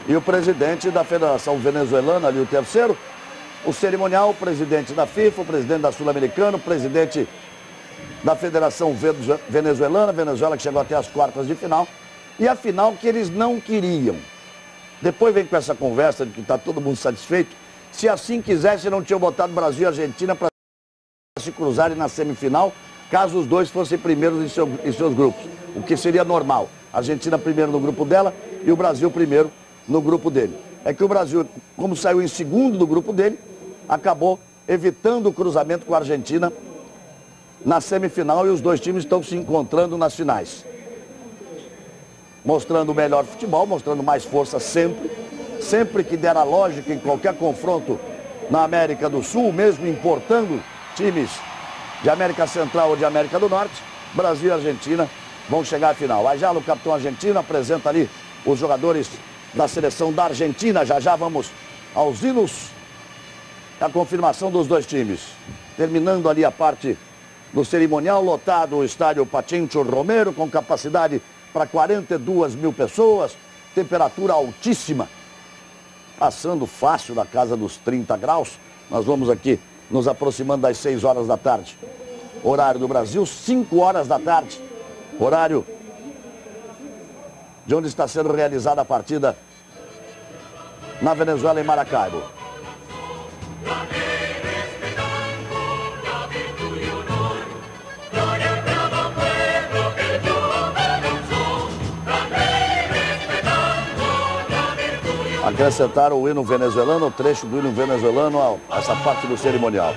e o presidente da Federação Venezuelana, ali o terceiro. O cerimonial, o presidente da FIFA, o presidente da Sul-Americana, o presidente da Federação Venezuelana, Venezuela que chegou até as quartas de final, e a final que eles não queriam. Depois vem com essa conversa de que está todo mundo satisfeito. Se assim quisesse, não tinham botado Brasil e Argentina para se cruzarem na semifinal, caso os dois fossem primeiros em seus grupos, o que seria normal. A Argentina primeiro no grupo dela e o Brasil primeiro no grupo dele. É que o Brasil, como saiu em segundo do grupo dele, acabou evitando o cruzamento com a Argentina na semifinal e os dois times estão se encontrando nas finais. Mostrando o melhor futebol, mostrando mais força sempre. Sempre que der a lógica em qualquer confronto na América do Sul, mesmo importando times de América Central ou de América do Norte, Brasil e Argentina vão chegar à final. Aí já o capitão argentino apresenta ali os jogadores da seleção da Argentina. Já já vamos aos hinos, a confirmação dos dois times. Terminando ali a parte do cerimonial, lotado o estádio Patincho Romero, com capacidade para 42 mil pessoas, temperatura altíssima, passando fácil da casa dos 30 graus. Nós vamos aqui nos aproximando das 6 horas da tarde. Horário do Brasil, 5 horas da tarde. Horário de onde está sendo realizada a partida na Venezuela, em Maracaibo. Acrescentaram o hino venezuelano, o trecho do hino venezuelano a essa parte do cerimonial.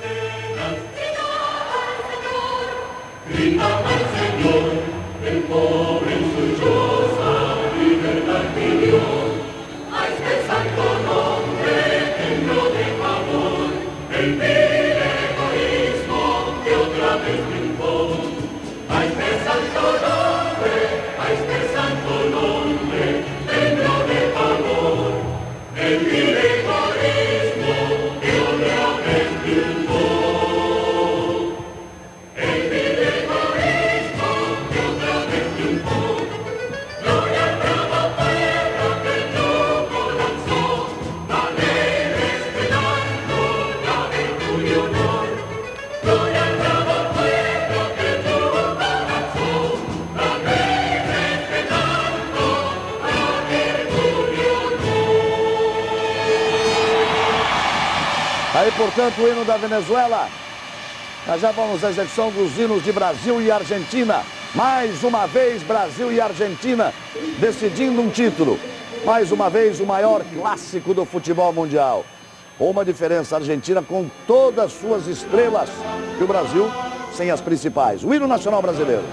Aí, portanto, o hino da Venezuela. Nós já vamos à execução dos hinos de Brasil e Argentina. Mais uma vez, Brasil e Argentina decidindo um título. Mais uma vez, o maior clássico do futebol mundial. Uma diferença, a Argentina com todas as suas estrelas e o Brasil sem as principais. O hino nacional brasileiro.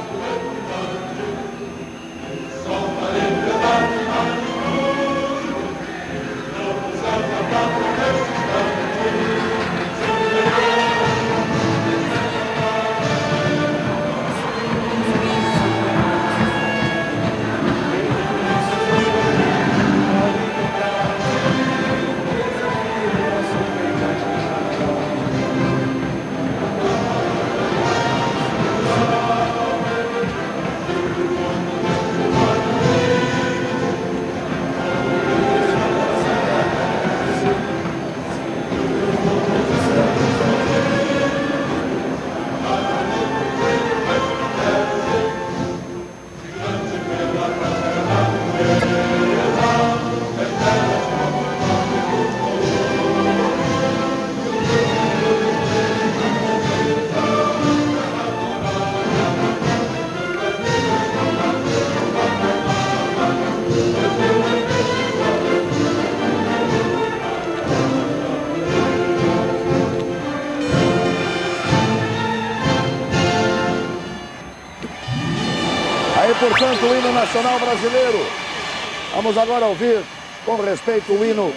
Portanto, o hino nacional brasileiro. Vamos agora ouvir, com respeito, o hino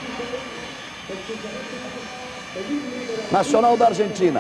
nacional da Argentina.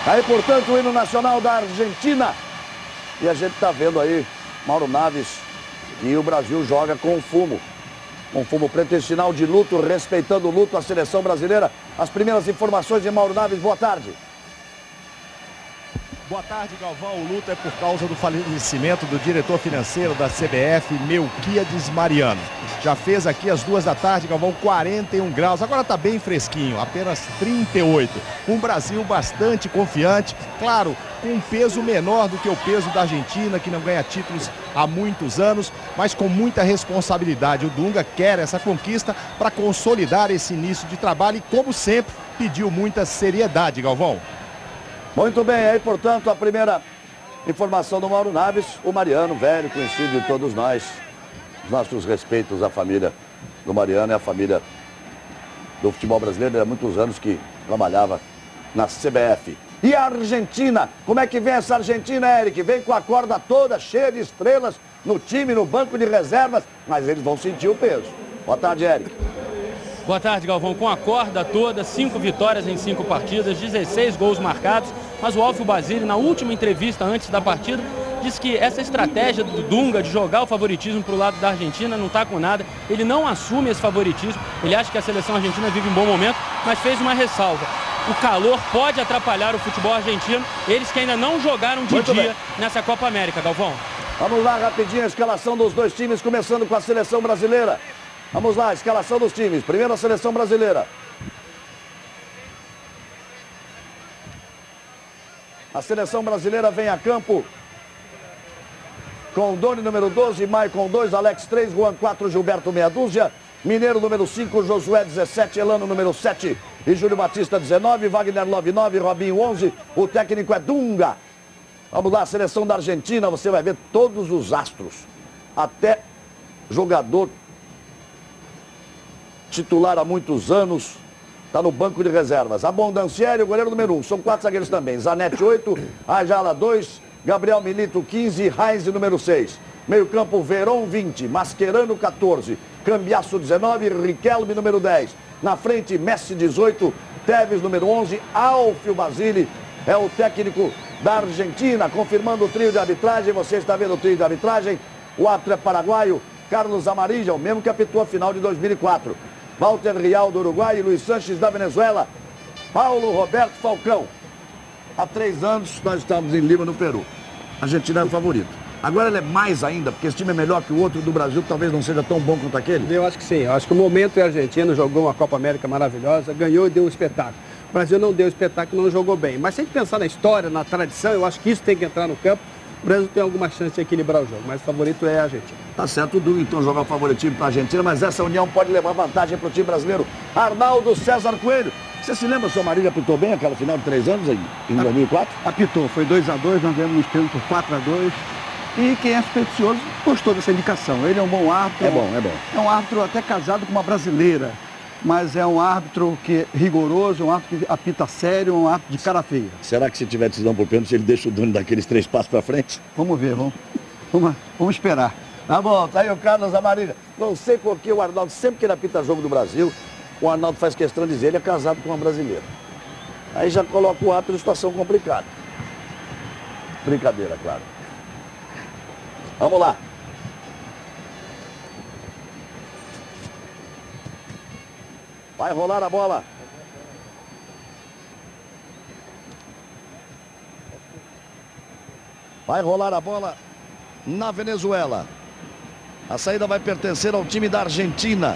Aí, portanto, o hino nacional da Argentina. E a gente está vendo aí, Mauro Naves, que o Brasil joga com fumo. Com fumo preto em sinal de luto, respeitando o luto, a seleção brasileira. As primeiras informações de Mauro Naves, boa tarde. Boa tarde, Galvão. O luto é por causa do falecimento do diretor financeiro da CBF, Melquiades Mariano. Já fez aqui às 2 da tarde, Galvão, 41 graus. Agora está bem fresquinho, apenas 38. Um Brasil bastante confiante, claro, com um peso menor do que o peso da Argentina, que não ganha títulos há muitos anos, mas com muita responsabilidade. O Dunga quer essa conquista para consolidar esse início de trabalho e, como sempre, pediu muita seriedade, Galvão. Muito bem, aí, portanto, a primeira informação do Mauro Naves, o Mariano, velho, conhecido de todos nós. Os nossos respeitos à família do Mariano e à família do futebol brasileiro. Há muitos anos que trabalhava na CBF. E a Argentina? Como é que vem essa Argentina, Eric? Vem com a corda toda, cheia de estrelas no time, no banco de reservas, mas eles vão sentir o peso. Boa tarde, Eric. Boa tarde, Galvão. Com a corda toda, 5 vitórias em 5 partidas, 16 gols marcados. Mas o Alfio Basile, na última entrevista antes da partida, disse que essa estratégia do Dunga de jogar o favoritismo para o lado da Argentina não está com nada. Ele não assume esse favoritismo. Ele acha que a seleção argentina vive um bom momento, mas fez uma ressalva. O calor pode atrapalhar o futebol argentino. Eles que ainda não jogaram de dia nessa Copa América, Galvão. Vamos lá, rapidinho, a escalação dos dois times, começando com a seleção brasileira. Vamos lá, a escalação dos times. Primeiro a seleção brasileira. A seleção brasileira vem a campo com Doni, número 12, Maicon 2, Alex 3, Juan 4, Gilberto meia dúzia, Mineiro, número 5, Josué 17, Elano, número 7 e Júlio Batista 19, Wagner 9, Robinho 11, o técnico é Dunga. Vamos lá, a seleção da Argentina, você vai ver todos os astros, até jogador titular há muitos anos, está no banco de reservas. Abondancieri, o goleiro número 1. São 4 zagueiros também. Zanetti, 8. Ajala, 2. Gabriel Milito, 15. Heinz, número 6. Meio campo, Veron, 20. Mascherano, 14. Cambiasso, 19. Riquelme, número 10. Na frente, Messi, 18. Tevez, número 11. Alfio Basile é o técnico da Argentina, confirmando o trio de arbitragem. Você está vendo o trio de arbitragem. O árbitro é paraguaio. Carlos Amarilla, o mesmo que apitou a final de 2004. Walter Rial, do Uruguai, e Luiz Sanches, da Venezuela. Paulo Roberto Falcão. Há 3 anos nós estávamos em Lima, no Peru. A Argentina é o favorito. Agora ele é mais ainda, porque esse time é melhor que o outro do Brasil, que talvez não seja tão bom quanto aquele. Eu acho que sim. Eu acho que o momento é a Argentina, jogou uma Copa América maravilhosa, ganhou e deu um espetáculo. O Brasil não deu espetáculo, não jogou bem. Mas se a gente pensar na história, na tradição, eu acho que isso tem que entrar no campo. O Brasil tem alguma chance de equilibrar o jogo, mas o favorito é a Argentina. Tá certo, o Dunga então joga o favoritismo para a Argentina, mas essa união pode levar vantagem para o time brasileiro. Arnaldo César Coelho. Você se lembra, seu Marília apitou bem aquela final de 3 anos aí, em 2004? Apitou, foi 2-2, nós ganhamos nos pênaltis por 4-2. E quem é supersticioso gostou dessa indicação. Ele é um bom árbitro. É bom. É um árbitro até casado com uma brasileira. Mas é um árbitro que é rigoroso, um árbitro que apita sério, um árbitro de cara feia. Será que se tiver decisão por pênalti, ele deixa o Doni daqueles 3 passos para frente? Vamos ver, vamos esperar. Tá bom, tá aí o Carlos Amarilla. Não sei por que o Arnaldo, sempre que ele apita jogo do Brasil, o Arnaldo faz questão de dizer, ele é casado com uma brasileira. Aí já coloca o árbitro em situação complicada. Brincadeira, claro. Vamos lá. Vai rolar a bola. Vai rolar a bola na Venezuela. A saída vai pertencer ao time da Argentina.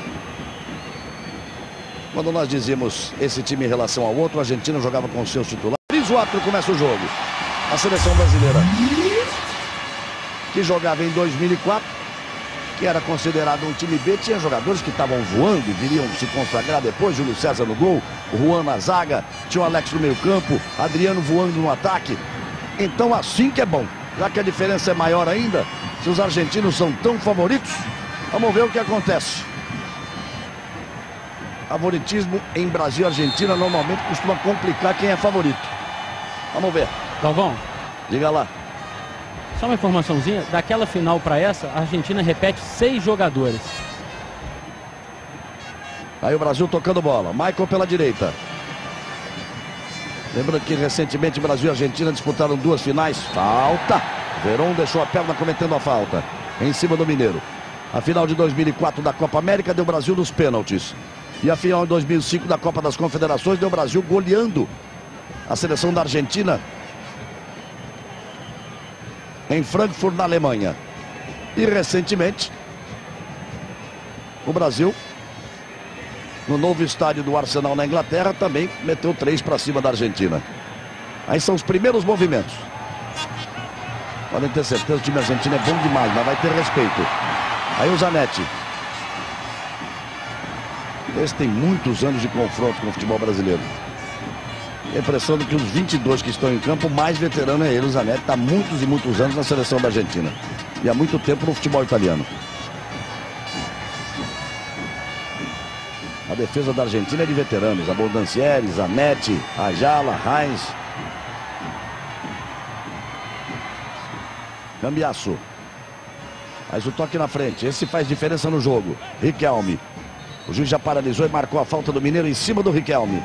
Quando nós dizíamos esse time em relação ao outro, a Argentina jogava com seus titulares. O árbitro começa o jogo. A seleção brasileira, que jogava em 2004, que era considerado um time B, tinha jogadores que estavam voando, viriam se consagrar depois. Júlio César no gol, o Juan na zaga, tinha o Alex no meio campo, Adriano voando no ataque. Então assim que é bom, já que a diferença é maior ainda, se os argentinos são tão favoritos, vamos ver o que acontece. Favoritismo em Brasil e Argentina normalmente costuma complicar quem é favorito. Vamos ver. Galvão. Diga lá. Só uma informaçãozinha, daquela final para essa, a Argentina repete 6 jogadores. Aí o Brasil tocando bola. Maicon pela direita. Lembrando que recentemente Brasil e Argentina disputaram 2 finais. Falta. Verón deixou a perna cometendo a falta em cima do Mineiro. A final de 2004 da Copa América deu Brasil nos pênaltis. E a final de 2005 da Copa das Confederações deu Brasil goleando a seleção da Argentina em Frankfurt, na Alemanha. E recentemente o Brasil, no novo estádio do Arsenal na Inglaterra, também meteu 3 para cima da Argentina. Aí são os primeiros movimentos. Podem ter certeza, o time argentino é bom demais, mas vai ter respeito. Aí o Zanetti. Esse tem muitos anos de confronto com o futebol brasileiro. A impressão de que os 22 que estão em campo, mais veterano é ele. O Zanetti está há muitos e muitos anos na seleção da Argentina. E há muito tempo no futebol italiano. A defesa da Argentina é de veteranos. Abondancieri, Zanetti, Ayala, Heinz. Cambiasso. Faz o toque na frente. Esse faz diferença no jogo. Riquelme. O juiz já paralisou e marcou a falta do Mineiro em cima do Riquelme.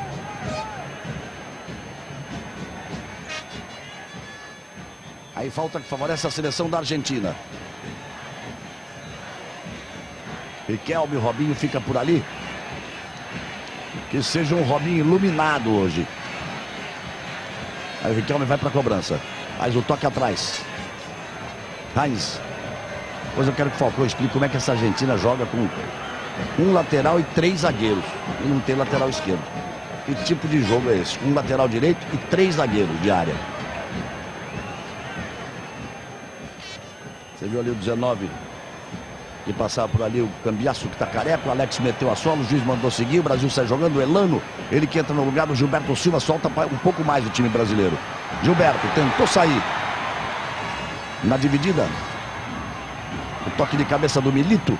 Aí falta que favorece a seleção da Argentina. Riquelme, o Robinho fica por ali. Que seja um Robinho iluminado hoje. Aí o Riquelme vai para a cobrança. Faz o toque atrás. Heinz. Depois eu quero que o Falcão explique como é que essa Argentina joga com um lateral e 3 zagueiros. E não tem lateral esquerdo. Que tipo de jogo é esse? Um lateral direito e 3 zagueiros de área. Você viu ali o 19 que passava por ali, o Cambiasso que está careca. O Alex meteu a sola, o juiz mandou seguir. O Brasil sai jogando. O Elano, ele que entra no lugar do Gilberto Silva, solta um pouco mais o time brasileiro. Gilberto tentou sair na dividida. O toque de cabeça do Milito.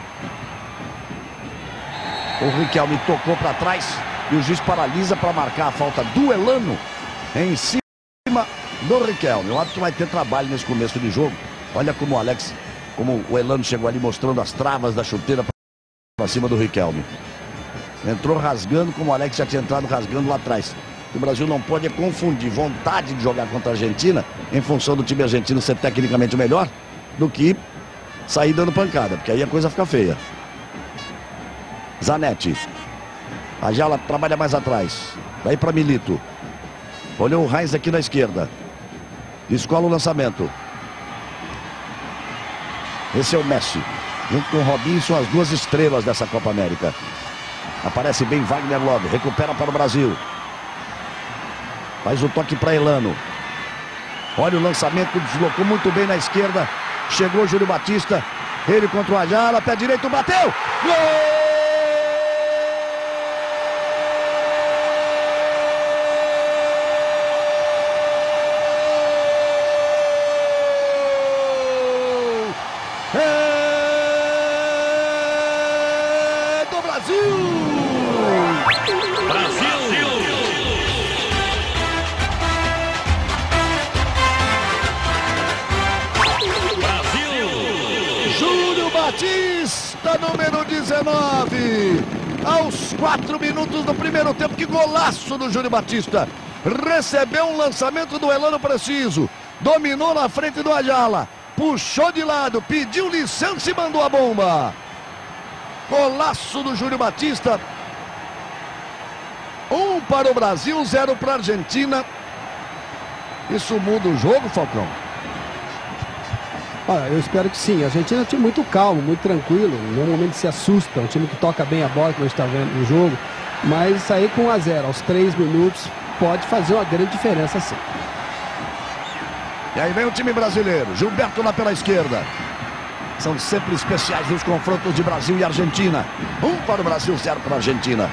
O Riquelme tocou para trás e o juiz paralisa para marcar a falta do Elano em cima do Riquelme. O árbitro vai ter trabalho nesse começo de jogo. Olha como o Elano chegou ali mostrando as travas da chuteira para cima do Riquelme. Entrou rasgando como o Alex já tinha entrado rasgando lá atrás. O Brasil não pode confundir vontade de jogar contra a Argentina, em função do time argentino ser tecnicamente melhor, do que sair dando pancada, porque aí a coisa fica feia. Zanetti. A Jala trabalha mais atrás. Daí para Milito. Olhou o Heinz aqui na esquerda. Escola o lançamento. Esse é o Messi. Junto com o Robinho, são as 2 estrelas dessa Copa América. Aparece bem Wagner Love. Recupera para o Brasil. Faz o toque para Elano. Olha o lançamento, deslocou muito bem na esquerda. Chegou o Júlio Batista. Ele contra o Ayala, pé direito, bateu! Gol! É do Brasil! Batista, número 19, aos 4 minutos do primeiro tempo. Que golaço do Júlio Batista. Recebeu um lançamento do Elano preciso, dominou na frente do Ayala, puxou de lado, pediu licença e mandou a bomba. Golaço do Júlio Batista. 1 para o Brasil, 0 para a Argentina. Isso muda o jogo, Falcão? Olha, eu espero que sim. A Argentina é um time muito calmo, muito tranquilo. Normalmente se assusta. É um time que toca bem a bola, que a gente está vendo no jogo. Mas sair com 1 a 0 aos 3 minutos pode fazer uma grande diferença, sim. E aí vem o time brasileiro. Gilberto lá pela esquerda. São sempre especiais os confrontos de Brasil e Argentina. 1 para o Brasil, 0 para a Argentina.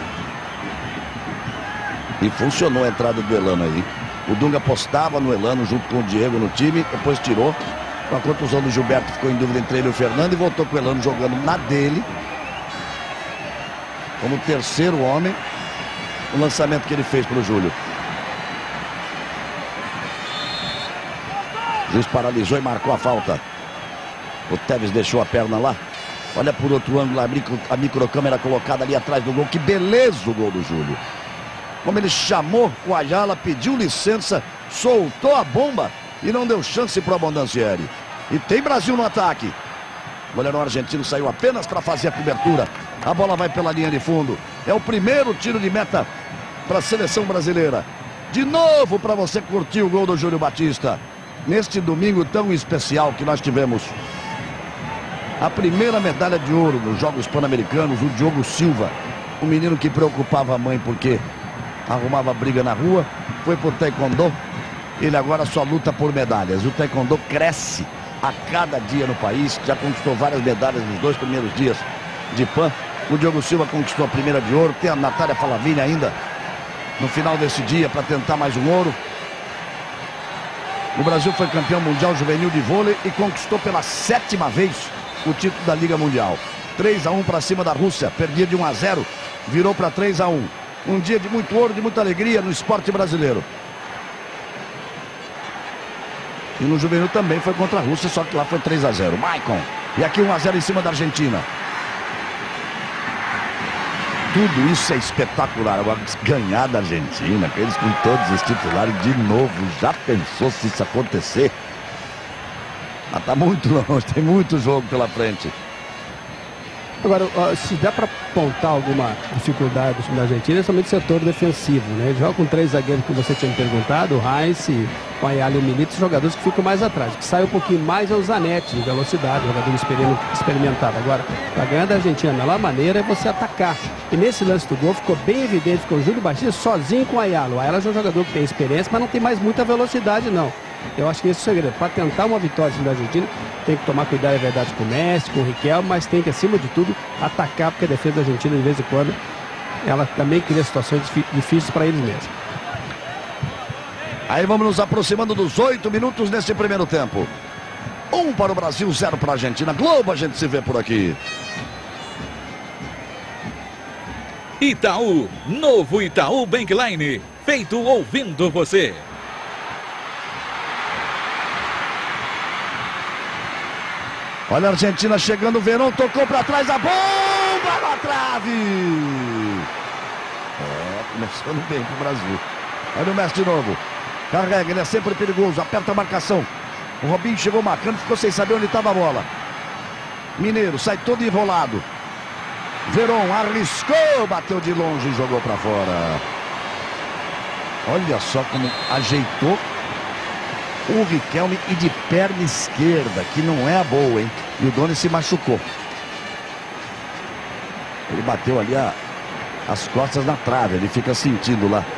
E funcionou a entrada do Elano aí. O Dunga apostava no Elano junto com o Diego no time, depois tirou. Com a contusão do Gilberto, ficou em dúvida entre ele e o Fernando e voltou com o Elano jogando na dele. Como terceiro homem, o lançamento que ele fez para o Júlio. O juiz paralisou e marcou a falta. O Tevez deixou a perna lá. Olha por outro ângulo, a microcâmera colocada ali atrás do gol. Que beleza o gol do Júlio. como ele chamou o Ayala, pediu licença, soltou a bomba e não deu chance para o Abondancieri. E tem Brasil no ataque. O goleiro argentino saiu apenas para fazer a cobertura. A bola vai pela linha de fundo. É o primeiro tiro de meta para a seleção brasileira. De novo para você curtir o gol do Júlio Batista. Neste domingo tão especial que nós tivemos a primeira medalha de ouro nos Jogos Pan-Americanos, o Diogo Silva. O menino que preocupava a mãe porque arrumava briga na rua, foi pro taekwondo. Ele agora só luta por medalhas. O taekwondo cresce a cada dia no país. Já conquistou várias medalhas nos 2 primeiros dias de Pan. O Diogo Silva conquistou a primeira de ouro. Tem a Natália Falavini ainda no final desse dia para tentar mais um ouro. O Brasil foi campeão mundial juvenil de vôlei e conquistou pela 7ª vez o título da Liga Mundial. 3-1 para cima da Rússia. Perdia de 1-0, virou para 3-1. Um dia de muito ouro, de muita alegria no esporte brasileiro. E no juvenil também foi contra a Rússia, só que lá foi 3-0. Maicon. E aqui 1-0 em cima da Argentina. Tudo isso é espetacular. Agora, ganhar da Argentina, eles com todos os titulares de novo. Já pensou se isso acontecer? Mas tá muito longe, tem muito jogo pela frente. Agora, se dá para apontar alguma dificuldade do time da Argentina, é somente o setor defensivo, né? Ele joga com 3 zagueiros que você tinha me perguntado, o Heinz, o Ayala e o Milito, jogadores que ficam mais atrás. O que sai um pouquinho mais é o Zanetti, de velocidade, jogador experimentado. Agora, para ganhar da Argentina da melhor maneira é você atacar. E nesse lance do gol ficou bem evidente que o Júlio Batista sozinho com o Ayala. O Ayala é um jogador que tem experiência, mas não tem mais muita velocidade, não. Eu acho que esse é o segredo. Para tentar uma vitória da Argentina, tem que tomar cuidado, é verdade, com o Messi, com o Riquelme, mas tem que, acima de tudo, atacar, porque a defesa da Argentina, de vez em quando, ela também cria situações difíceis para eles mesmos. Aí vamos nos aproximando dos 8 minutos nesse primeiro tempo. 1 para o Brasil, 0 para a Argentina. Globo, a gente se vê por aqui. Itaú, novo Itaú Bankline, feito ouvindo você. Olha a Argentina chegando, o Verón tocou para trás, a bomba na trave. Começando bem pro Brasil. Olha o Messi de novo. Carrega, ele é sempre perigoso, aperta a marcação. O Robinho chegou marcando, ficou sem saber onde estava a bola. Mineiro sai todo enrolado. Verón arriscou, bateu de longe e jogou para fora. Olha só como ajeitou o Riquelme e de perna esquerda, que não é a boa, hein? E o Doni se machucou. Ele bateu ali as costas na trave, ele fica sentindo lá.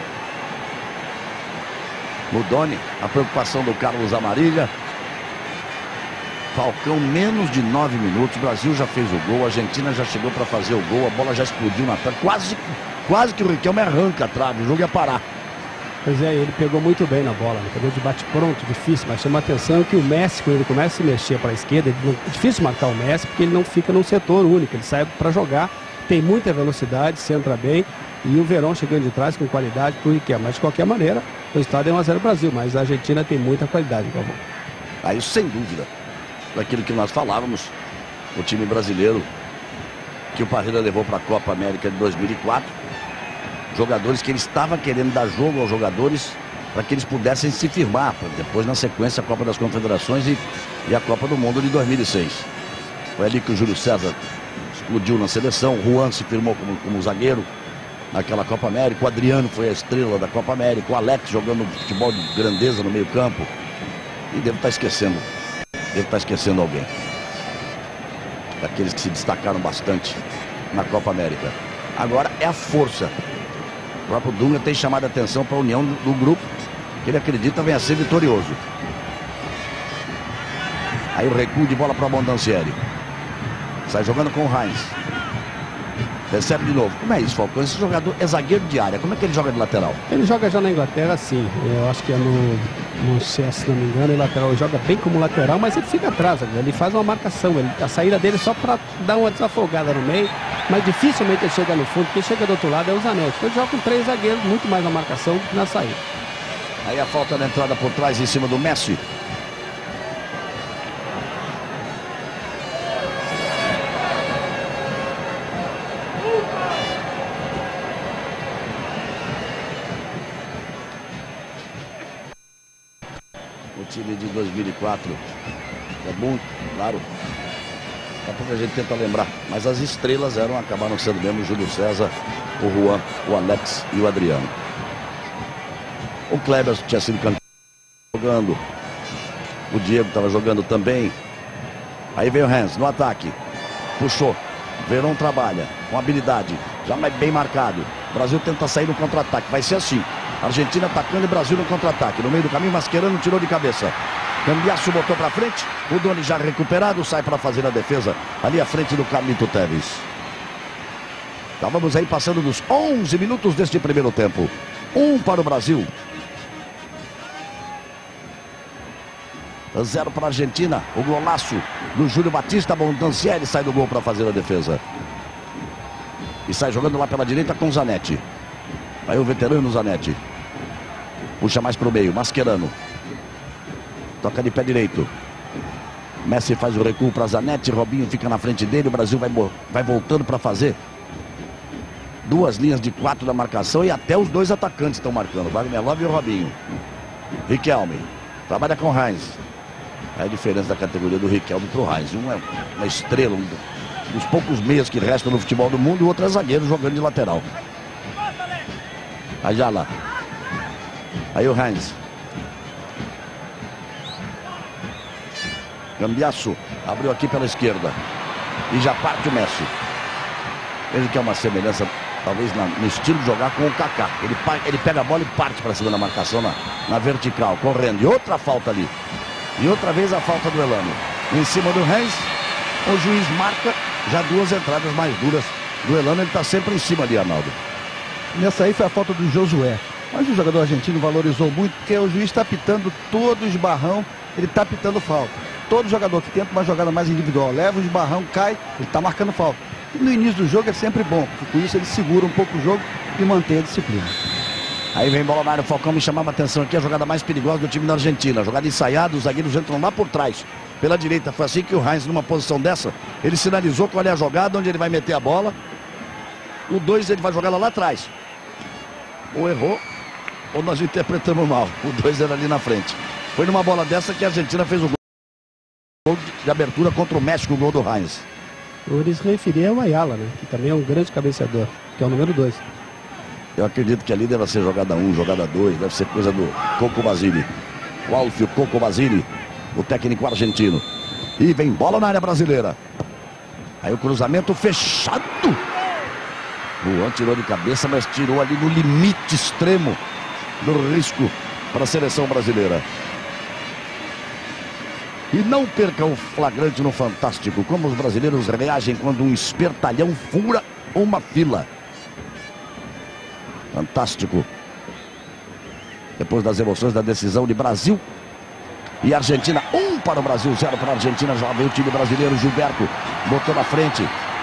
O Doni, a preocupação do Carlos Amarilha. Falcão, menos de 9 minutos, o Brasil já fez o gol, a Argentina já chegou para fazer o gol, a bola já explodiu na trave, quase que o Riquelme arranca a trave, o jogo ia parar. Pois é, ele pegou muito bem na bola, né? Pegou de bate-pronto, difícil, mas chama a atenção que o Messi, quando ele começa a se mexer para a esquerda, é difícil marcar o Messi, porque ele não fica num setor único, ele sai para jogar, tem muita velocidade, centra bem, e o Verón chegando de trás com qualidade para o Riquelme. Mas de qualquer maneira, o resultado é 1-0 Brasil, mas a Argentina tem muita qualidade, Galvão. Aí, sem dúvida, daquilo que nós falávamos, o time brasileiro que o Parreira levou para a Copa América de 2004, jogadores que ele estava querendo dar jogo aos jogadores para que eles pudessem se firmar, depois na sequência a Copa das Confederações e a Copa do Mundo de 2006. Foi ali que o Júlio César explodiu na seleção, o Juan se firmou como zagueiro naquela Copa América, o Adriano foi a estrela da Copa América, o Alex jogando futebol de grandeza no meio campo. E devo estar esquecendo alguém daqueles que se destacaram bastante na Copa América. Agora é a força. O próprio Dunga tem chamado a atenção para a união do grupo, que ele acredita venha a ser vitorioso. Aí o recuo de bola para o Abondancieri. Sai jogando com o Heinz. Recebe de novo. Como é isso, Falcão? Esse jogador é zagueiro de área. Como é que ele joga de lateral? Ele joga já na Inglaterra, sim. Eu acho que é no Chelsea, se não me engano, ele lateral. Ele joga bem como lateral, mas ele fica atrás. Ele faz uma marcação. A saída dele é só para dar uma desafogada no meio. Mas dificilmente ele chega no fundo. Quem chega do outro lado é o Zanetti. Ele joga com 3 zagueiros, muito mais na marcação do que na saída. Aí a falta na entrada por trás em cima do Messi. 2004. É muito, claro. Daqui a pouco a gente tenta lembrar. Mas as estrelas acabaram sendo mesmo o Júlio César, o Juan, o Alex e o Adriano. O Kleber tinha sido campeão jogando. O Diego estava jogando também. Aí veio o Hans no ataque. Puxou. Verón trabalha com habilidade. Já bem marcado. O Brasil tenta sair no contra-ataque. Vai ser assim. Argentina atacando e Brasil no contra-ataque. No meio do caminho, Mascherano tirou de cabeça. Cambiasso botou para frente. O Doni já recuperado. Sai para fazer a defesa. Ali à frente do Carlito Tevez. Estávamos aí passando dos 11 minutos deste primeiro tempo. 1 para o Brasil. 0 para a Argentina. O golaço do Júlio Batista. Montancieri sai do gol para fazer a defesa. E sai jogando lá pela direita com o Zanetti. Aí o veterano Zanetti. Puxa mais para o meio. Mascherano. Toca de pé direito. Messi faz o recuo para Zanetti. Robinho fica na frente dele. O Brasil vai voltando para fazer 2 linhas de 4 da marcação. E até os 2 atacantes estão marcando. Wagner Love e o Robinho. Riquelme. Trabalha com o Heinz. É a diferença da categoria do Riquelme para o Heinz. Um é uma estrela, um dos poucos meias que restam no futebol do mundo. E o outro é zagueiro jogando de lateral. Ayala. Aí o Heinz. Cambiasso abriu aqui pela esquerda. E já parte o Messi. Veja que é uma semelhança, talvez, no estilo de jogar com o Kaká. Ele pega a bola e parte para cima da marcação na vertical, correndo. E outra falta ali. E outra vez a falta do Elano. Em cima do Heinz, o juiz marca já 2 entradas mais duras do Elano. Ele está sempre em cima ali, Arnaldo. Nessa aí foi a falta do Josué. Mas o jogador argentino valorizou muito, porque o juiz está pitando todo o esbarrão, ele está pitando falta. Todo jogador que tenta uma jogada mais individual, leva o esbarrão, cai, ele está marcando falta. E no início do jogo é sempre bom, porque com isso ele segura um pouco o jogo e mantém a disciplina. Aí vem bola na área, o Falcão me chamava a atenção aqui, a jogada mais perigosa do time da Argentina. A jogada ensaiada, os zagueiros entram lá por trás, pela direita. Foi assim que o Heinz, numa posição dessa, ele sinalizou qual é a jogada, onde ele vai meter a bola. O 2 ele vai jogar lá atrás. Ou errou, ou nós interpretamos mal. O 2 era ali na frente. Foi numa bola dessa que a Argentina fez o gol de abertura contra o México, o gol do Heinz. Ele se referia ao Ayala, né? Que também é um grande cabeceador, que é o número 2. Eu acredito que ali deve ser jogada 1, jogada 2, deve ser coisa do Coco Basile. O Alfio Coco Basile, o técnico argentino. E vem bola na área brasileira. Aí o cruzamento fechado. O Juan tirou de cabeça, mas tirou ali no limite extremo do risco para a seleção brasileira. E não perca o flagrante no Fantástico, como os brasileiros reagem quando um espertalhão fura uma fila. Fantástico. Depois das emoções da decisão de Brasil e Argentina. 1 para o Brasil, 0 para a Argentina. Já veio o time brasileiro. Gilberto botou na frente.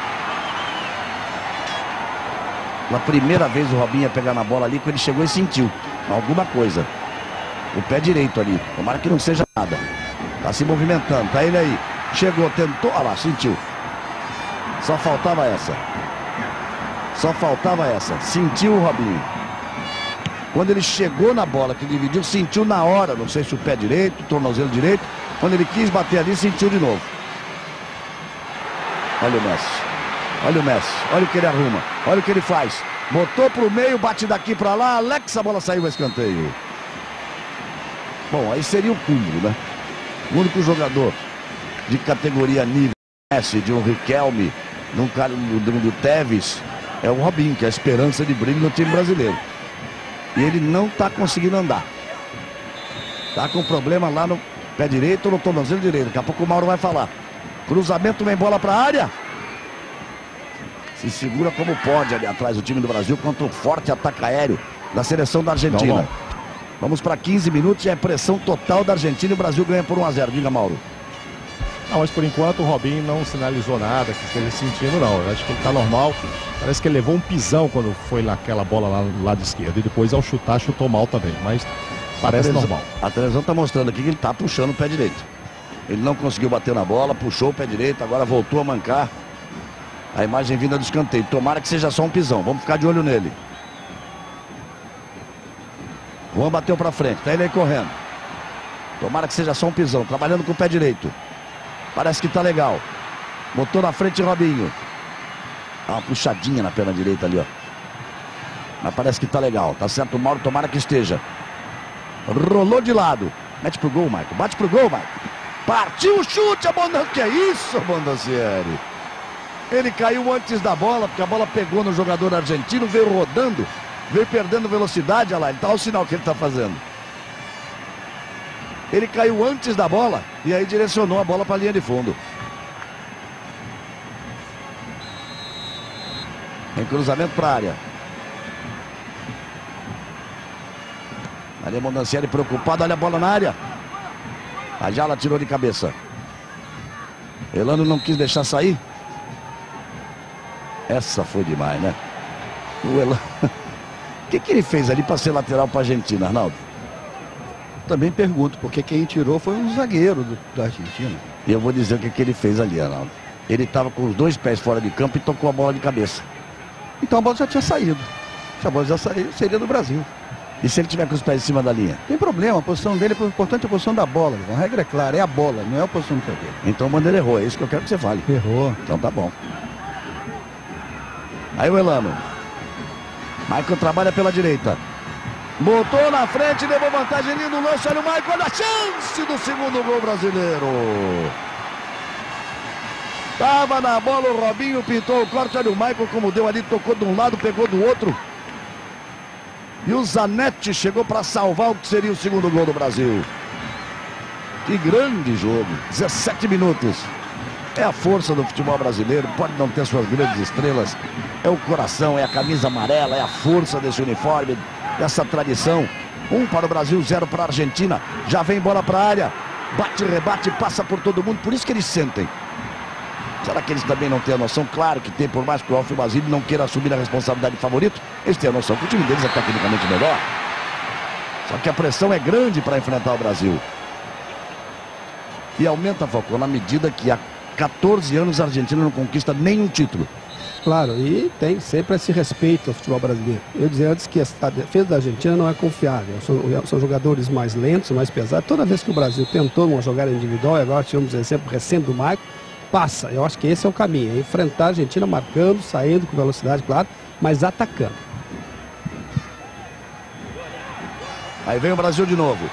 Na primeira vez o Robinho ia pegar na bola ali, quando ele chegou e sentiu alguma coisa. O pé direito ali. Tomara que não seja nada. Tá se movimentando. Tá ele aí. Chegou, tentou. Olha lá, sentiu. Só faltava essa. Só faltava essa. Sentiu o Robinho. Quando ele chegou na bola que dividiu, sentiu na hora. Não sei se o pé direito, o tornozelo direito. Quando ele quis bater ali, sentiu de novo. Olha o Messi. Olha o Messi. Olha o que ele arruma. Olha o que ele faz. Botou pro meio, bate daqui pra lá. Alex, a bola saiu a escanteio. Bom, aí seria o cúmulo, né? O único jogador de categoria nível Messi, de um Riquelme, num cara do Tevez, é o Robinho, que é a esperança de brilho no time brasileiro. E ele não está conseguindo andar. Está com problema lá no pé direito ou no tornozelo direito. Daqui a pouco o Mauro vai falar. Cruzamento, vem bola para a área. Se segura como pode ali atrás o time do Brasil contra o forte ataque aéreo da seleção da Argentina. Não. Vamos para 15 minutos e é pressão total da Argentina e o Brasil ganha por 1-0. Diga, Mauro. Não, mas por enquanto o Robinho não sinalizou nada que esteja sentindo, não. Eu acho que ele está normal. Parece que ele levou um pisão quando foi naquela bola lá no lado esquerdo. E depois, ao chutar, chutou mal também. Mas parece normal. A televisão está mostrando aqui que ele está puxando o pé direito. Ele não conseguiu bater na bola, puxou o pé direito, agora voltou a mancar. A imagem vinda do escanteio. Tomara que seja só um pisão. Vamos ficar de olho nele. Juan bateu para frente. Tá ele aí correndo. Tomara que seja só um pisão, trabalhando com o pé direito. Parece que tá legal. Botou na frente Robinho. Dá uma puxadinha na perna direita ali, ó. Mas parece que tá legal. Tá certo o Mauro, tomara que esteja. Rolou de lado. Mete pro gol, Maicon. Bate pro gol, Maicon. Partiu o chute, que é isso, Bondancieri? Ele caiu antes da bola, porque a bola pegou no jogador argentino, veio rodando, veio perdendo velocidade, olha lá, ele tá o sinal que ele tá fazendo. Ele caiu antes da bola e aí direcionou a bola para a linha de fundo. Em cruzamento para a área. Ali Bondancieri preocupado, olha a bola na área. A Jala tirou de cabeça. Elano não quis deixar sair. Essa foi demais, né? O Elano... O que ele fez ali para ser lateral para a Argentina, Arnaldo? Também pergunto, porque quem tirou foi um zagueiro da Argentina. E eu vou dizer o que ele fez ali, Arnaldo. Ele estava com os 2 pés fora de campo e tocou a bola de cabeça. Então a bola já tinha saído. Se a bola já saiu, seria do Brasil. E se ele tiver com os pés em cima da linha? Tem problema, a posição dele é importante, a posição da bola. A regra é clara, é a bola, não é a posição do pé dele. Então o Bandeira errou, é isso que eu quero que você fale. Errou. Então tá bom. Aí o Elano. Maicon trabalha pela direita. Botou na frente, levou vantagem, lindo lance, olha o Maicon, olha a chance do segundo gol brasileiro. Tava na bola, o Robinho pintou o corte, olha o Maicon como deu ali, tocou de um lado, pegou do outro. E o Zanetti chegou para salvar o que seria o segundo gol do Brasil. Que grande jogo, 17 minutos. É a força do futebol brasileiro, pode não ter suas grandes estrelas. É o coração, é a camisa amarela, é a força desse uniforme, dessa tradição. 1 para o Brasil, 0 para a Argentina. Já vem bola para a área. Bate, rebate, passa por todo mundo. Por isso que eles sentem. Será que eles também não têm a noção? Claro que tem, por mais que o Alfio Basílio não queira assumir a responsabilidade de favorito. Eles têm a noção que o time deles é tecnicamente melhor. Só que a pressão é grande para enfrentar o Brasil. E aumenta, Falcão, na medida que há 14 anos a Argentina não conquista nenhum título. Claro, e tem sempre esse respeito ao futebol brasileiro. Eu dizia antes que a defesa da Argentina não é confiável. São jogadores mais lentos, mais pesados. Toda vez que o Brasil tentou uma jogada individual, agora tivemos o exemplo recente do Maicon, passa. Eu acho que esse é o caminho. É enfrentar a Argentina marcando, saindo com velocidade, claro, mas atacando. Aí vem o Brasil de novo.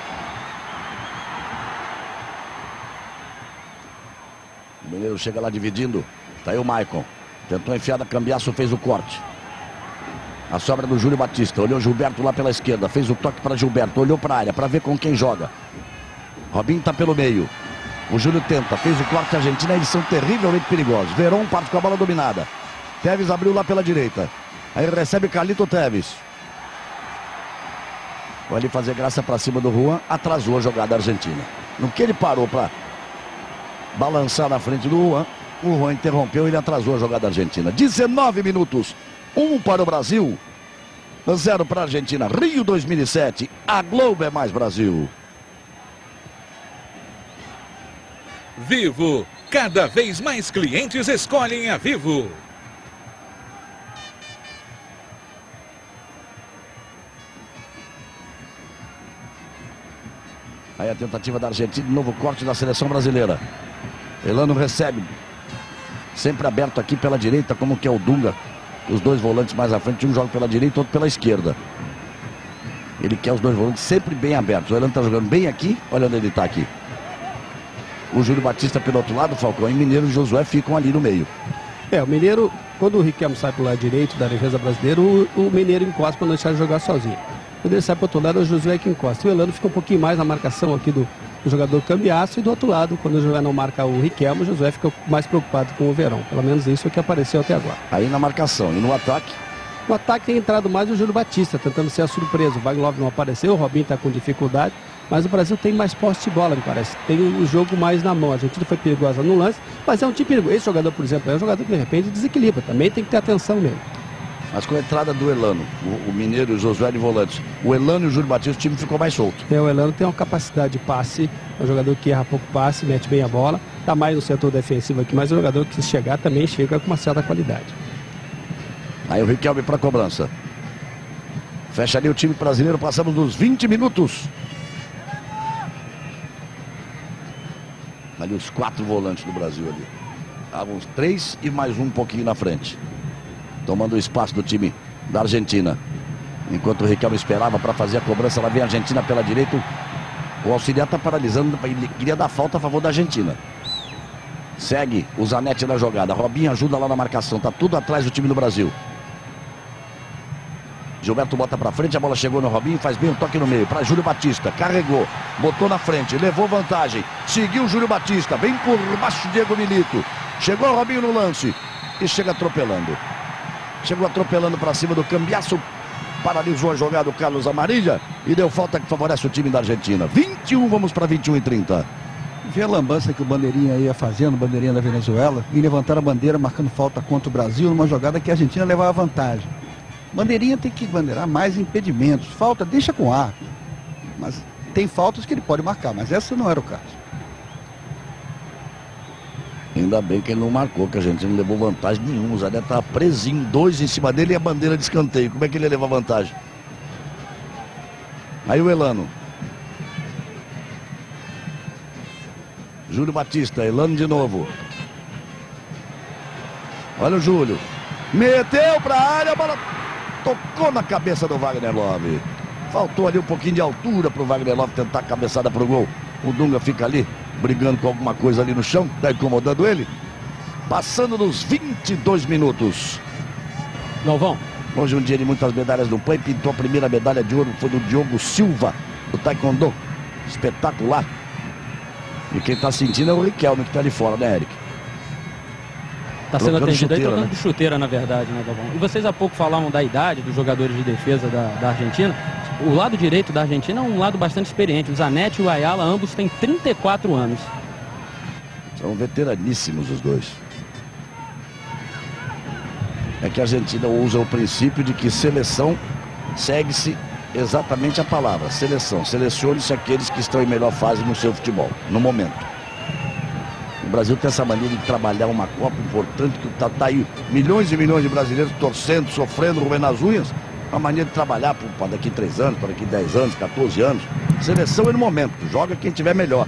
O Mineiro chega lá dividindo. Tá aí o Maicon. Tentou enfiar da Cambiasso, fez o corte. A sobra do Júlio Batista. Olhou Gilberto lá pela esquerda. Fez o toque para Gilberto. Olhou para a área para ver com quem joga. Robinho está pelo meio. O Júlio tenta. Fez o corte argentino. Eles são terrivelmente perigosos. Verón parte com a bola dominada. Tevez abriu lá pela direita. Aí recebe Carlito Tevez. Vai ali fazer graça para cima do Juan. Atrasou a jogada argentina. No que ele parou para balançar na frente do Juan, o Juan interrompeu e ele atrasou a jogada argentina. 19 minutos. 1 para o Brasil, 0 para a Argentina. Rio 2007. A Globo é mais Brasil. Vivo. Cada vez mais clientes escolhem a Vivo. Aí a tentativa da Argentina, de novo corte da seleção brasileira. Elano recebe. Sempre aberto aqui pela direita, como que é o Dunga. Os 2 volantes mais à frente, um joga pela direita, outro pela esquerda. Ele quer os 2 volantes sempre bem abertos. O Elano está jogando bem aqui, olha onde ele está aqui. O Júlio Batista pelo outro lado, Falcão, e Mineiro e Josué ficam ali no meio. O Mineiro, quando o Riquelme sai pro lado direito da defesa brasileira, o Mineiro encosta para não deixar ele jogar sozinho. Quando ele sai para o outro lado, é o Josué que encosta. O Elano fica um pouquinho mais na marcação aqui do jogador Cambiasso, e do outro lado, quando o Josué não marca o Riquelme, o Josué fica mais preocupado com o Verón. Pelo menos isso é o que apareceu até agora. Aí na marcação e no ataque. No ataque tem entrado mais o Júlio Batista, tentando ser a surpresa. O Wagner não apareceu, o Robinho está com dificuldade, mas o Brasil tem mais posse de bola, me parece. Tem o jogo mais na mão. A Argentina foi perigosa no lance, mas é um time perigoso. Esse jogador, por exemplo, é um jogador que de repente desequilibra. Também tem que ter atenção nele. Mas com a entrada do Elano, o Mineiro e o Josué de volantes, o Elano e o Júlio Batista, o time ficou mais solto. O Elano tem uma capacidade de passe, é um jogador que erra pouco passe, mete bem a bola, está mais no setor defensivo aqui, mas é um jogador que se chegar também chega com uma certa qualidade. Aí o Riquelme para a cobrança. Fecha ali o time brasileiro, passamos dos 20 minutos. Ali os 4 volantes do Brasil ali. Estavam os 3 e mais um pouquinho na frente. Tomando o espaço do time da Argentina. Enquanto o Riquelme esperava para fazer a cobrança, lá vem a Argentina pela direita. O auxiliar está paralisando, ele queria dar falta a favor da Argentina. Segue o Zanetti na jogada. Robinho ajuda lá na marcação. Tá tudo atrás do time do Brasil. Gilberto bota pra frente, a bola chegou no Robinho, faz bem um toque no meio, para Júlio Batista, carregou, botou na frente, levou vantagem, seguiu Júlio Batista, bem por baixo Diego Milito, chegou o Robinho no lance e chega atropelando. Chegou atropelando para cima do Cambiasso, paralisou a jogada do Carlos Amarilla e deu falta que favorece o time da Argentina. 21, vamos para 21:30. Vê a lambança que o Bandeirinha ia fazendo, Bandeirinha da Venezuela, e levantar a bandeira marcando falta contra o Brasil numa jogada que a Argentina levava vantagem. Bandeirinha tem que bandeirar mais impedimentos. Falta, deixa com ar. Mas tem faltas que ele pode marcar, mas essa não era o caso. Ainda bem que ele não marcou, que a gente não levou vantagem nenhuma. O Zanetti estava presinho, 2 em cima dele e a bandeira de escanteio. Como é que ele ia levar vantagem? Aí o Elano. Júlio Batista, Elano de novo. Olha o Júlio. Meteu para a área, a bola tocou na cabeça do Wagner Love. Faltou ali um pouquinho de altura para o Wagner Love tentar a cabeçada para o gol. O Dunga fica ali, brigando com alguma coisa ali no chão, está incomodando ele. Passando dos 22 minutos. Galvão. Hoje um dia de muitas medalhas no PAN, pintou a primeira medalha de ouro, foi do Diogo Silva, do Taekwondo. Espetacular. E quem está sentindo é o Riquelme, que está ali fora, né, Eric? Está sendo atendido aí, trocando né? de chuteira, na verdade, né, Galvão? E vocês há pouco falavam da idade dos jogadores de defesa da Argentina. O lado direito da Argentina é um lado bastante experiente. O Zanetti e o Ayala, ambos têm 34 anos. São veteraníssimos os dois. É que a Argentina usa o princípio de que seleção segue-se exatamente a palavra. Seleção. Selecione-se aqueles que estão em melhor fase no seu futebol, no momento. O Brasil tem essa maneira de trabalhar uma Copa importante, que tá aí milhões e milhões de brasileiros torcendo, sofrendo, roendo as unhas. Uma maneira de trabalhar para daqui 3 anos, para daqui 10 anos, 14 anos. Seleção é no momento, joga quem tiver melhor.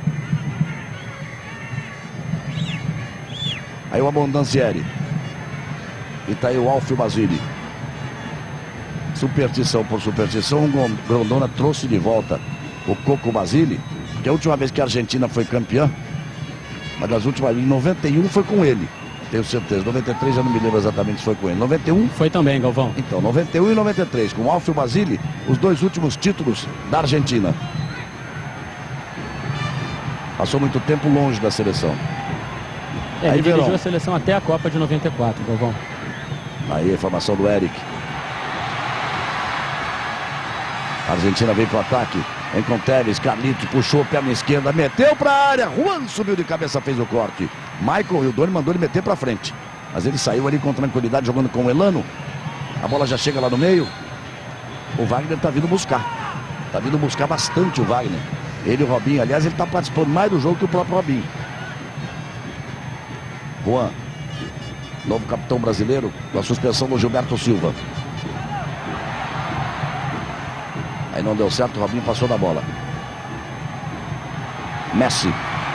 Aí o Abondancieri. E tá aí o Alfio Basile. Superstição por superstição, o Grondona trouxe de volta o Coco Basile, que a última vez que a Argentina foi campeã, mas das últimas, em 91 foi com ele, tenho certeza. 93 já não me lembro exatamente se foi com ele. 91 foi também, Galvão. Então, 91 e 93, com o Alfio Basile, os 2 últimos títulos da Argentina. Passou muito tempo longe da seleção. Ele dirigiu a seleção até a Copa de 94, Galvão. Aí a informação do Eric. A Argentina veio para o ataque. Vem com Tevez, Carlito puxou, perna esquerda, meteu para a área. Juan subiu de cabeça, fez o corte. Michael Rildoni mandou ele meter para frente. Mas ele saiu ali com tranquilidade, jogando com o Elano. A bola já chega lá no meio. O Wagner está vindo buscar. Está vindo buscar bastante o Wagner. Ele e o Robinho, aliás, ele está participando mais do jogo que o próprio Robinho. Juan, novo capitão brasileiro, com a suspensão do Gilberto Silva. Aí não deu certo, o Robinho passou da bola. Messi.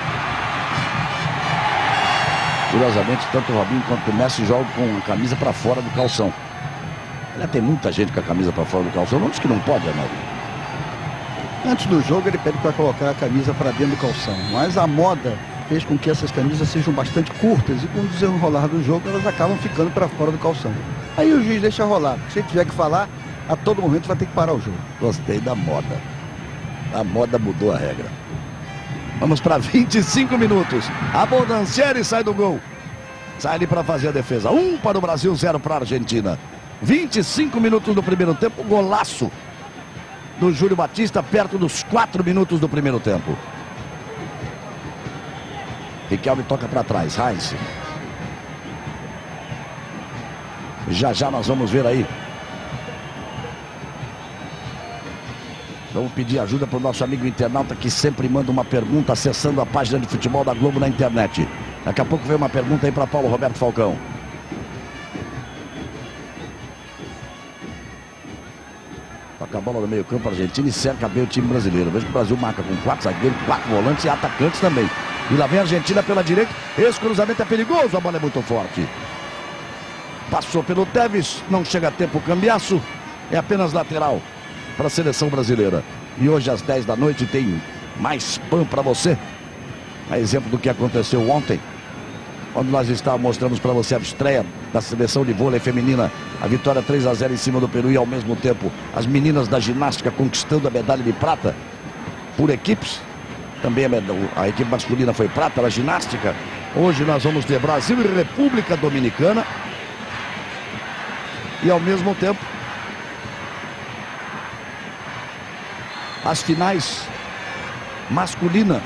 Curiosamente, tanto o Robinho quanto o Messi jogam com a camisa para fora do calção. Aliás, tem muita gente com a camisa para fora do calção. Não diz que não pode, Arnaldo. Antes do jogo, ele pede para colocar a camisa para dentro do calção. Mas a moda fez com que essas camisas sejam bastante curtas e com o desenrolar do jogo, elas acabam ficando para fora do calção. Aí o juiz deixa rolar. Se ele tiver que falar, a todo momento vai ter que parar o jogo. Gostei da moda. A moda mudou a regra. Vamos para 25 minutos. Abondancieri sai do gol. Sai ali para fazer a defesa. 1 para o Brasil, 0 para a Argentina. 25 minutos do primeiro tempo. Golaço do Júlio Batista, perto dos 4 minutos do primeiro tempo. Riquelme toca para trás. Heinz. Já nós vamos ver aí. Vamos pedir ajuda para o nosso amigo internauta que sempre manda uma pergunta acessando a página de futebol da Globo na internet. Daqui a pouco vem uma pergunta aí para Paulo Roberto Falcão. Toca a bola no meio campo argentino e cerca bem o time brasileiro. Veja que o Brasil marca com 4 zagueiros, 4 volantes e atacantes também. E lá vem a Argentina pela direita. Esse cruzamento é perigoso, a bola é muito forte. Passou pelo Tevez, não chega a tempo o Cambiasso. É apenas lateral para a seleção brasileira. E hoje às 10 da noite tem mais PAN para você. A exemplo do que aconteceu ontem, onde nós estávamos mostrando para você a estreia da seleção de vôlei feminina. A vitória 3-0 em cima do Peru e ao mesmo tempo as meninas da ginástica conquistando a medalha de prata por equipes. Também a equipe masculina foi prata na ginástica. Hoje nós vamos ter Brasil e República Dominicana. E ao mesmo tempo as finais masculina.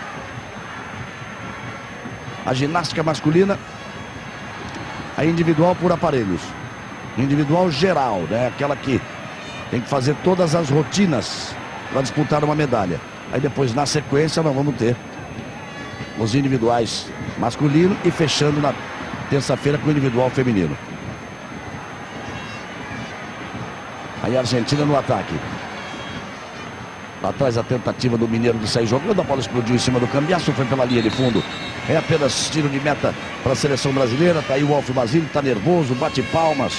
A ginástica masculina, a individual por aparelhos. Individual geral, né? Aquela que tem que fazer todas as rotinas para disputar uma medalha. Aí depois, na sequência, nós vamos ter os individuais masculino e fechando na terça-feira com o individual feminino. Aí a Argentina no ataque. Lá atrás a tentativa do Mineiro de sair jogando. A bola explodiu em cima do Cambiasso, foi pela linha de fundo. É apenas tiro de meta para a seleção brasileira. Tá aí o Alfio Basile, tá nervoso, bate palmas.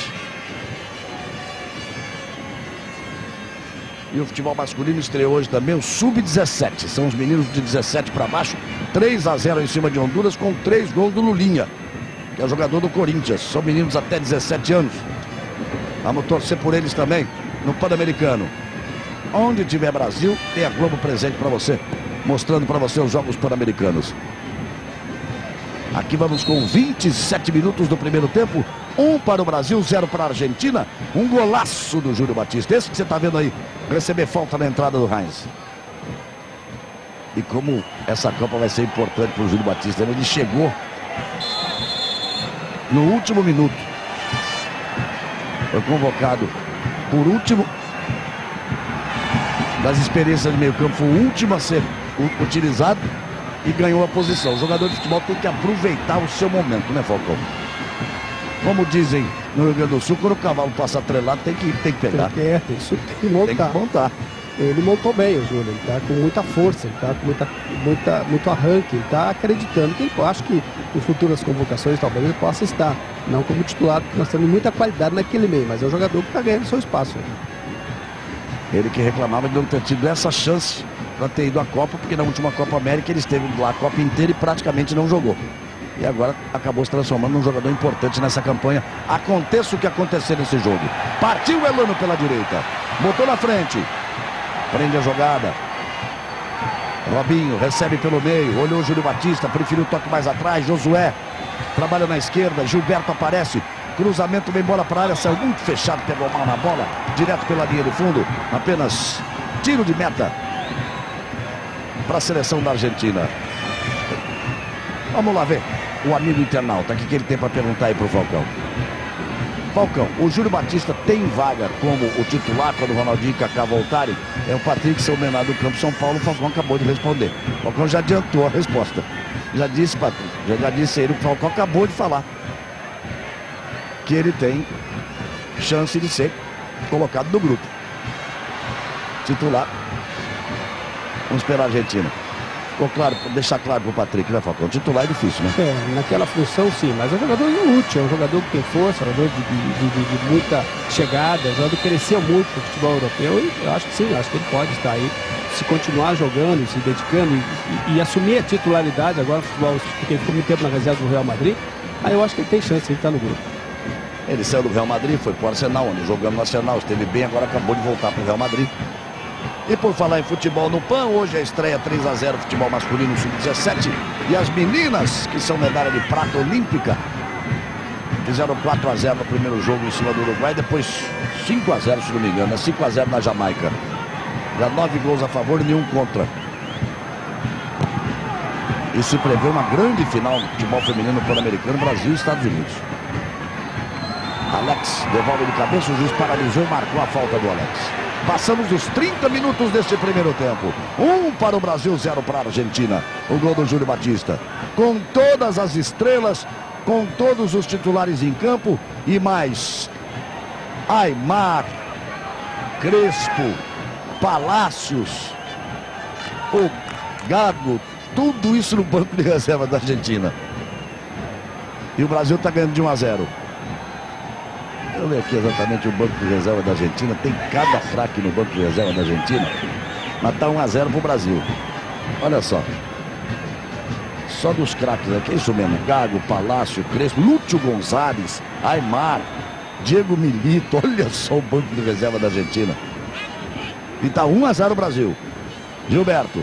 E o futebol masculino estreou hoje também o Sub-17. São os meninos de 17 para baixo. 3-0 em cima de Honduras com 3 gols do Lulinha, que é o jogador do Corinthians. São meninos até 17 anos. Vamos torcer por eles também no Pan-Americano. Onde tiver Brasil, tem a Globo presente para você, mostrando para você os jogos pan-americanos. Aqui vamos com 27 minutos do primeiro tempo. 1 para o Brasil, 0 para a Argentina. Um golaço do Júlio Batista. Esse que você está vendo aí, receber falta na entrada do Heinz. E como essa Copa vai ser importante para o Júlio Batista. Ele chegou no último minuto. Foi convocado por último. Das experiências de meio campo, foi o último a ser utilizado e ganhou a posição. O jogador de futebol tem que aproveitar o seu momento, né, Falcão? Como dizem no Rio Grande do Sul, quando o cavalo passa atrelado, tem que pegar. Tem que montar. Tem que montar. Ele montou bem, o Júlio. Ele está com muita força, ele está com muito arranque, ele está acreditando que eu acho que em futuras convocações talvez ele possa estar. Não como titular, porque nós temos muita qualidade naquele meio, mas é um jogador que está ganhando seu espaço. Ele que reclamava de não ter tido essa chance para ter ido à Copa, porque na última Copa América ele esteve lá a Copa inteira e praticamente não jogou. E agora acabou se transformando num jogador importante nessa campanha. Aconteça o que acontecer nesse jogo. Partiu o Elano pela direita. Botou na frente. Prende a jogada. Robinho recebe pelo meio. Olhou o Júlio Batista. Preferiu o toque mais atrás. Josué trabalha na esquerda. Gilberto aparece. Cruzamento, vem bola para a área. Saiu muito fechado. Pegou mal na bola. Direto pela linha de fundo. Apenas tiro de meta para a seleção da Argentina. Vamos lá ver o amigo internauta. O que ele tem para perguntar aí para o Falcão? Falcão, o Júlio Batista tem vaga como o titular quando o Ronaldinho e Kaká voltarem? É o Patrick, seu menor do campo São Paulo. O Falcão acabou de responder. O Falcão já adiantou a resposta. Já disse, Patrick, já disse ele, o Falcão acabou de falar que ele tem chance de ser colocado no grupo titular. Vamos esperar a Argentina. Ficou claro, deixar claro pro Patrick, né, Falcão? Titular é difícil, né? Naquela função sim, mas é um jogador útil, é um jogador que tem força, um jogador de muita chegada, um jogador que cresceu muito no futebol europeu e eu acho que sim, acho que ele pode estar aí, se continuar jogando, se dedicando e assumir a titularidade agora no futebol, porque ele ficou muito tempo na reserva do Real Madrid, aí eu acho que ele tem chance de estar no grupo. Ele saiu do Real Madrid, foi pro Arsenal, onde jogando no Arsenal, esteve bem, agora acabou de voltar pro Real Madrid. E por falar em futebol no PAN, hoje a estreia 3-0 futebol masculino sub-17. E as meninas, que são medalha de prata olímpica, fizeram 4-0 no primeiro jogo em cima do Uruguai, depois 5-0, se não me engano, 5-0 na Jamaica. Já 9 gols a favor e nenhum contra. E se prevê uma grande final do futebol feminino pan-americano, Brasil e Estados Unidos. Alex devolve de cabeça, o juiz paralisou e marcou a falta do Alex. Passamos os 30 minutos deste primeiro tempo. 1 para o Brasil, 0 para a Argentina. O gol do Júlio Batista. Com todas as estrelas, com todos os titulares em campo e mais Aimar, Crespo, Palácios, o Gago, Tudo isso no banco de reserva da Argentina. E o Brasil está ganhando de 1 a 0. Eu ver aqui exatamente o banco de reserva da Argentina. Tem cada craque no banco de reserva da Argentina. Mas está 1 a 0 para o Brasil. Olha só. Só dos craques aqui. É isso mesmo. Gago, Palácio, Crespo, Lúcio Gonzalez, Aymar, Diego Milito. Olha só o banco de reserva da Argentina. E está 1 a 0 o Brasil. Gilberto.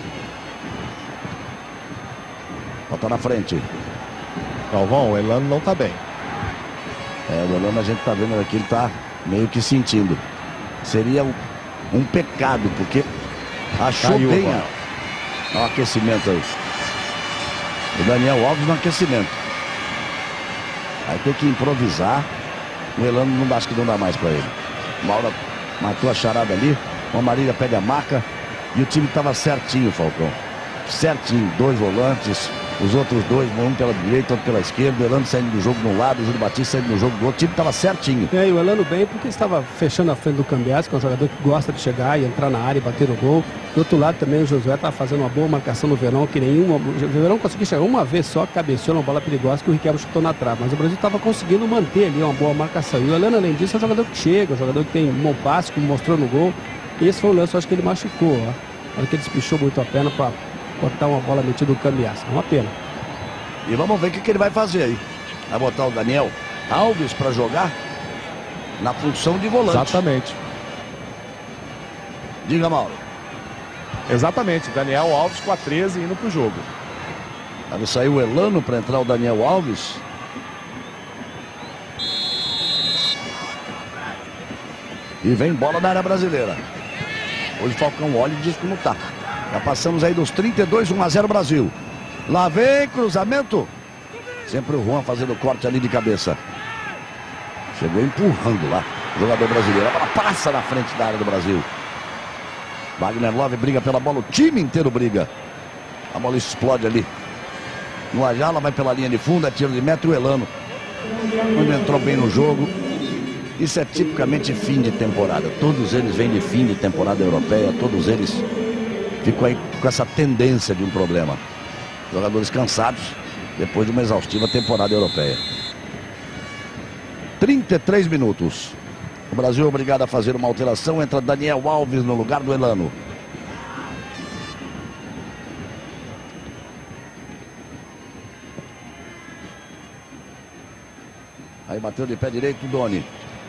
Volta na frente. Galvão, o Elano não está bem. O Elano a gente está vendo aqui, ele está meio que sentindo. Seria um pecado, porque achou Caiu bem o aquecimento aí. O Daniel Alves no aquecimento. Aí tem que improvisar. O Elano não acho que não dá mais para ele. Maura matou a charada ali. O Amarília pega a marca. E o time estava certinho, Falcão. Certinho. 2 volantes. Os outros 2, um pela direita, outro pela esquerda. O Elano saindo do jogo de um lado, o Júlio Batista saindo do jogo do outro. O time estava certinho. E o Elano bem porque estava fechando a frente do Cambiasso, que é um jogador que gosta de chegar e entrar na área e bater no gol. Do outro lado também o Josué estava fazendo uma boa marcação no Verão, que nenhuma. O Verão conseguiu chegar uma vez só, cabeceou uma bola perigosa que o Riquelme chutou na trave. Mas o Brasil estava conseguindo manter ali uma boa marcação. E o Elano, além disso, é um jogador que chega, um jogador que tem um bom passe, como mostrou no gol. E esse foi o lance, eu acho que ele machucou. Ó. Olha que ele despichou muito a perna para cortar uma bola metida do Cambiasso. Uma pena. E vamos ver o que ele vai fazer aí. Vai botar o Daniel Alves para jogar na função de volante. Exatamente. Diga, Mauro. Exatamente. Daniel Alves com a 13 indo para o jogo. Vai sair o Elano para entrar o Daniel Alves. E vem bola da área brasileira. Hoje o Falcão olha e diz como tá. Já passamos aí dos 32, 1 a 0 Brasil. Lá vem cruzamento. Sempre o Juan fazendo corte ali de cabeça. Chegou empurrando lá o jogador brasileiro. A bola passa na frente da área do Brasil. Wagner Love briga pela bola. O time inteiro briga. A bola explode ali no Ayala, vai pela linha de fundo. É tiro de meta. O Elano onde entrou bem no jogo. Isso é tipicamente fim de temporada. Todos eles vêm de fim de temporada europeia. Todos eles ficam aí com essa tendência de um problema. Jogadores cansados depois de uma exaustiva temporada europeia. 33 minutos. O Brasil é obrigado a fazer uma alteração. Entra Daniel Alves no lugar do Elano. Aí bateu de pé direito o Doni.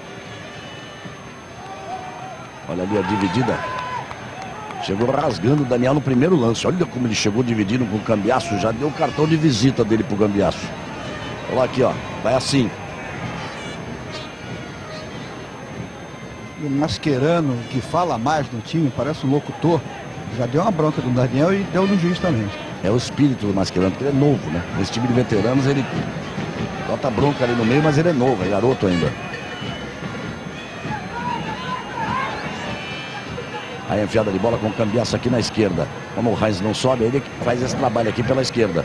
Olha ali a dividida. Chegou rasgando o Daniel no primeiro lance. Olha como ele chegou dividindo com o Cambiasso. Já deu o cartão de visita dele pro Cambiasso. Olha aqui, ó. Vai assim. O Mascherano, que fala mais no time, parece um locutor. Já deu uma bronca do Daniel e deu no juiz também. É o espírito do Mascherano, porque ele é novo, né? Nesse time de veteranos, ele bota bronca ali no meio, mas ele é novo, é garoto ainda. Aí a enfiada de bola com o Cambiasso aqui na esquerda. Como o Heinz não sobe, ele faz esse trabalho aqui pela esquerda.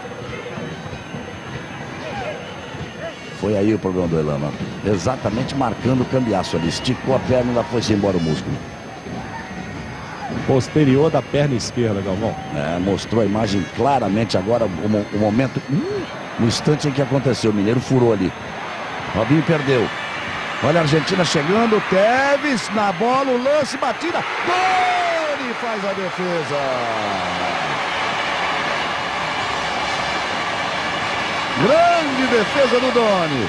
Foi aí o problema do Elano. Exatamente marcando o Cambiasso ali. Esticou a perna e ainda foi-se embora o músculo. Posterior da perna esquerda, Galvão. Mostrou a imagem claramente agora, o momento, no instante em que aconteceu. O Mineiro furou ali. Robinho perdeu. Olha a Argentina chegando, Tevez na bola, o lance, batida, gol! E faz a defesa. Grande defesa do Doni.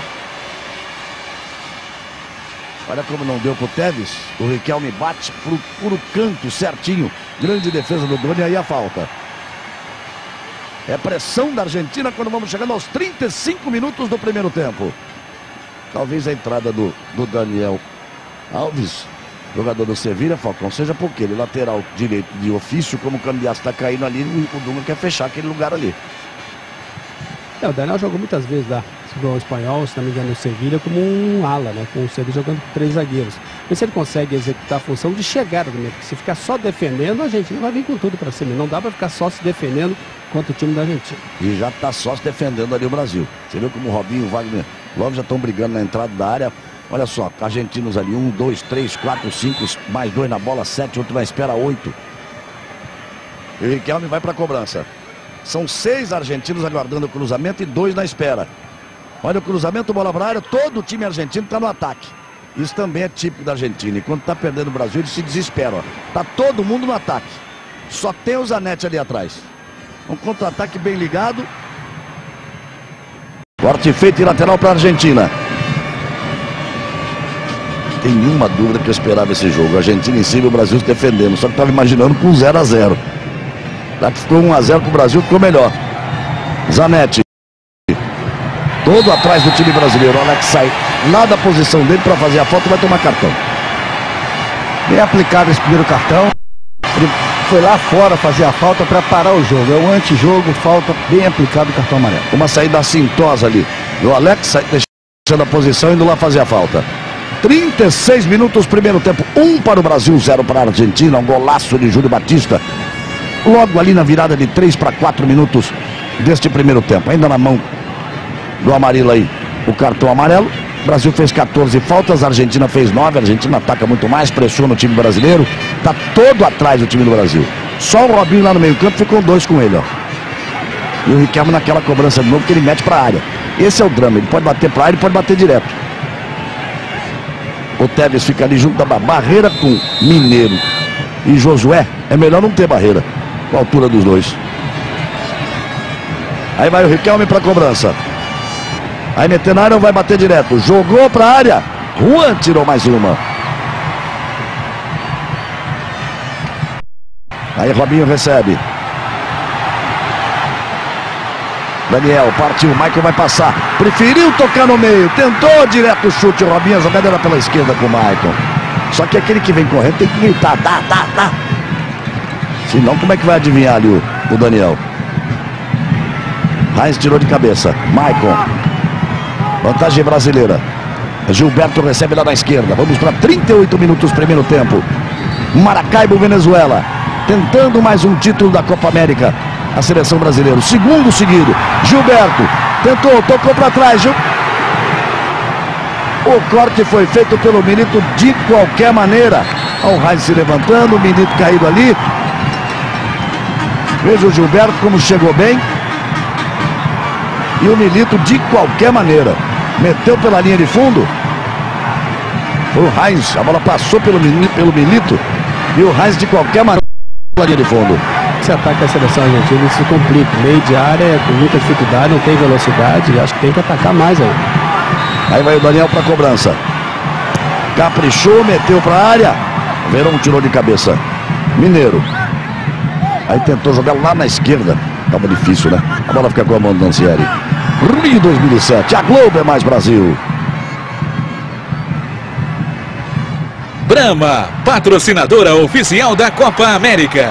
Olha como não deu pro Tevez. O Riquelme bate pro canto certinho. Grande defesa do Doni, aí a falta. É pressão da Argentina quando vamos chegando aos 35 minutos do primeiro tempo. Talvez a entrada do Daniel Alves, jogador do Sevilha, Falcão, seja porque ele lateral direito de ofício, como o Cambiasso está caindo ali, o Dunga quer fechar aquele lugar ali. O Daniel jogou muitas vezes lá, o espanhol, se não me engano, no Sevilha, como um ala, né? Com o Sevilha jogando com 3 zagueiros. Mas se ele consegue executar a função de chegada também, porque se ficar só defendendo, a Argentina vai vir com tudo para cima. Não dá para ficar só se defendendo contra o time da Argentina. E já está só se defendendo ali o Brasil. Você viu como o Robinho e o Wagner Love já estão brigando na entrada da área. Olha só, argentinos ali, 1, 2, 3, 4, 5, mais 2 na bola, 7, outro na espera, 8. E o Riquelme vai para a cobrança. São 6 argentinos aguardando o cruzamento e 2 na espera. Olha o cruzamento, bola para a área, todo o time argentino está no ataque. Isso também é típico da Argentina. E quando está perdendo o Brasil, eles se desesperam. Está todo mundo no ataque. Só tem o Zanetti ali atrás. Um contra-ataque bem ligado. Corte feito e lateral para a Argentina. Tem nenhuma dúvida que eu esperava esse jogo. A Argentina em cima e o Brasil se defendendo. Só que estava imaginando com 0 a 0. Já que ficou 1 a 0 para o Brasil, ficou melhor. Zanetti. Todo atrás do time brasileiro. O Alex sai lá da posição dele para fazer a falta e vai tomar cartão. Bem aplicado esse primeiro cartão. Ele foi lá fora fazer a falta para parar o jogo. É um antijogo, falta bem aplicado o cartão amarelo. Uma saída assintosa ali. O Alex sai deixando a posição e indo lá fazer a falta. 36 minutos, primeiro tempo. 1 para o Brasil, 0 para a Argentina. Um golaço de Júlio Batista. Logo ali na virada de 3 para 4 minutos deste primeiro tempo. Ainda na mão do Amarillo aí, o cartão amarelo. O Brasil fez 14 faltas, a Argentina fez 9. A Argentina ataca muito mais, pressiona o time brasileiro. Está todo atrás do time do Brasil. Só o Robinho lá no meio campo ficou 2 com ele, ó. E o Riquelme naquela cobrança de novo que ele mete para a área. Esse é o drama, ele pode bater para a área e pode bater direto. O Tevez fica ali junto da barreira com Mineiro e Josué. É melhor não ter barreira com a altura dos dois. Aí vai o Riquelme para a cobrança. Aí metendo na área, vai bater direto. Jogou para a área. Juan tirou mais uma. Aí Robinho recebe. Daniel partiu, Michael vai passar. Preferiu tocar no meio. Tentou direto o chute. O Robinho, a jogada era pela esquerda com o Michael. Só que aquele que vem correndo tem que gritar. Dá. Senão, como é que vai adivinhar ali o Daniel? Heinz tirou de cabeça. Michael. Vantagem brasileira. Gilberto recebe lá na esquerda. Vamos para 38 minutos, primeiro tempo. Maracaibo, Venezuela. Tentando mais um título da Copa América. A seleção brasileira. Segundo seguido. Gilberto. Tentou, tocou para trás. O corte foi feito pelo Milito de qualquer maneira. Olha o Heinz se levantando. O Milito caído ali. Veja o Gilberto como chegou bem. E o Milito de qualquer maneira. Meteu pela linha de fundo. O Heinz, a bola passou pelo Milito. E o Heinz de qualquer maneira pela linha de fundo. Esse ataque à seleção argentina se complica. Meio de área, com muita dificuldade, não tem velocidade. Acho que tem que atacar mais aí. Aí vai o Daniel para a cobrança. Caprichou, meteu para a área. Verão tirou de cabeça. Mineiro. Aí tentou jogar lá na esquerda. Tava difícil, né? A bola fica com a mão do Dancieri. Rio 2007. A Globo é mais Brasil. Brahma, patrocinadora oficial da Copa América.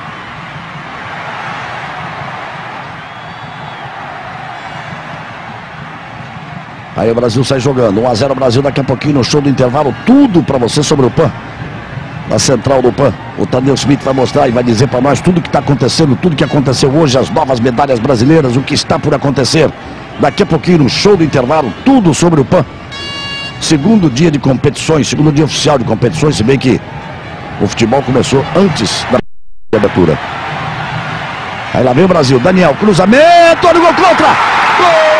Aí o Brasil sai jogando. 1 a 0 Brasil daqui a pouquinho no show do intervalo. Tudo para você sobre o PAN. Na central do PAN. O Tadeu Smith vai mostrar e vai dizer para nós tudo que está acontecendo, tudo que aconteceu hoje, as novas medalhas brasileiras, o que está por acontecer. Daqui a pouquinho no show do intervalo, tudo sobre o PAN. Segundo dia de competições, segundo dia oficial de competições, se bem que o futebol começou antes da abertura. Aí lá vem o Brasil. Daniel, cruzamento, olha o gol contra! Gol!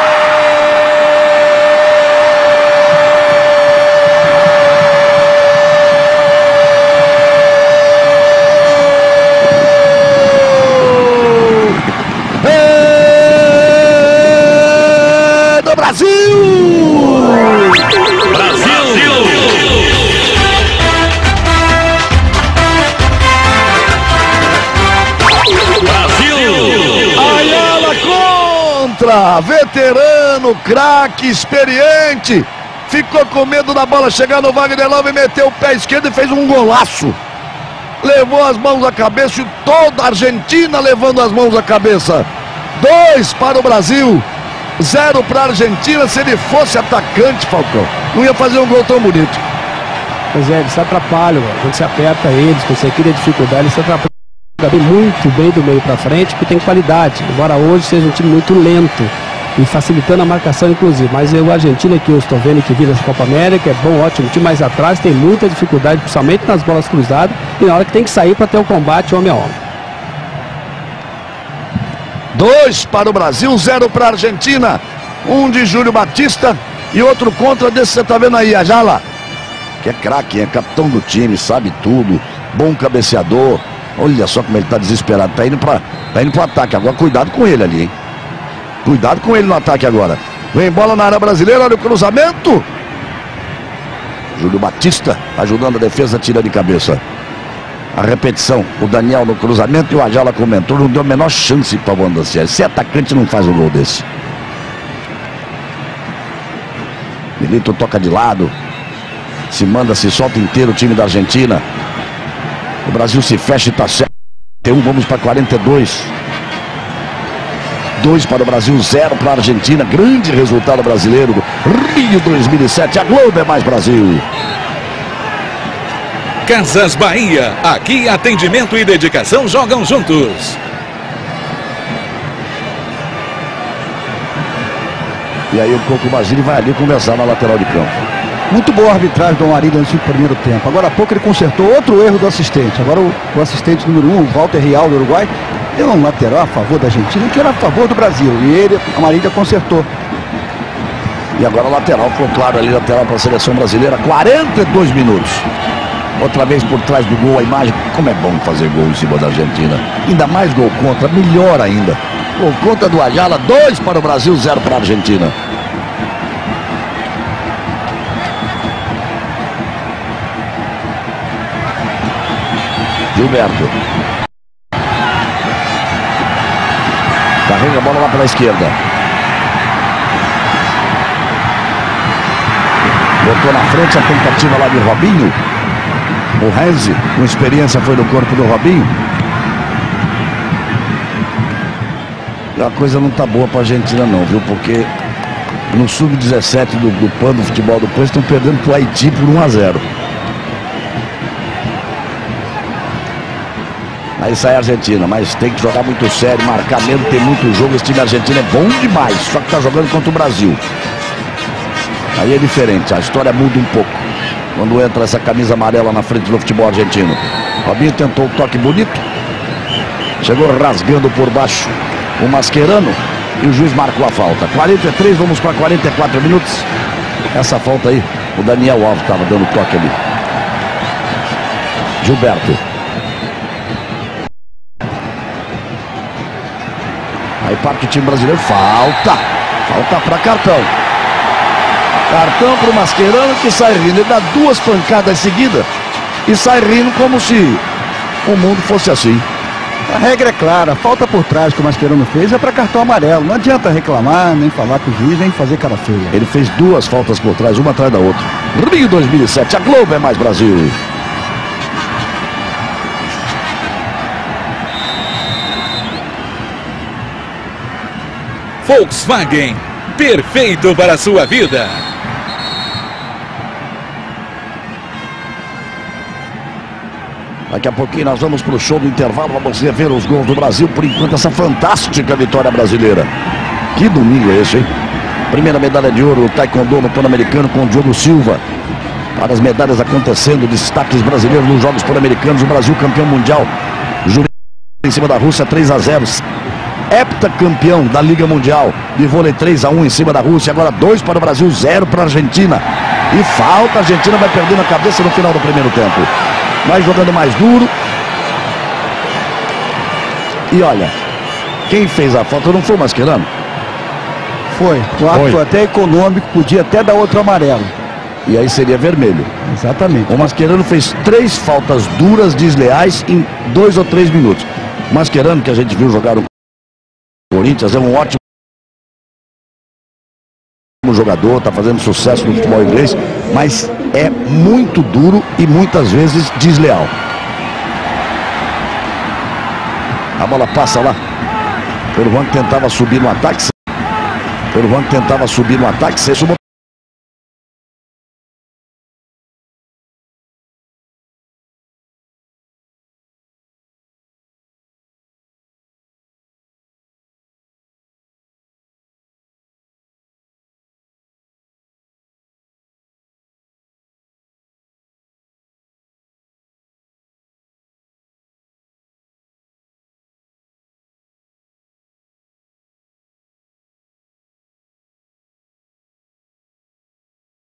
Veterano, craque, experiente. Ficou com medo da bola chegar no Wagner Love, meteu o pé esquerdo e fez um golaço. Levou as mãos à cabeça e toda a Argentina levando as mãos à cabeça. 2 para o Brasil, 0 para a Argentina. Se ele fosse atacante, Falcão, não ia fazer um gol tão bonito. Pois é, eles se atrapalham. Quando você aperta eles, quando você cria dificuldade, eles se atrapalham muito bem do meio para frente, porque tem qualidade. Embora hoje seja um time muito lento e facilitando a marcação, inclusive. Mas o Argentina, que eu estou vendo que vira essa Copa América, é bom, ótimo time, mais atrás tem muita dificuldade, principalmente nas bolas cruzadas e na hora que tem que sair para ter o combate homem a homem. 2 para o Brasil, 0 para a Argentina. Um de Júlio Batista e outro contra desse, você tá vendo aí, Ayala. Que é craque, é capitão do time, sabe tudo. Bom cabeceador. Olha só como ele tá desesperado. Tá indo pro ataque. Agora cuidado com ele ali, hein? Cuidado com ele no ataque agora. Vem bola na área brasileira, olha o cruzamento. Júlio Batista ajudando a defesa, tira de cabeça. A repetição, o Daniel no cruzamento e o Ayala comentou, não deu a menor chance para o Wanderson. Esse atacante não faz um gol desse. Milito toca de lado. Se manda, se solta inteiro o time da Argentina. O Brasil se fecha e tá certo. Vamos para 42. 2 para o Brasil, 0 para a Argentina. Grande resultado brasileiro. Rio 2007, a Globo é mais Brasil. Casas Bahia, aqui atendimento e dedicação jogam juntos. E aí o Coco Basile vai ali conversar na lateral de campo. Muito boa a arbitragem do Amarildo nesse primeiro tempo. Agora há pouco ele consertou outro erro do assistente. Agora o assistente número 1, Walter Real, do Uruguai, deu um lateral a favor da Argentina, que era a favor do Brasil. E ele, a Amarildo, consertou. E agora o lateral, ficou claro ali, lateral para a seleção brasileira, 42 minutos. Outra vez por trás do gol, a imagem. Como é bom fazer gol em cima da Argentina. Ainda mais gol contra, melhor ainda. Gol contra do Ayala, 2 para o Brasil, 0 para a Argentina. Gilberto. Carrega a bola lá pela esquerda. Botou na frente a tentativa lá de Robinho. O Renzi, com experiência, foi no corpo do Robinho. A coisa não tá boa pra Argentina não, viu? Porque no sub-17 do PAN, do futebol do PAN, estão perdendo pro Haiti por 1-0. Aí sai a Argentina, mas tem que jogar muito sério, marcar mesmo, tem muito jogo. Esse time argentino é bom demais, só que tá jogando contra o Brasil. Aí é diferente, a história muda um pouco quando entra essa camisa amarela na frente do futebol argentino. Robinho tentou o toque bonito, chegou rasgando por baixo o Mascherano e o juiz marcou a falta. 43, vamos para 44 minutos. Essa falta aí, o Daniel Alves estava dando toque ali. Gilberto. Aí parte o time brasileiro, falta para cartão. Cartão para o Mascherano, que sai rindo. Ele dá 2 pancadas seguidas e sai rindo como se o mundo fosse assim. A regra é clara, falta por trás que o Mascherano fez é para cartão amarelo. Não adianta reclamar, nem falar com o juiz, nem fazer cara feia. Ele fez 2 faltas por trás, uma atrás da outra. Rio 2007, a Globo é mais Brasil. Volkswagen, perfeito para a sua vida. Daqui a pouquinho nós vamos para o show do intervalo para você ver os gols do Brasil. Por enquanto, essa fantástica vitória brasileira. Que domingo é esse, hein? Primeira medalha de ouro, o Taekwondo no Pan-Americano com o Diogo Silva. Várias medalhas acontecendo, destaques brasileiros nos Jogos Pan-Americanos. O Brasil campeão mundial. Em cima da Rússia, 3-0. Heptacampeão da Liga Mundial de vôlei, 3-1 em cima da Rússia. Agora 2 para o Brasil, 0 para a Argentina. E falta, a Argentina vai perdendo a cabeça no final do primeiro tempo. Vai jogando mais duro. E olha, quem fez a falta não foi o Mascherano. Foi. O ato foi até econômico, podia até dar outro amarelo. E aí seria vermelho. Exatamente. O Mascherano fez 3 faltas duras, desleais, em 2 ou 3 minutos. O Mascherano, que a gente viu jogar no Corinthians, é um ótimo jogador, está fazendo sucesso no futebol inglês, mas é muito duro e muitas vezes desleal. A bola passa lá. O Juan tentava subir no ataque. César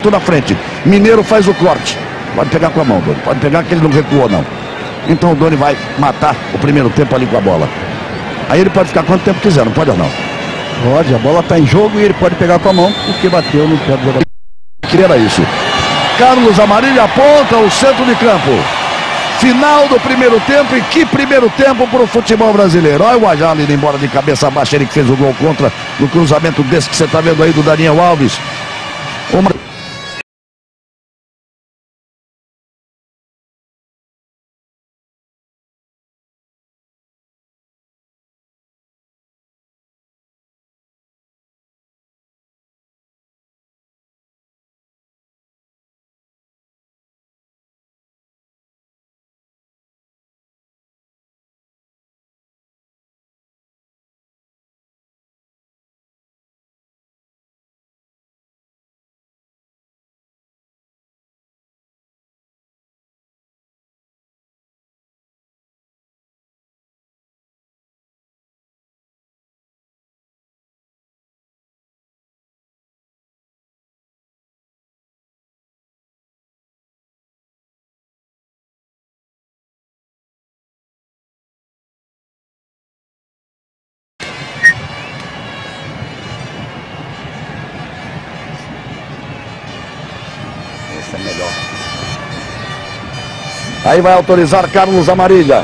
na frente. Mineiro faz o corte. Pode pegar com a mão, Doni. Pode pegar que ele não recuou, não. Então o Doni vai matar o primeiro tempo ali com a bola. Aí ele pode ficar quanto tempo quiser, não pode ou não? Pode, a bola está em jogo e ele pode pegar com a mão porque bateu no pé do jogador. Que era isso. Carlos Amarilha aponta o centro de campo. Final do primeiro tempo, e que primeiro tempo para o futebol brasileiro. Olha o Ajala indo embora de cabeça baixa, ele que fez o gol contra no cruzamento desse que você está vendo aí do Daniel Alves. É melhor. Aí vai autorizar Carlos Amarilha.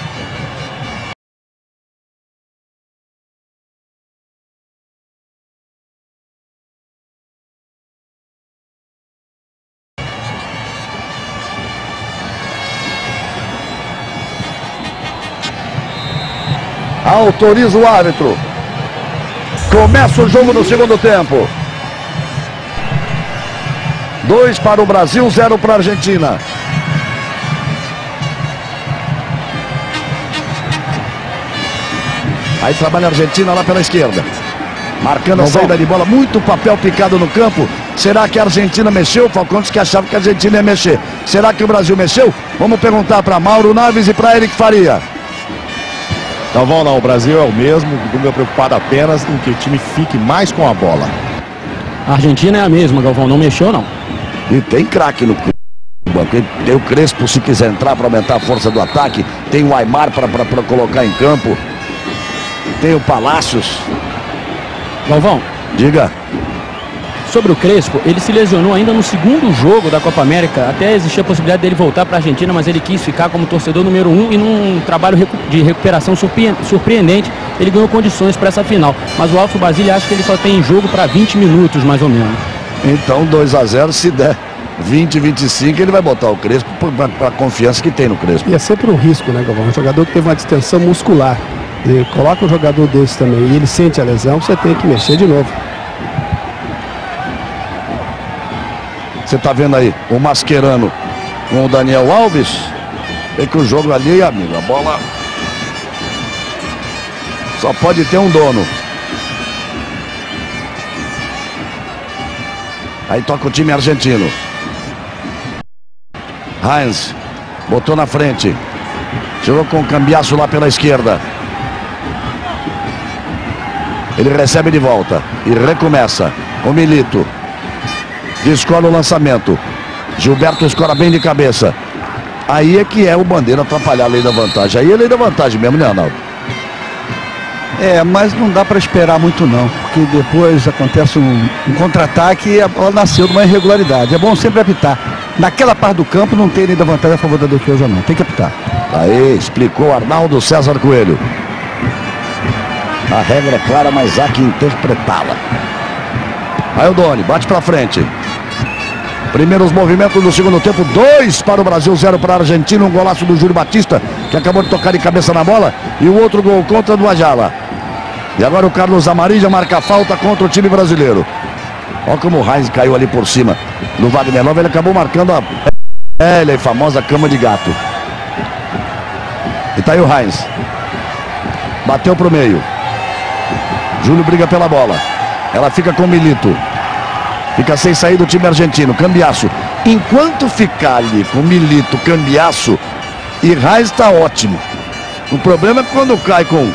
Autoriza o árbitro. Começa o jogo no segundo tempo. 2 para o Brasil, 0 para a Argentina. Aí trabalha a Argentina lá pela esquerda. Marcando a saída de bola, muito papel picado no campo. Será que a Argentina mexeu? O Falcão disse que achava que a Argentina ia mexer. Será que o Brasil mexeu? Vamos perguntar para Mauro Naves e para Eric Faria. Galvão, não, o Brasil é o mesmo. O Dunga preocupado apenas em que o time fique mais com a bola. A Argentina é a mesma, Galvão, não mexeu não. E tem craque no banco. Tem o Crespo se quiser entrar para aumentar a força do ataque. Tem o Aimar para colocar em campo. Tem o Palácios. Galvão, diga. Sobre o Crespo, ele se lesionou ainda no segundo jogo da Copa América. Até existia a possibilidade dele voltar para a Argentina, mas ele quis ficar como torcedor número 1 e num trabalho de recuperação surpreendente, ele ganhou condições para essa final. Mas o Alfio Basile acha que ele só tem jogo para 20 minutos, mais ou menos. Então 2-0, se der 20, 25, ele vai botar o Crespo para a confiança que tem no Crespo. E é sempre um risco, né, Galvão? Um jogador que teve uma distensão muscular. E coloca um jogador desse também e ele sente a lesão, você tem que mexer de novo. Você tá vendo aí o Mascherano com o Daniel Alves. Tem que o jogo ali, amigo, a bola só pode ter um dono. Aí toca o time argentino. Heinz botou na frente. Jogou com o Cambiasso lá pela esquerda. Ele recebe de volta e recomeça. O Milito descola o lançamento. Gilberto escora bem de cabeça. Aí é que é o Bandeira atrapalhar a lei da vantagem. Aí é a lei da vantagem mesmo, né, Arnaldo? É, mas não dá para esperar muito não, porque depois acontece um contra-ataque e a bola nasceu de uma irregularidade. É bom sempre apitar. Naquela parte do campo não tem lei da vantagem a favor da defesa não, tem que apitar. Aí explicou Arnaldo César Coelho. A regra é clara, mas há que interpretá-la. Aí o Doni bate pra frente. Primeiros movimentos do segundo tempo. 2 para o Brasil, 0 para a Argentina. Um golaço do Júlio Batista, que acabou de tocar de cabeça na bola. E o outro gol contra do Ajala. E agora o Carlos Amarilha marca a falta contra o time brasileiro. Olha como o Heinz caiu ali por cima do Wagner Love. Ele acabou marcando a velha e famosa cama de gato. E tá aí o Heinz. Bateu pro meio. Júlio briga pela bola. Ela fica com o Milito. Fica sem sair do time argentino. Cambiasso. Enquanto ficar ali com Milito, Cambiasso e Heinz tá ótimo. O problema é quando cai com...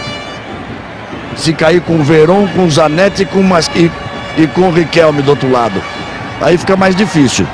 Se cair com o Veron, com o Zanetti e com o Riquelme do outro lado. aí fica mais difícil.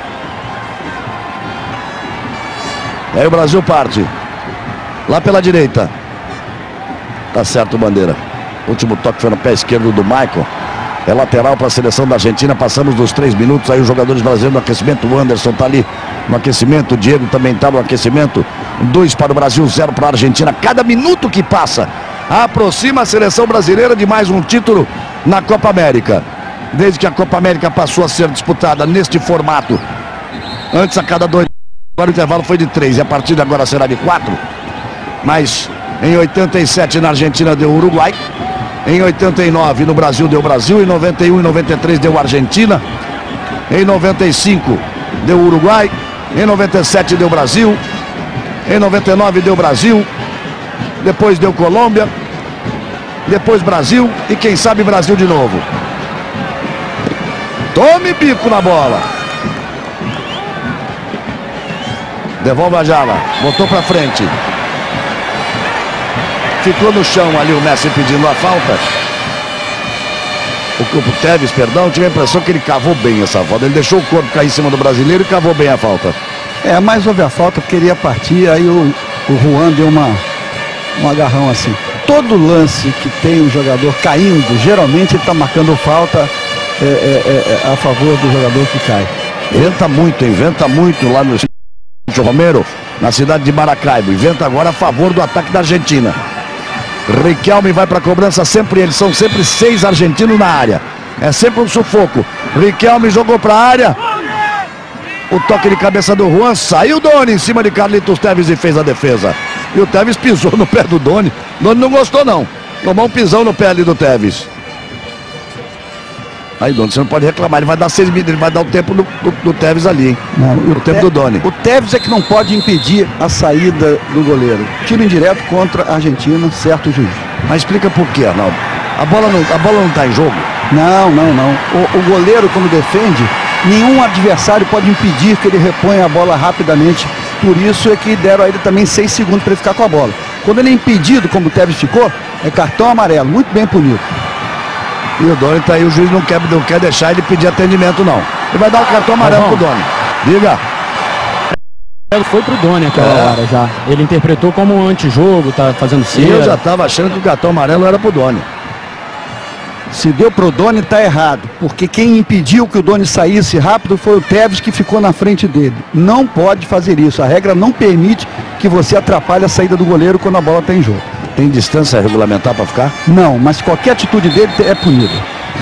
Aí o Brasil parte. Lá pela direita. Tá certo, Bandeira. Último toque foi no pé esquerdo do Maicon. É lateral para a seleção da Argentina. Passamos dos 3 minutos. Aí os jogadores brasileiros no aquecimento. O Anderson tá ali no aquecimento. O Diego também tá no aquecimento. 2 para o Brasil, 0 para a Argentina. Cada minuto que passa aproxima a seleção brasileira de mais um título na Copa América. Desde que a Copa América passou a ser disputada neste formato. Antes a cada 2. Agora o intervalo foi de 3 e a partir de agora será de 4. Mas em 87 na Argentina deu Uruguai. Em 89 no Brasil deu Brasil. Em 91 e 93 deu Argentina. Em 95 deu Uruguai. Em 97 deu Brasil. Em 99 deu Brasil. Depois deu Colômbia. Depois Brasil. E quem sabe Brasil de novo. Tome bico na bola. Devolve a Jala. Botou pra frente. Ficou no chão ali o Messi pedindo a falta. O Tevez, perdão, tive a impressão que ele cavou bem essa falta. Ele deixou o corpo cair em cima do brasileiro e cavou bem a falta. É, mas houve a falta porque queria partir, aí o Juan deu um agarrão assim. Todo lance que tem o jogador caindo, geralmente ele está marcando falta a favor do jogador que cai. Inventa muito lá no Romero, na cidade de Maracaibo. Inventa agora a favor do ataque da Argentina. Riquelme vai para a cobrança sempre. Eles são sempre 6 argentinos na área. É sempre um sufoco. Riquelme jogou para a área. O toque de cabeça do Juan. Saiu o Doni em cima de Carlitos Tevez e fez a defesa. E o Tevez pisou no pé do Doni. Doni não gostou não. Tomou um pisão no pé ali do Tevez. Aí, Doni, você não pode reclamar. Ele vai dar 6 minutos. Ele vai dar o tempo do Tevez ali, hein? Não, o tempo do Doni. O Tevez é que não pode impedir a saída do goleiro. Tiro indireto contra a Argentina, certo, juiz. Mas explica por quê, Arnaldo. A bola não está em jogo? Não. O goleiro, quando defende, nenhum adversário pode impedir que ele reponha a bola rapidamente. Por isso é que deram a ele também 6 segundos para ele ficar com a bola. Quando ele é impedido, como o Tevez ficou, é cartão amarelo. Muito bem punido. E o Doni tá aí, o juiz não quer deixar ele pedir atendimento, não. Ele vai dar o cartão amarelo pro Doni. Diga. Foi pro Doni aquela hora já. Ele interpretou como um antijogo, tá fazendo cera. Eu já tava achando que o cartão amarelo era pro Doni. Se deu pro Doni, tá errado. Porque quem impediu que o Doni saísse rápido foi o Tevez, que ficou na frente dele. Não pode fazer isso. A regra não permite que você atrapalhe a saída do goleiro quando a bola tá em jogo. Tem distância regulamentar para ficar? Não, mas qualquer atitude dele é punida.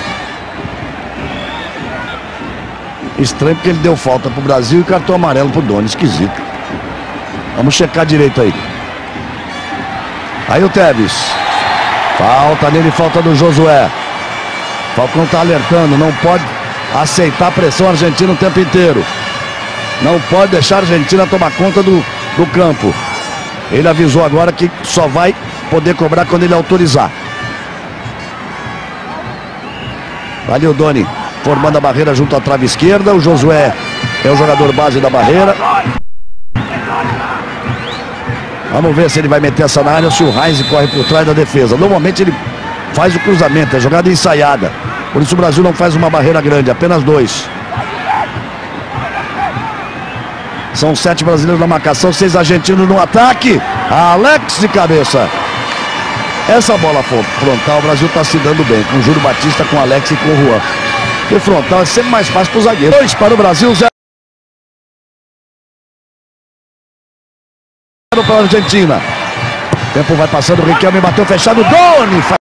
Estranho porque ele deu falta pro Brasil e cartão amarelo pro Doni. Esquisito. Vamos checar direito aí. Aí o Tevez. Falta nele, falta do Josué. Falcão tá alertando, não pode aceitar a pressão argentina o tempo inteiro. Não pode deixar a Argentina tomar conta do campo. Ele avisou agora que só vai poder cobrar quando ele autorizar. Ali o Doni formando a barreira junto à trave esquerda. O Josué é o jogador base da barreira. Vamos ver se ele vai meter essa na área ou se o Heinz corre por trás da defesa. Normalmente ele faz o cruzamento, é jogada ensaiada. Por isso o Brasil não faz uma barreira grande, apenas 2. São 7 brasileiros na marcação, 6 argentinos no ataque. Alex de cabeça. Essa bola frontal, o Brasil está se dando bem. Com o Júlio Batista, com o Alex e com o Juan. Porque frontal é sempre mais fácil para o zagueiro. 2 para o Brasil, 0 para a Argentina. O tempo vai passando, o Riquelme bateu fechado. Doni faz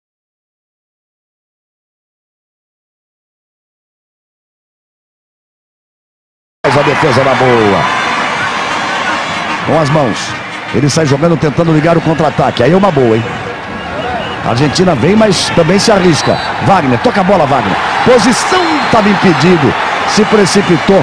a defesa na boa. Com as mãos. Ele sai jogando, tentando ligar o contra-ataque. Aí é uma boa, hein? A Argentina vem, mas também se arrisca. Wagner, toca a bola, Wagner. Posição, estava impedido. Se precipitou.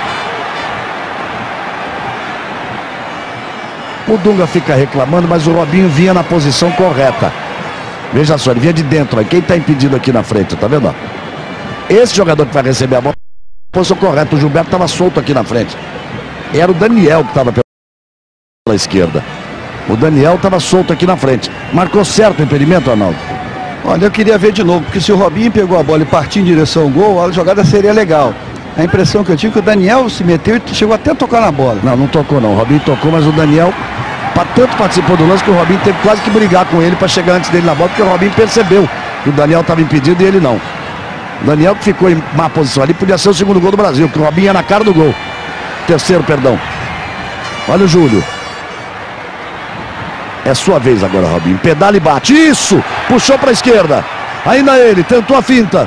O Dunga fica reclamando, mas o Robinho vinha na posição correta. Veja só, ele vinha de dentro. Quem está impedido aqui na frente, tá vendo? Esse jogador que vai receber a bola, posição correta. O Gilberto estava solto aqui na frente. Era o Daniel que estava pela esquerda. O Daniel estava solto aqui na frente. Marcou certo o impedimento, Arnaldo? Olha, eu queria ver de novo, porque se o Robinho pegou a bola e partiu em direção ao gol, a jogada seria legal. A impressão que eu tive é que o Daniel se meteu e chegou até a tocar na bola. Não tocou não. O Robinho tocou, mas o Daniel tanto participou do lance que o Robinho teve quase que brigar com ele para chegar antes dele na bola, porque o Robinho percebeu que o Daniel estava impedido e ele não. O Daniel que ficou em má posição ali podia ser o segundo gol do Brasil, porque o Robinho ia na cara do gol. Terceiro, perdão. Olha o Júlio. É sua vez agora, Robinho. Pedala e bate. Isso! Puxou para a esquerda. Ainda ele, tentou a finta.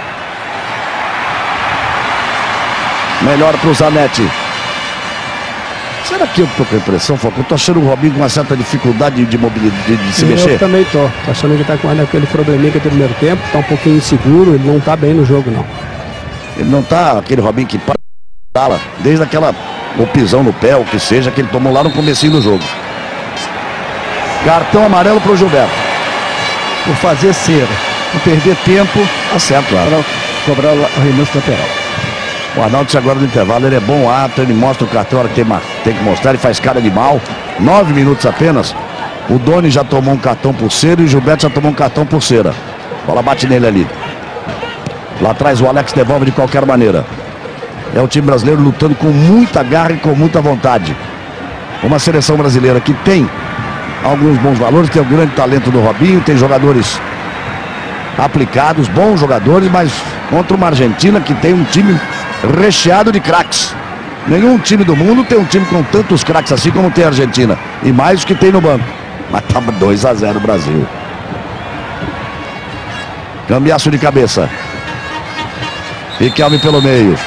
Melhor para o Zanetti. Será que eu tô com a impressão, Falcão? Eu tô achando o Robinho com uma certa dificuldade de mobilidade, de se mexer. Eu também tô achando que tá com aquele probleminha que do primeiro tempo, tá um pouquinho inseguro, ele não tá bem no jogo, não. Ele não tá aquele Robinho que pedala, desde o pisão no pé, o que seja, que ele tomou lá no comecinho do jogo. Cartão amarelo pro Gilberto. Por fazer cera, por perder tempo, acerto, para cobrar o arremesso lateral. O Arnaldo agora no intervalo, ele é bom ato, ele mostra o cartão, a hora que tem que mostrar, ele faz cara de mal. 9 minutos apenas. O Doni já tomou um cartão por cera e o Gilberto já tomou um cartão por cera. A bola bate nele ali. Lá atrás o Alex devolve de qualquer maneira. É o time brasileiro lutando com muita garra e com muita vontade. Uma seleção brasileira que tem alguns bons valores, tem o grande talento do Robinho, tem jogadores aplicados, bons jogadores, mas contra uma Argentina que tem um time recheado de craques. Nenhum time do mundo tem um time com tantos craques assim como tem a Argentina. E mais o que tem no banco. Mas estava 2-0 Brasil. Cambiaço de cabeça. Riquelme pelo meio.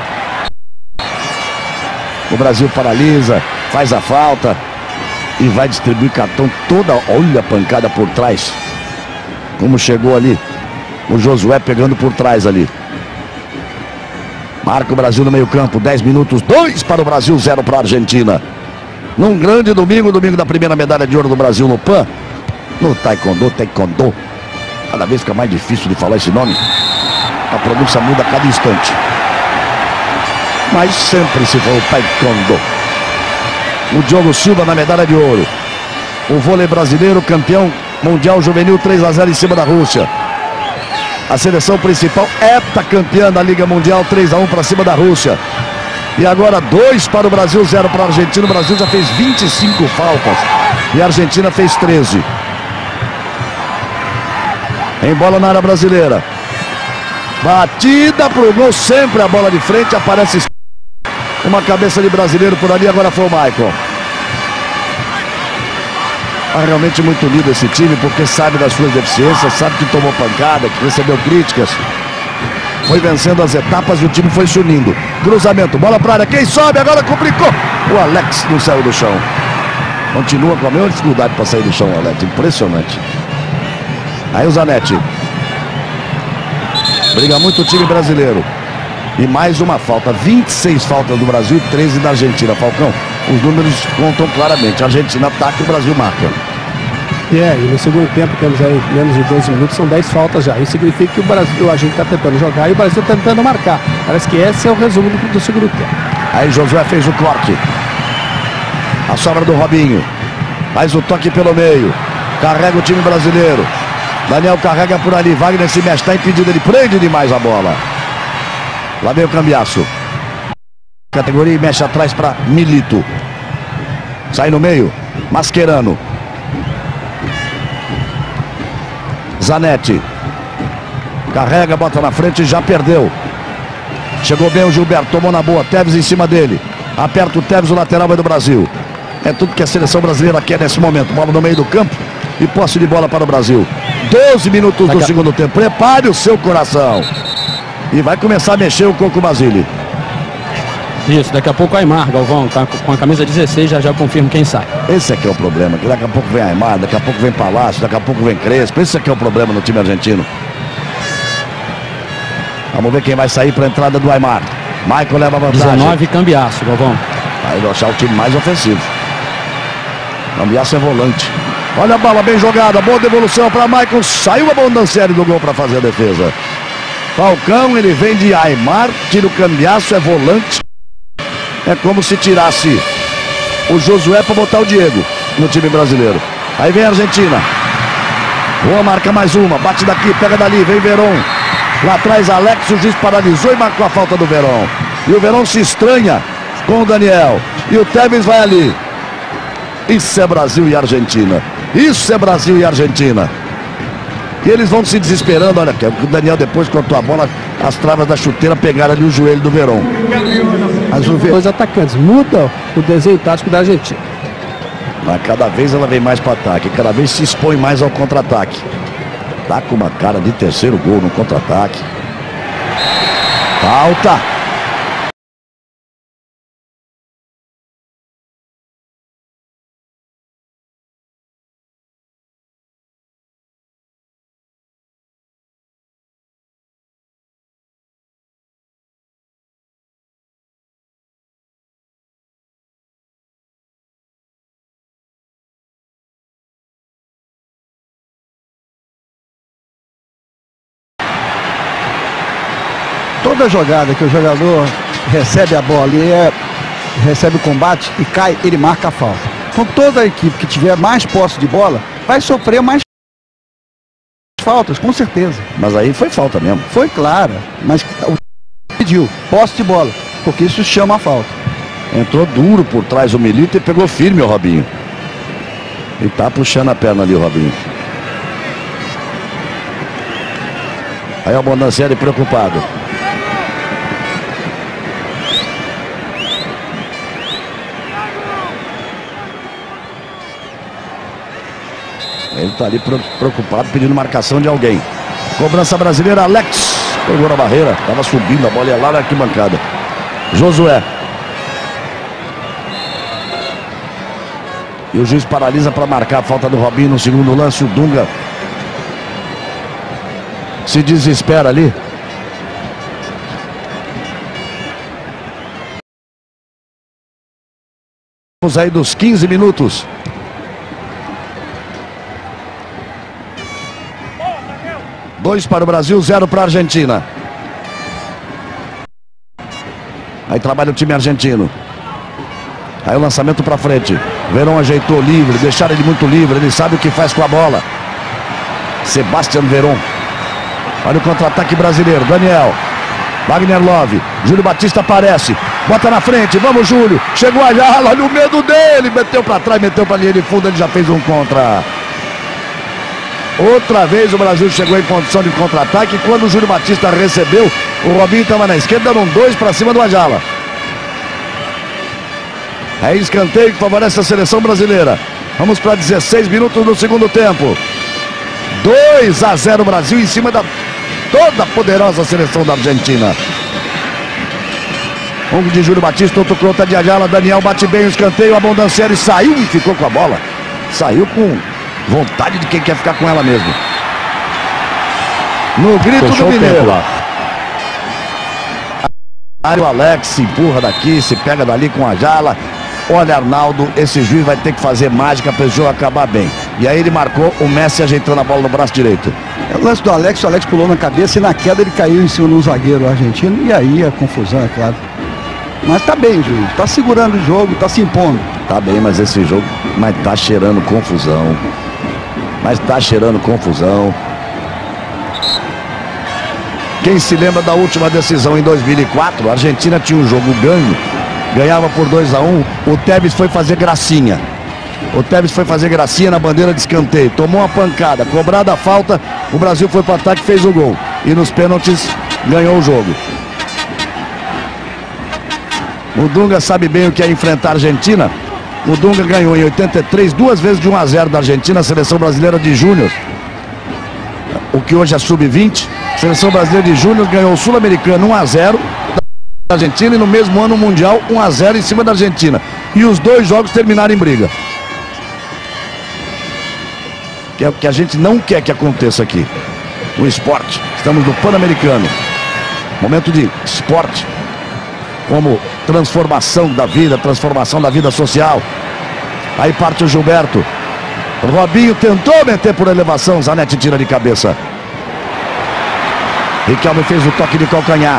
O Brasil paralisa, faz a falta e vai distribuir cartão toda. Olha a pancada por trás. Como chegou ali. O Josué pegando por trás ali. Marca o Brasil no meio campo, 10 minutos, 2 para o Brasil, 0 para a Argentina. Num grande domingo da primeira medalha de ouro do Brasil no PAN. No Taekwondo. Cada vez fica mais difícil de falar esse nome. A pronúncia muda a cada instante. Mas sempre se for o Taekwondo. O Diogo Silva na medalha de ouro. O vôlei brasileiro, campeão mundial juvenil, 3-0 em cima da Rússia. A seleção principal heptacampeã da Liga Mundial, 3-1 para cima da Rússia. E agora 2 para o Brasil, 0 para a Argentina. O Brasil já fez 25 faltas e a Argentina fez 13. Em bola na área brasileira. Batida pro gol, sempre a bola de frente. Aparece uma cabeça de brasileiro por ali, agora foi o Michael. Realmente muito unido esse time, porque sabe das suas deficiências, sabe que tomou pancada, que recebeu críticas. Foi vencendo as etapas e o time foi se unindo. Cruzamento, bola para área, quem sobe agora complicou. O Alex não saiu do chão. Continua com a mesma dificuldade para sair do chão, Alex. Impressionante. Aí o Zanetti. Briga muito o time brasileiro. E mais uma falta, 26 faltas do Brasil e 13 da Argentina. Falcão, os números contam claramente. A Argentina ataca e o Brasil marca. E no segundo tempo temos aí menos de 12 minutos, são 10 faltas já. Isso significa que o Brasil, a gente está tentando jogar e o Brasil está tentando marcar. Parece que esse é o resumo do segundo tempo. Aí Josué fez o corte. A sobra do Robinho. Faz o toque pelo meio. Carrega o time brasileiro. Daniel carrega por ali. Wagner se mexe, está impedido. Ele prende demais a bola. Lá vem o cambiaço. Categoria e mexe atrás para Milito. Sai no meio. Mascherano. Zanetti. Carrega, bota na frente e já perdeu. Chegou bem o Gilberto, tomou na boa. Tevez em cima dele. Aperta o Tevez, o lateral vai do Brasil. É tudo que a seleção brasileira quer nesse momento. Bola no meio do campo e posse de bola para o Brasil. 12 minutos do segundo tempo. Prepare o seu coração. E vai começar a mexer o Coco Basile. Isso, daqui a pouco o Aimar, Galvão, tá com a camisa 16, já confirmo quem sai. Esse aqui é o problema, que daqui a pouco vem Aimar, daqui a pouco vem Palácio, daqui a pouco vem Crespo. Esse aqui é o problema no time argentino. Vamos ver quem vai sair para a entrada do Aimar. Michael leva a vantagem. 19, Cambiaço, Galvão. Aí vai achar o time mais ofensivo. Cambiaço é volante. Olha a bola bem jogada, boa devolução para Michael. Saiu a Bondancieri do gol para fazer a defesa. Falcão, ele vem de Aimar, tira o Cambiaço, é volante. É como se tirasse o Josué para botar o Diego no time brasileiro. Aí vem a Argentina. Boa, marca mais uma, bate daqui, pega dali, vem Verón. Lá atrás Alex, o juiz paralisou e marcou a falta do Verón. E o Verón se estranha com o Daniel. E o Tevez vai ali. Isso é Brasil e Argentina. Isso é Brasil e Argentina. E eles vão se desesperando. Olha, o Daniel depois cortou a bola, as travas da chuteira pegaram ali o joelho do Verón. Mas os dois atacantes mudam o desenho tático da Argentina. Mas cada vez ela vem mais para ataque, cada vez se expõe mais ao contra-ataque. Tá com uma cara de terceiro gol no contra-ataque. Falta. Toda jogada que o jogador recebe a bola e recebe o combate e cai, ele marca a falta. Então toda a equipe que tiver mais posse de bola vai sofrer mais faltas, com certeza. Mas aí foi falta mesmo. Foi clara, mas o pediu posse de bola, porque isso chama a falta. Entrou duro por trás o Milito e pegou firme o Robinho. E tá puxando a perna ali o Robinho. Aí o Bondancieri preocupado. Ele tá ali preocupado, pedindo marcação de alguém. Cobrança brasileira, Alex. Pegou na barreira, tava subindo, a bola ia lá na arquibancada. Josué. E o juiz paralisa para marcar a falta do Robinho no segundo lance. O Dunga se desespera ali. Vamos aí dos 15 minutos. Dois para o Brasil, 0 para a Argentina. Aí trabalha o time argentino. Aí o lançamento para frente. Verón ajeitou livre, deixaram ele muito livre. Ele sabe o que faz com a bola. Sebastián Verón. Olha o contra-ataque brasileiro. Daniel. Wagner Love. Júlio Batista aparece. Bota na frente. Vamos, Júlio. Chegou a Ayala. Olha o medo dele. Meteu para trás, meteu para a linha de fundo. Ele já fez um contra. Outra vez o Brasil chegou em condição de contra-ataque. Quando o Júlio Batista recebeu, o Robinho estava na esquerda, dando 2 para cima do Ayala. É escanteio que favorece a seleção brasileira. Vamos para 16 minutos do segundo tempo. 2-0 Brasil em cima da toda a poderosa seleção da Argentina. Um de Júlio Batista, outro contra de Ayala. Daniel bate bem o escanteio. A Bondancieri saiu e ficou com a bola. Saiu com vontade de quem quer ficar com ela mesmo. No grito do Mineiro. O Alex se empurra daqui, se pega dali com a Ayala. Olha, Arnaldo, esse juiz vai ter que fazer mágica para o jogo acabar bem. E aí ele marcou o Messi ajeitando a bola no braço direito. É o lance do Alex, o Alex pulou na cabeça e na queda ele caiu em cima do zagueiro argentino. E aí a confusão, é claro. Mas tá bem, juiz. Tá segurando o jogo, tá se impondo. Tá bem, mas esse jogo tá cheirando confusão. Mas tá cheirando confusão. Quem se lembra da última decisão em 2004? A Argentina tinha um jogo ganho. Ganhava por 2-1. O Tevez foi fazer gracinha. O Tevez foi fazer gracinha na bandeira de escanteio. Tomou uma pancada. Cobrada a falta. O Brasil foi para o ataque e fez o gol. E nos pênaltis ganhou o jogo. O Dunga sabe bem o que é enfrentar a Argentina. O Dunga ganhou em 83, 2 vezes de 1-0 da Argentina, a seleção brasileira de júnior. O que hoje é sub-20. A seleção brasileira de júnior ganhou o sul-americano 1-0 da Argentina e no mesmo ano o mundial 1-0 em cima da Argentina. E os 2 jogos terminaram em briga. Que é o que a gente não quer que aconteça aqui. No esporte. Estamos no Pan-Americano. Momento de esporte. Como transformação da vida social. Aí parte o Gilberto. Robinho tentou meter por elevação. Zanetti tira de cabeça. Riquelme fez o toque de calcanhar.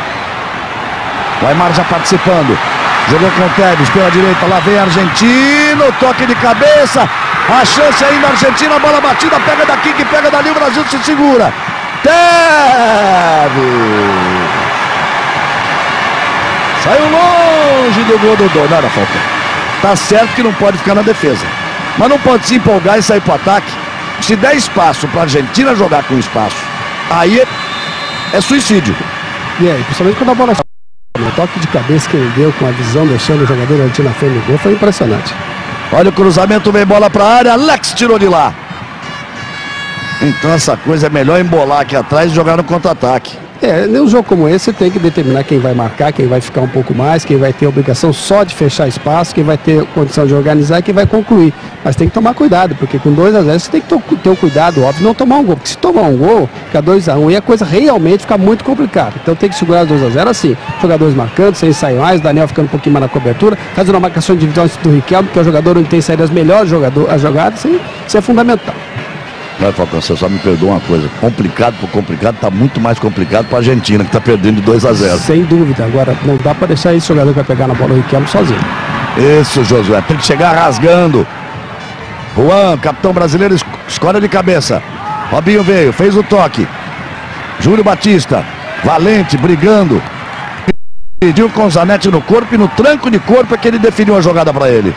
O Aimar já participando. Jogou com o Tevez pela direita. Lá vem Argentino. Toque de cabeça. A chance ainda Argentina. Bola batida. Pega daqui que pega dali. O Brasil se segura. Saiu longe do gol do Dodô. Não era falta. Tá certo que não pode ficar na defesa, mas não pode se empolgar e sair pro ataque. Se der espaço pra Argentina jogar com espaço, aí é suicídio. E aí, principalmente quando a bola... O toque de cabeça que ele deu com a visão, deixando o jogador da Argentina na frente do gol, foi impressionante. Olha o cruzamento, vem bola pra área, Alex tirou de lá. Então essa coisa é melhor embolar aqui atrás e jogar no contra-ataque. Num jogo como esse, você tem que determinar quem vai marcar, quem vai ficar um pouco mais, quem vai ter a obrigação só de fechar espaço, quem vai ter condição de organizar e quem vai concluir. Mas tem que tomar cuidado, porque com 2-0 você tem que ter o cuidado, óbvio, não tomar um gol. Porque se tomar um gol, fica 2-1 e a coisa realmente fica muito complicada. Então tem que segurar 2-0 assim. Jogadores marcando, sem sair mais, o Daniel ficando um pouquinho mais na cobertura, fazendo uma marcação individual do Riquelme, que é o jogador onde tem saído as melhores as jogadas, isso é fundamental. Vai, Falcão, você só me perdoa uma coisa. Complicado por complicado, tá muito mais complicado para a Argentina, que tá perdendo de 2-0. Sem dúvida. Agora, não dá para deixar esse jogador que vai pegar na bola o Riquelme sozinho. Isso, Josué. Tem que chegar rasgando. Juan, capitão brasileiro, escolha de cabeça. Robinho veio, fez o toque. Júlio Batista, valente, brigando. Pediu com o Zanetti no corpo e no tranco de corpo é que ele definiu a jogada para ele.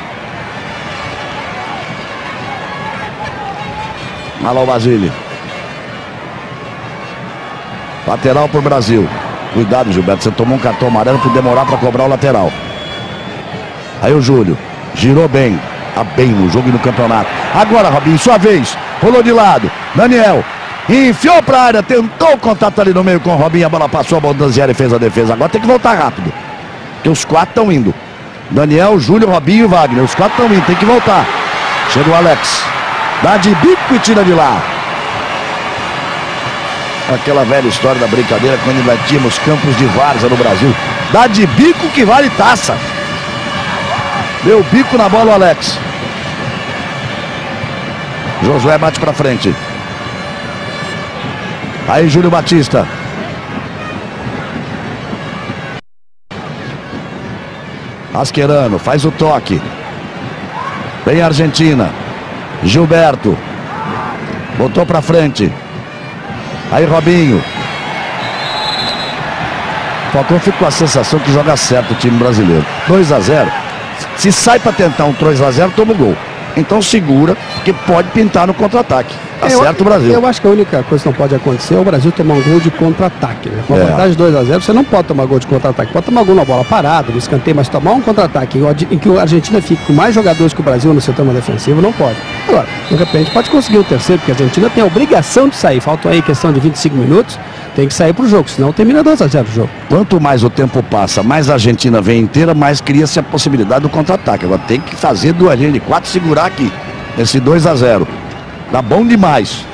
Olha lá o Basile. Lateral pro Brasil. Cuidado, Gilberto, você tomou um cartão amarelo por demorar para cobrar o lateral. Aí o Júlio girou bem. Tá bem no jogo e no campeonato. Agora, Robinho, sua vez. Rolou de lado. Daniel enfiou pra área, tentou o contato ali no meio com o Robinho. A bola passou, a Bondanzieri fez a defesa. Agora tem que voltar rápido, porque os quatro estão indo. Daniel, Júlio, Robinho e Wagner. Os quatro estão indo, tem que voltar. Chega o Alex. Dá de bico e tira de lá. Aquela velha história da brincadeira quando ainda tínhamos campos de várzea no Brasil. Dá de bico que vale taça. Deu bico na bola o Alex. Josué bate pra frente. Aí Júlio Batista. Mascherano faz o toque. Vem a Argentina. Gilberto. Botou pra frente. Aí Robinho. Falcão fica com a sensação que joga certo o time brasileiro. 2-0. Se sai para tentar um 3-0, toma o gol. Então segura, porque pode pintar no contra-ataque. Tá certo o Brasil. Eu acho que a única coisa que não pode acontecer é o Brasil tomar um gol de contra-ataque. Né? Com a vantagem de 2-0, você não pode tomar gol de contra-ataque. Pode tomar gol na bola parada, no escanteio, mas tomar um contra-ataque em que a Argentina fique com mais jogadores que o Brasil no sistema defensivo, não pode. Agora, de repente, pode conseguir o terceiro, porque a Argentina tem a obrigação de sair. Faltam aí questão de 25 minutos. Tem que sair pro jogo, senão termina 2-0 o jogo. Quanto mais o tempo passa, mais a Argentina vem inteira, mais cria-se a possibilidade do contra-ataque. Agora tem que fazer 2 linhas de 4 segurar aqui. Esse 2-0. Tá bom demais.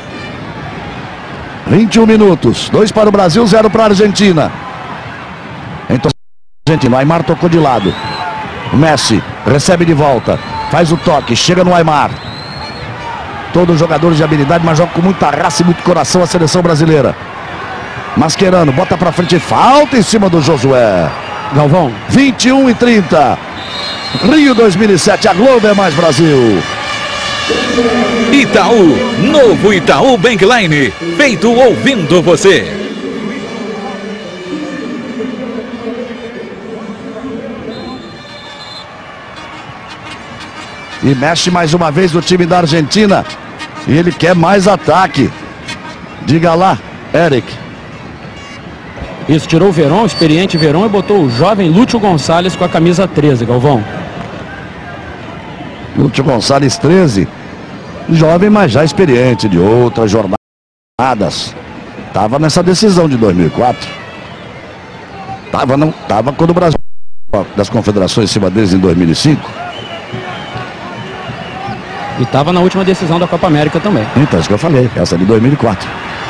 21 minutos. 2 para o Brasil, 0 para a Argentina. Então, Argentina. O Aimar tocou de lado. O Messi recebe de volta. Faz o toque. Chega no Aimar. Todos os jogadores de habilidade, mas joga com muita raça e muito coração a seleção brasileira. Mascherano, bota pra frente, falta em cima do Josué. Galvão. 21:30. Rio 2007, a Globo é mais Brasil. Itaú, novo Itaú Bankline, feito ouvindo você. E mexe mais uma vez o time da Argentina. E ele quer mais ataque. Diga lá, Eric. Isso, tirou o Verón, o experiente Verón, e botou o jovem Lúcio Gonçalves com a camisa 13, Galvão. Lúcio Gonçalves 13. Jovem, mas já experiente de outras jornadas. Tava nessa decisão de 2004. Tava quando o Brasil das confederações em cima deles em 2005. E tava na última decisão da Copa América também. Então, isso que eu falei, essa de 2004.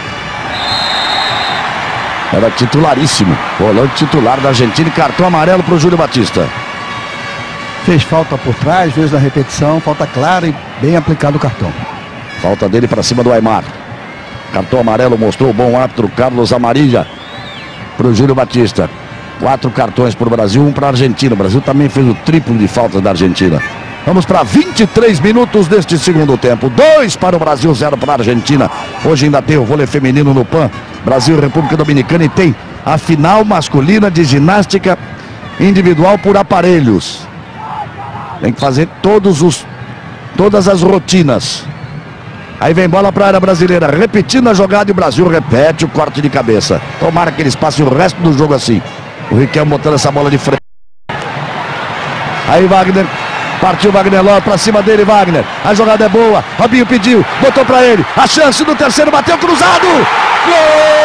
Era titularíssimo. Volante titular da Argentina e cartão amarelo para o Júlio Batista. Fez falta por trás, fez na repetição, falta clara e bem aplicado o cartão. Falta dele para cima do Aimar. Cartão amarelo mostrou o bom árbitro Carlos Amarilla para o Júlio Batista. 4 cartões para o Brasil, 1 para a Argentina. O Brasil também fez o triplo de faltas da Argentina. Vamos para 23 minutos deste segundo tempo. 2 para o Brasil, 0 para a Argentina. Hoje ainda tem o vôlei feminino no PAN. Brasil e República Dominicana, e tem a final masculina de ginástica individual por aparelhos. Tem que fazer todas as rotinas. Aí vem bola para a área brasileira, repetindo a jogada, e o Brasil repete o corte de cabeça. Tomara que eles passem o resto do jogo assim. O Riquelme botando essa bola de frente. Aí Wagner, partiu Wagner Love para cima dele, Wagner. A jogada é boa, Robinho pediu, botou para ele. A chance do terceiro, bateu cruzado. Gol!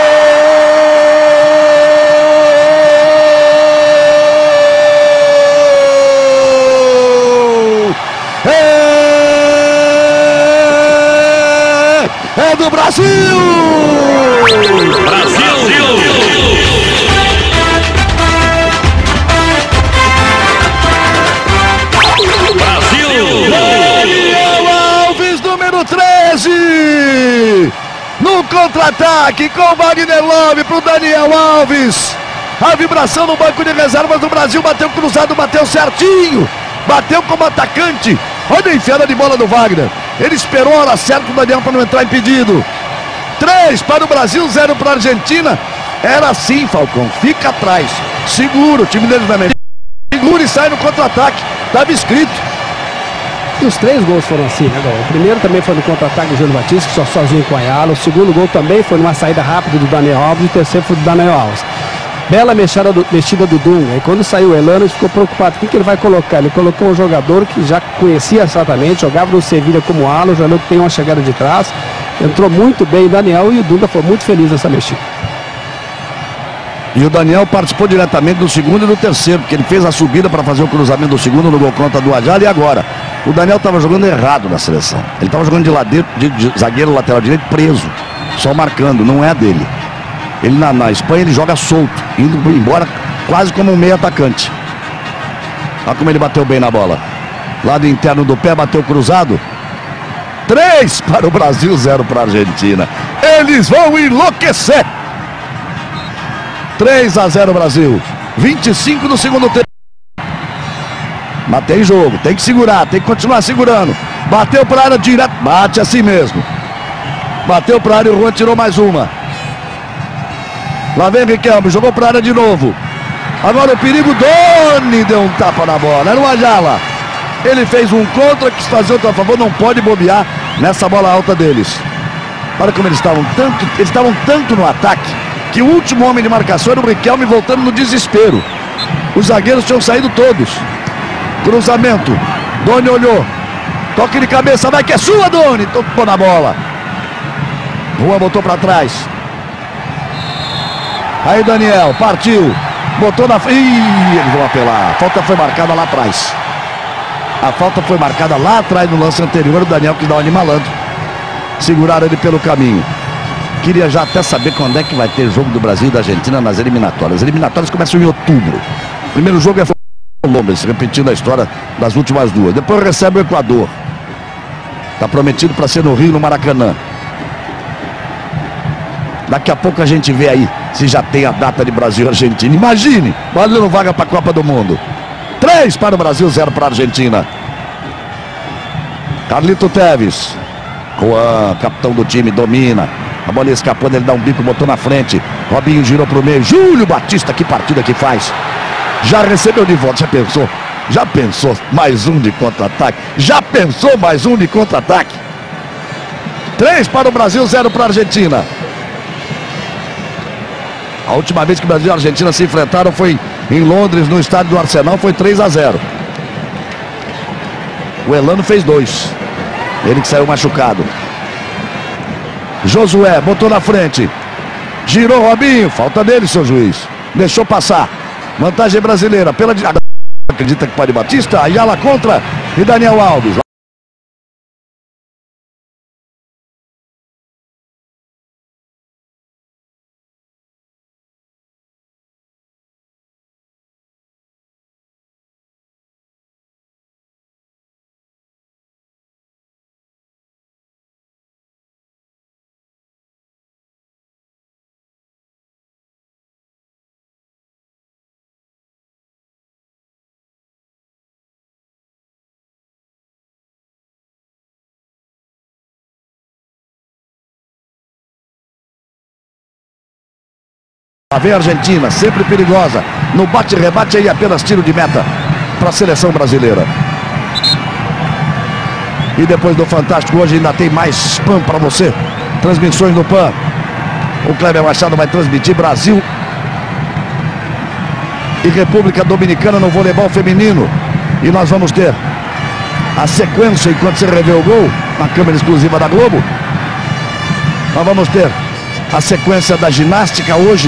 É do Brasil! Brasil! Daniel Alves, número 13! No contra-ataque com Wagner Love pro Daniel Alves. A vibração no banco de reservas do Brasil, bateu cruzado, bateu certinho. Bateu como atacante. Olha a enfiada de bola do Wagner. Ele esperou a hora certa o Daniel para não entrar impedido. 3 para o Brasil, 0 para a Argentina. Era assim, Falcão. Fica atrás. Segura o time deles também. Segura e sai no contra-ataque. Estava escrito. E os 3 gols foram assim, né, Gal? O primeiro também foi no contra-ataque do Júlio Batista, que só sozinho com a Ayala. O segundo gol também foi numa saída rápida do Daniel Alves. E o terceiro foi do Daniel Alves. Bela mexida do Dunga. E quando saiu o Elano, ele ficou preocupado. O que ele vai colocar? Ele colocou um jogador que já conhecia exatamente, jogava no Sevilha como ala, um jogador que tem uma chegada de trás. Entrou muito bem o Daniel, e o Dunga foi muito feliz nessa mexida. E o Daniel participou diretamente do segundo e do terceiro, porque ele fez a subida para fazer o cruzamento do segundo no gol contra do Ayala. E agora? O Daniel estava jogando errado na seleção. Ele estava jogando de zagueiro lateral direito preso, só marcando, não é dele. Ele na Espanha ele joga solto, indo embora quase como um meio atacante. Olha como ele bateu bem na bola. Lado interno do pé, bateu cruzado. 3 para o Brasil, 0 para a Argentina. Eles vão enlouquecer. 3-0 Brasil. 25 no segundo tempo. Mas tem jogo, tem que segurar, tem que continuar segurando. Bateu para a área direto, bate assim mesmo. Bateu para a área e o Juan tirou mais uma. Lá vem Riquelme, jogou para a área de novo. Agora o perigo, Doni deu um tapa na bola. Era o Ayala. Ele fez um contra, quis fazer outro a favor, não pode bobear nessa bola alta deles. Olha como eles estavam tanto no ataque, que o último homem de marcação era o Riquelme, voltando no desespero. Os zagueiros tinham saído todos. Cruzamento, Doni olhou. Toque de cabeça, vai que é sua, Doni. Tocou na bola. Juan botou para trás. Aí Daniel, partiu, botou na frente. Ih, eles vão apelar. A falta foi marcada lá atrás. A falta foi marcada lá atrás no lance anterior. O Daniel que dá uma de malandro. Seguraram ele pelo caminho. Queria já até saber quando é que vai ter jogo do Brasil e da Argentina nas eliminatórias. As eliminatórias começam em outubro. O primeiro jogo é Colômbia, repetindo a história das últimas duas. Depois recebe o Equador. Está prometido para ser no Rio, no Maracanã. Daqui a pouco a gente vê aí se já tem a data de Brasil e Argentina. Imagine, valendo vaga para a Copa do Mundo. 3 para o Brasil, 0 para a Argentina. Carlito Tevez. Juan, capitão do time, domina. A bola escapando, ele dá um bico, botou na frente. Robinho girou para o meio. Júlio Batista, que partida que faz. Já recebeu de volta, já pensou? Já pensou mais um de contra-ataque? Já pensou mais um de contra-ataque? 3 para o Brasil, 0 para a Argentina. A última vez que o Brasil e a Argentina se enfrentaram foi em Londres, no estádio do Arsenal, foi 3-0. O Elano fez 2. Ele que saiu machucado. Josué botou na frente. Girou Robinho. Falta dele, seu juiz. Deixou passar. Vantagem brasileira. Acredita que pode Batista. Ayala contra. E Daniel Alves. Lá vem a Argentina, sempre perigosa. No bate-rebate aí apenas tiro de meta para a seleção brasileira. E depois do Fantástico hoje ainda tem mais PAN para você. Transmissões no PAN. O Kleber Machado vai transmitir Brasil e República Dominicana no voleibol feminino. E nós vamos ter a sequência enquanto você revê o gol na câmera exclusiva da Globo. Nós vamos ter a sequência da ginástica hoje.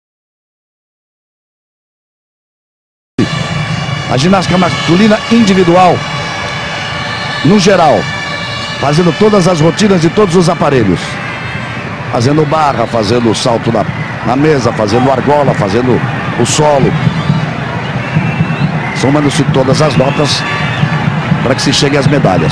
A ginástica masculina individual, no geral, fazendo todas as rotinas de todos os aparelhos. Fazendo barra, fazendo o salto na mesa, fazendo argola, fazendo o solo. Somando-se todas as notas para que se chegue às medalhas.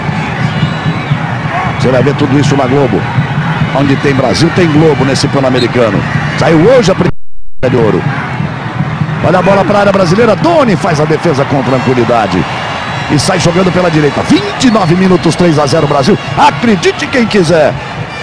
Você vai ver tudo isso na Globo. Onde tem Brasil, tem Globo nesse Pan-Americano. Saiu hoje a primeira de ouro. Olha a bola para a área brasileira. Doni faz a defesa com tranquilidade. E sai jogando pela direita. 29 minutos, 3-0 Brasil. Acredite quem quiser.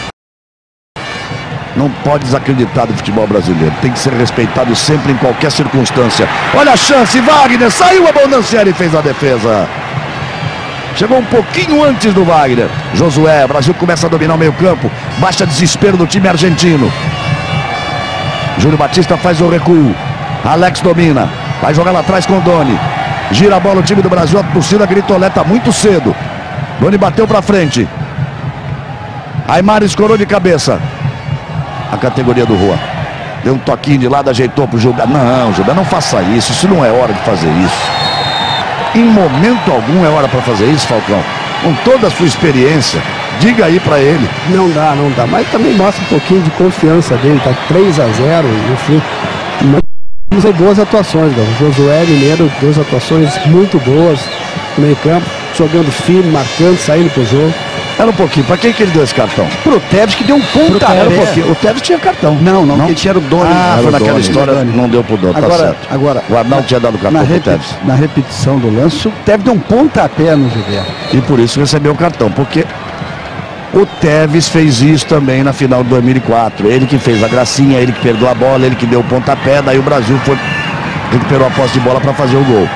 Não pode desacreditar do futebol brasileiro. Tem que ser respeitado sempre em qualquer circunstância. Olha a chance, Wagner. Saiu a Bonancieri e fez a defesa. Chegou um pouquinho antes do Wagner. Josué, o Brasil começa a dominar o meio campo. Baixa desespero do time argentino. Júlio Batista faz o recuo. Alex domina. Vai jogar lá atrás com o Doni. Gira a bola o time do Brasil. A torcida gritoleta muito cedo. Doni bateu pra frente. Aimar escorou de cabeça. A categoria do Juan. Deu um toquinho de lado, ajeitou pro Gilberto. Não, Gilberto, não faça isso. Isso não é hora de fazer isso. Em momento algum é hora para fazer isso, Falcão. Com toda a sua experiência, diga aí para ele. Não dá. Mas também mostra um pouquinho de confiança dele. Tá 3-0, enfim. Vamos ver boas atuações, Galo. Josué Mineiro, 2 atuações muito boas no meio campo. Jogando firme, marcando, saindo pro jogo. Era um pouquinho. Pra quem que ele deu esse cartão? Pro Tevez, que deu um pontapé. O Tevez tinha cartão. Não. Ele tinha o Doni. Foi naquela história, não deu pro Doni, tá certo. Agora, o Arnaldo tinha dado o cartão pro Tevez. Na repetição do lance, o Tevez deu um pontapé no Gilberto. E por isso recebeu o cartão, porque o Tevez fez isso também na final de 2004. Ele que fez a gracinha, ele que perdeu a bola, ele que deu o pontapé, daí o Brasil recuperou a posse de bola para fazer o gol.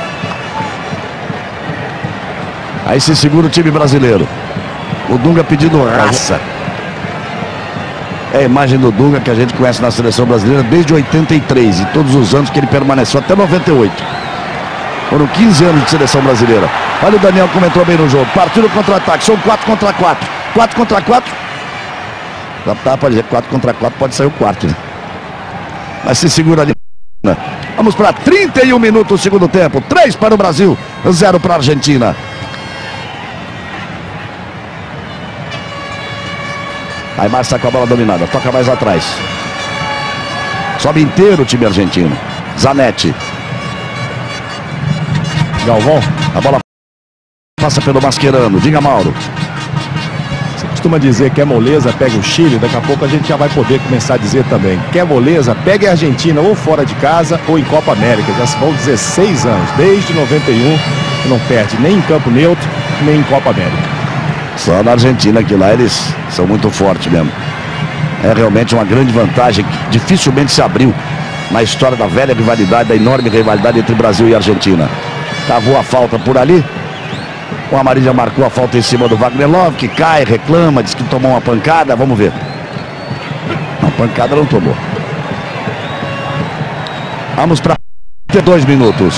Aí se segura o time brasileiro. O Dunga pedindo raça. É a imagem do Dunga que a gente conhece na seleção brasileira desde 83 e todos os anos que ele permaneceu até 98. Foram 15 anos de seleção brasileira. Olha o Daniel como entrou bem no jogo. Partiu no contra-ataque. São 4 contra 4. 4 contra 4. Dá pra dizer 4 contra 4. Pode sair o quarto, né? Mas se segura ali. Vamos para 31 minutos do segundo tempo. 3 para o Brasil, 0 para a Argentina. Aimar está com a bola dominada. Toca mais atrás. Sobe inteiro o time argentino. Zanetti. Galvão. A bola passa pelo Mascherano. Diga, Mauro. Você costuma dizer que é moleza, pega o Chile. Daqui a pouco a gente já vai poder começar a dizer também. Que é moleza, pega a Argentina ou fora de casa ou em Copa América. Já se vão 16 anos. Desde 91 que não perde nem em campo neutro, nem em Copa América. Só na Argentina, que lá eles são muito fortes mesmo. É realmente uma grande vantagem que dificilmente se abriu na história da velha rivalidade, da enorme rivalidade entre Brasil e Argentina. Cavou a falta por ali. O Amarília marcou a falta em cima do Wagner Love, que cai, reclama, diz que tomou uma pancada. Vamos ver. Não, pancada não tomou. Vamos para 2 minutos.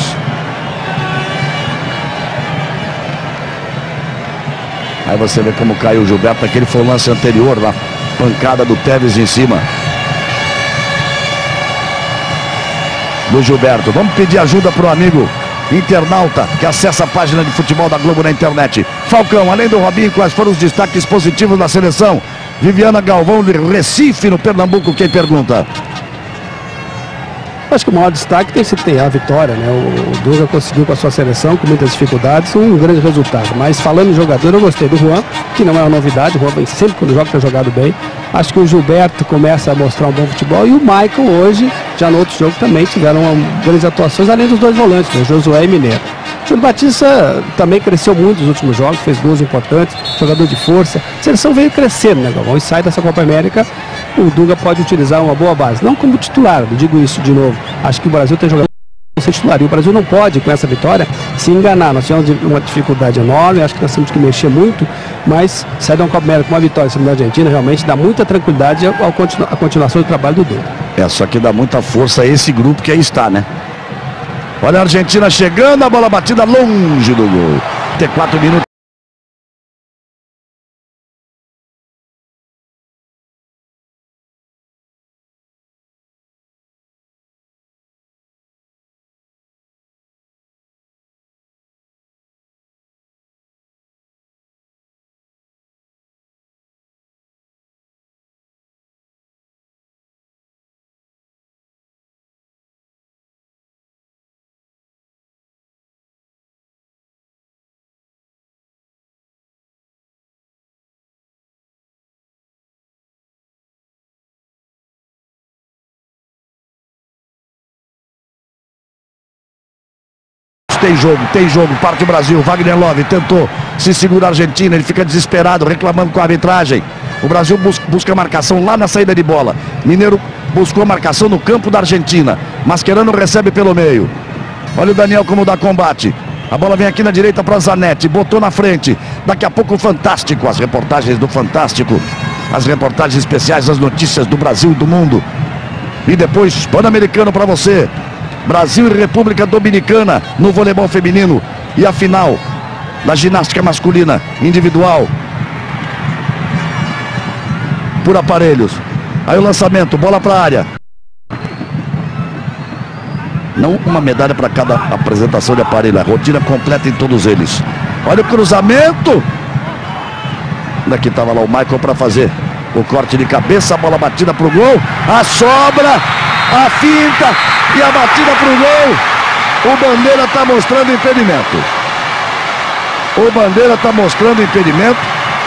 Aí você vê como caiu o Gilberto. Aquele foi o lance anterior, na pancada do Tevez em cima do Gilberto. Vamos pedir ajuda para o amigo internauta que acessa a página de futebol da Globo na internet. Falcão, além do Robinho, quais foram os destaques positivos da seleção? Viviana Galvão de Recife, no Pernambuco, quem pergunta? Acho que o maior destaque tem que ter a vitória, né? O Dunga conseguiu com a sua seleção, com muitas dificuldades, um grande resultado. Mas falando em jogador, eu gostei do Juan, que não é uma novidade. O Juan vem sempre quando joga, tem jogado bem. Acho que o Gilberto começa a mostrar um bom futebol. E o Michael hoje, já no outro jogo, também tiveram grandes atuações, além dos 2 volantes, né? Josué e Mineiro. Júlio Batista também cresceu muito nos últimos jogos, fez gols importantes, jogador de força. A seleção veio crescendo, né, Galvão? E sai dessa Copa América, o Dunga pode utilizar uma boa base. Não como titular, eu digo isso de novo. Acho que o Brasil tem jogador ser titular. E o Brasil não pode, com essa vitória, se enganar. Nós tivemos uma dificuldade enorme, acho que nós temos que mexer muito, mas sair de uma Copa América com uma vitória sobre a Argentina realmente dá muita tranquilidade à continuação do trabalho do Dunga. Só que dá muita força a esse grupo que aí está, né? Olha a Argentina chegando, a bola batida longe do gol. Tem 4 minutos. Tem jogo, parte o Brasil. Wagner Love tentou se segurar a Argentina, ele fica desesperado, reclamando com a arbitragem. O Brasil busca marcação lá na saída de bola. Mineiro buscou marcação no campo da Argentina. Mascherano recebe pelo meio. Olha o Daniel como dá combate. A bola vem aqui na direita para Zanetti, botou na frente. Daqui a pouco o Fantástico, as reportagens do Fantástico, as reportagens especiais, as notícias do Brasil e do mundo. E depois, Pan-Americano para você. Brasil e República Dominicana no voleibol feminino. E a final da ginástica masculina individual por aparelhos. Aí o lançamento, bola para a área. Não uma medalha para cada apresentação de aparelho, a rotina completa em todos eles. Olha o cruzamento. Daqui estava lá o Michael para fazer o corte de cabeça, a bola batida para o gol. A sobra, a finta e a batida para o gol. O Bandeira está mostrando impedimento. O Bandeira está mostrando impedimento.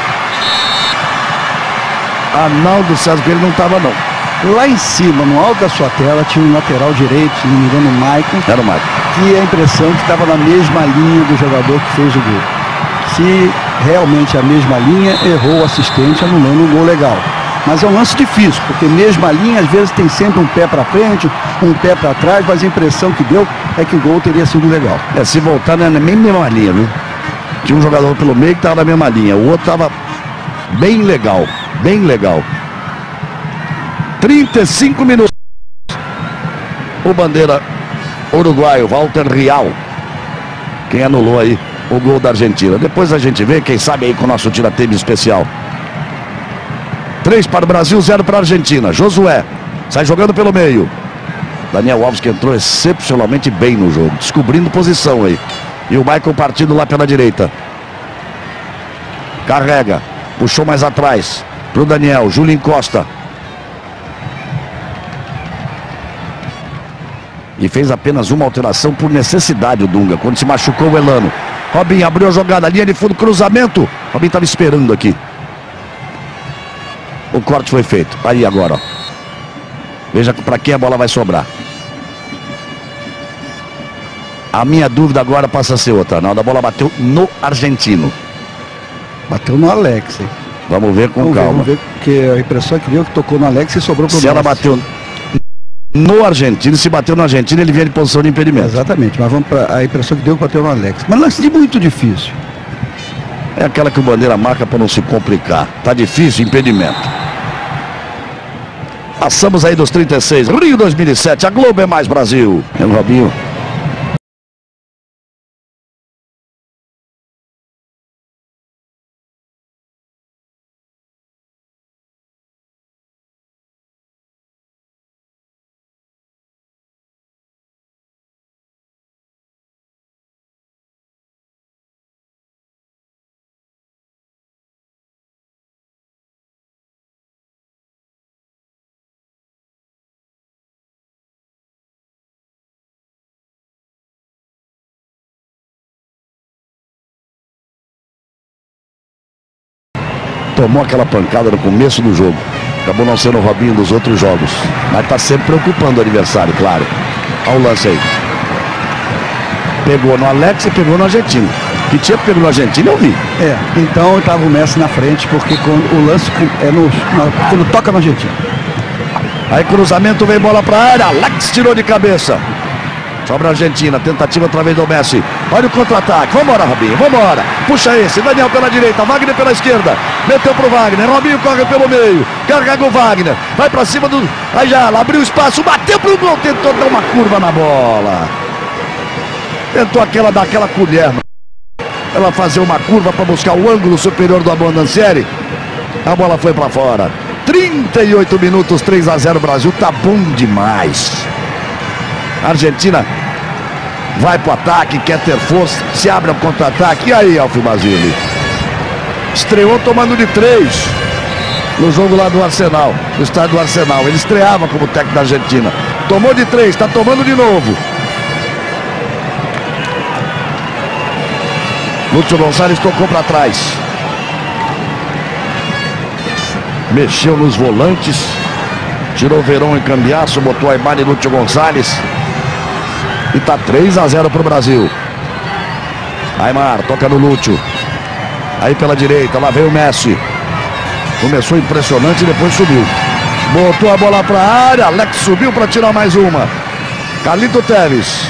Arnaldo César, que ele não estava não. Lá em cima, no alto da sua tela, tinha um lateral direito, se não me engano, o Maicon. Era o Maicon. Que a impressão que estava na mesma linha do jogador que fez o gol. Se realmente a mesma linha, errou o assistente anulando um gol legal. Mas é um lance difícil, porque mesma linha, às vezes tem sempre um pé para frente, um pé para trás, mas a impressão que deu é que o gol teria sido legal. Se voltar na mesma linha, viu? Tinha um jogador pelo meio que estava na mesma linha, o outro estava bem legal, bem legal. 35 minutos. O Bandeira uruguaio, Walter Real, quem anulou aí o gol da Argentina. Depois a gente vê, quem sabe aí com o nosso tira-teima especial. 3 para o Brasil, 0 para a Argentina. Josué sai jogando pelo meio. Daniel Alves, que entrou excepcionalmente bem no jogo, descobrindo posição aí. E o Michael partindo lá pela direita. Carrega, puxou mais atrás para o Daniel, Julinho Costa. E fez apenas uma alteração por necessidade o Dunga, quando se machucou o Elano. Robinho abriu a jogada, linha de fundo, cruzamento. Robinho estava esperando aqui. O corte foi feito. Aí agora, ó. Veja para quem a bola vai sobrar. A minha dúvida agora passa a ser outra. A bola bateu no argentino. Bateu no Alex, hein? Vamos ver com calma. Vamos ver, porque a impressão é que deu que tocou no Alex e sobrou para o Se ela bateu no argentino, se bateu no argentino, ele vinha de posição de impedimento. Exatamente, mas vamos para a impressão que deu que bateu no Alex. Mas lance muito difícil. É aquela que o Bandeira marca para não se complicar. Tá difícil, impedimento. Passamos aí dos 36. Rio 2007, a Globo é mais Brasil. É o Robinho. Tomou aquela pancada no começo do jogo. Acabou não sendo o Robinho dos outros jogos. Mas está sempre preocupando o adversário, claro. Olha o lance aí. Pegou no Alex e pegou no argentino. Que tinha pego no argentino, eu vi. Então estava o Messi na frente, porque o lance quando toca no argentino. Aí cruzamento, vem bola pra área, Alex tirou de cabeça. Sobra a Argentina, tentativa outra vez do Messi. Olha o contra-ataque, vambora Robinho, vambora. Puxa esse, Daniel pela direita, Wagner pela esquerda. Meteu pro Wagner, Robinho corre pelo meio. Carrega o Wagner, vai pra cima do... Aí já, abriu espaço, bateu pro gol, tentou dar uma curva na bola. Tentou dar aquela colher. Ela fazer uma curva para buscar o ângulo superior do Abondancieri. A bola foi para fora. 38 minutos, 3-0 Brasil. Tá bom demais. A Argentina vai pro ataque, quer ter força, se abre ao contra-ataque. E aí, Alfio Basile? Estreou tomando de 3 no jogo lá do Arsenal, no estádio do Arsenal. Ele estreava como técnico da Argentina. Tomou de 3, tá tomando de novo. Lúcio Gonçalves tocou para trás. Mexeu nos volantes. Tirou o Verón em cambiaço. Botou a Aimar e Lúcio Gonçalves. E tá 3-0 pro Brasil. Aimar toca no Lúcio. Aí pela direita, lá veio o Messi. Começou impressionante e depois subiu. Botou a bola pra área. Alex subiu para tirar mais uma. Carlito Tevez.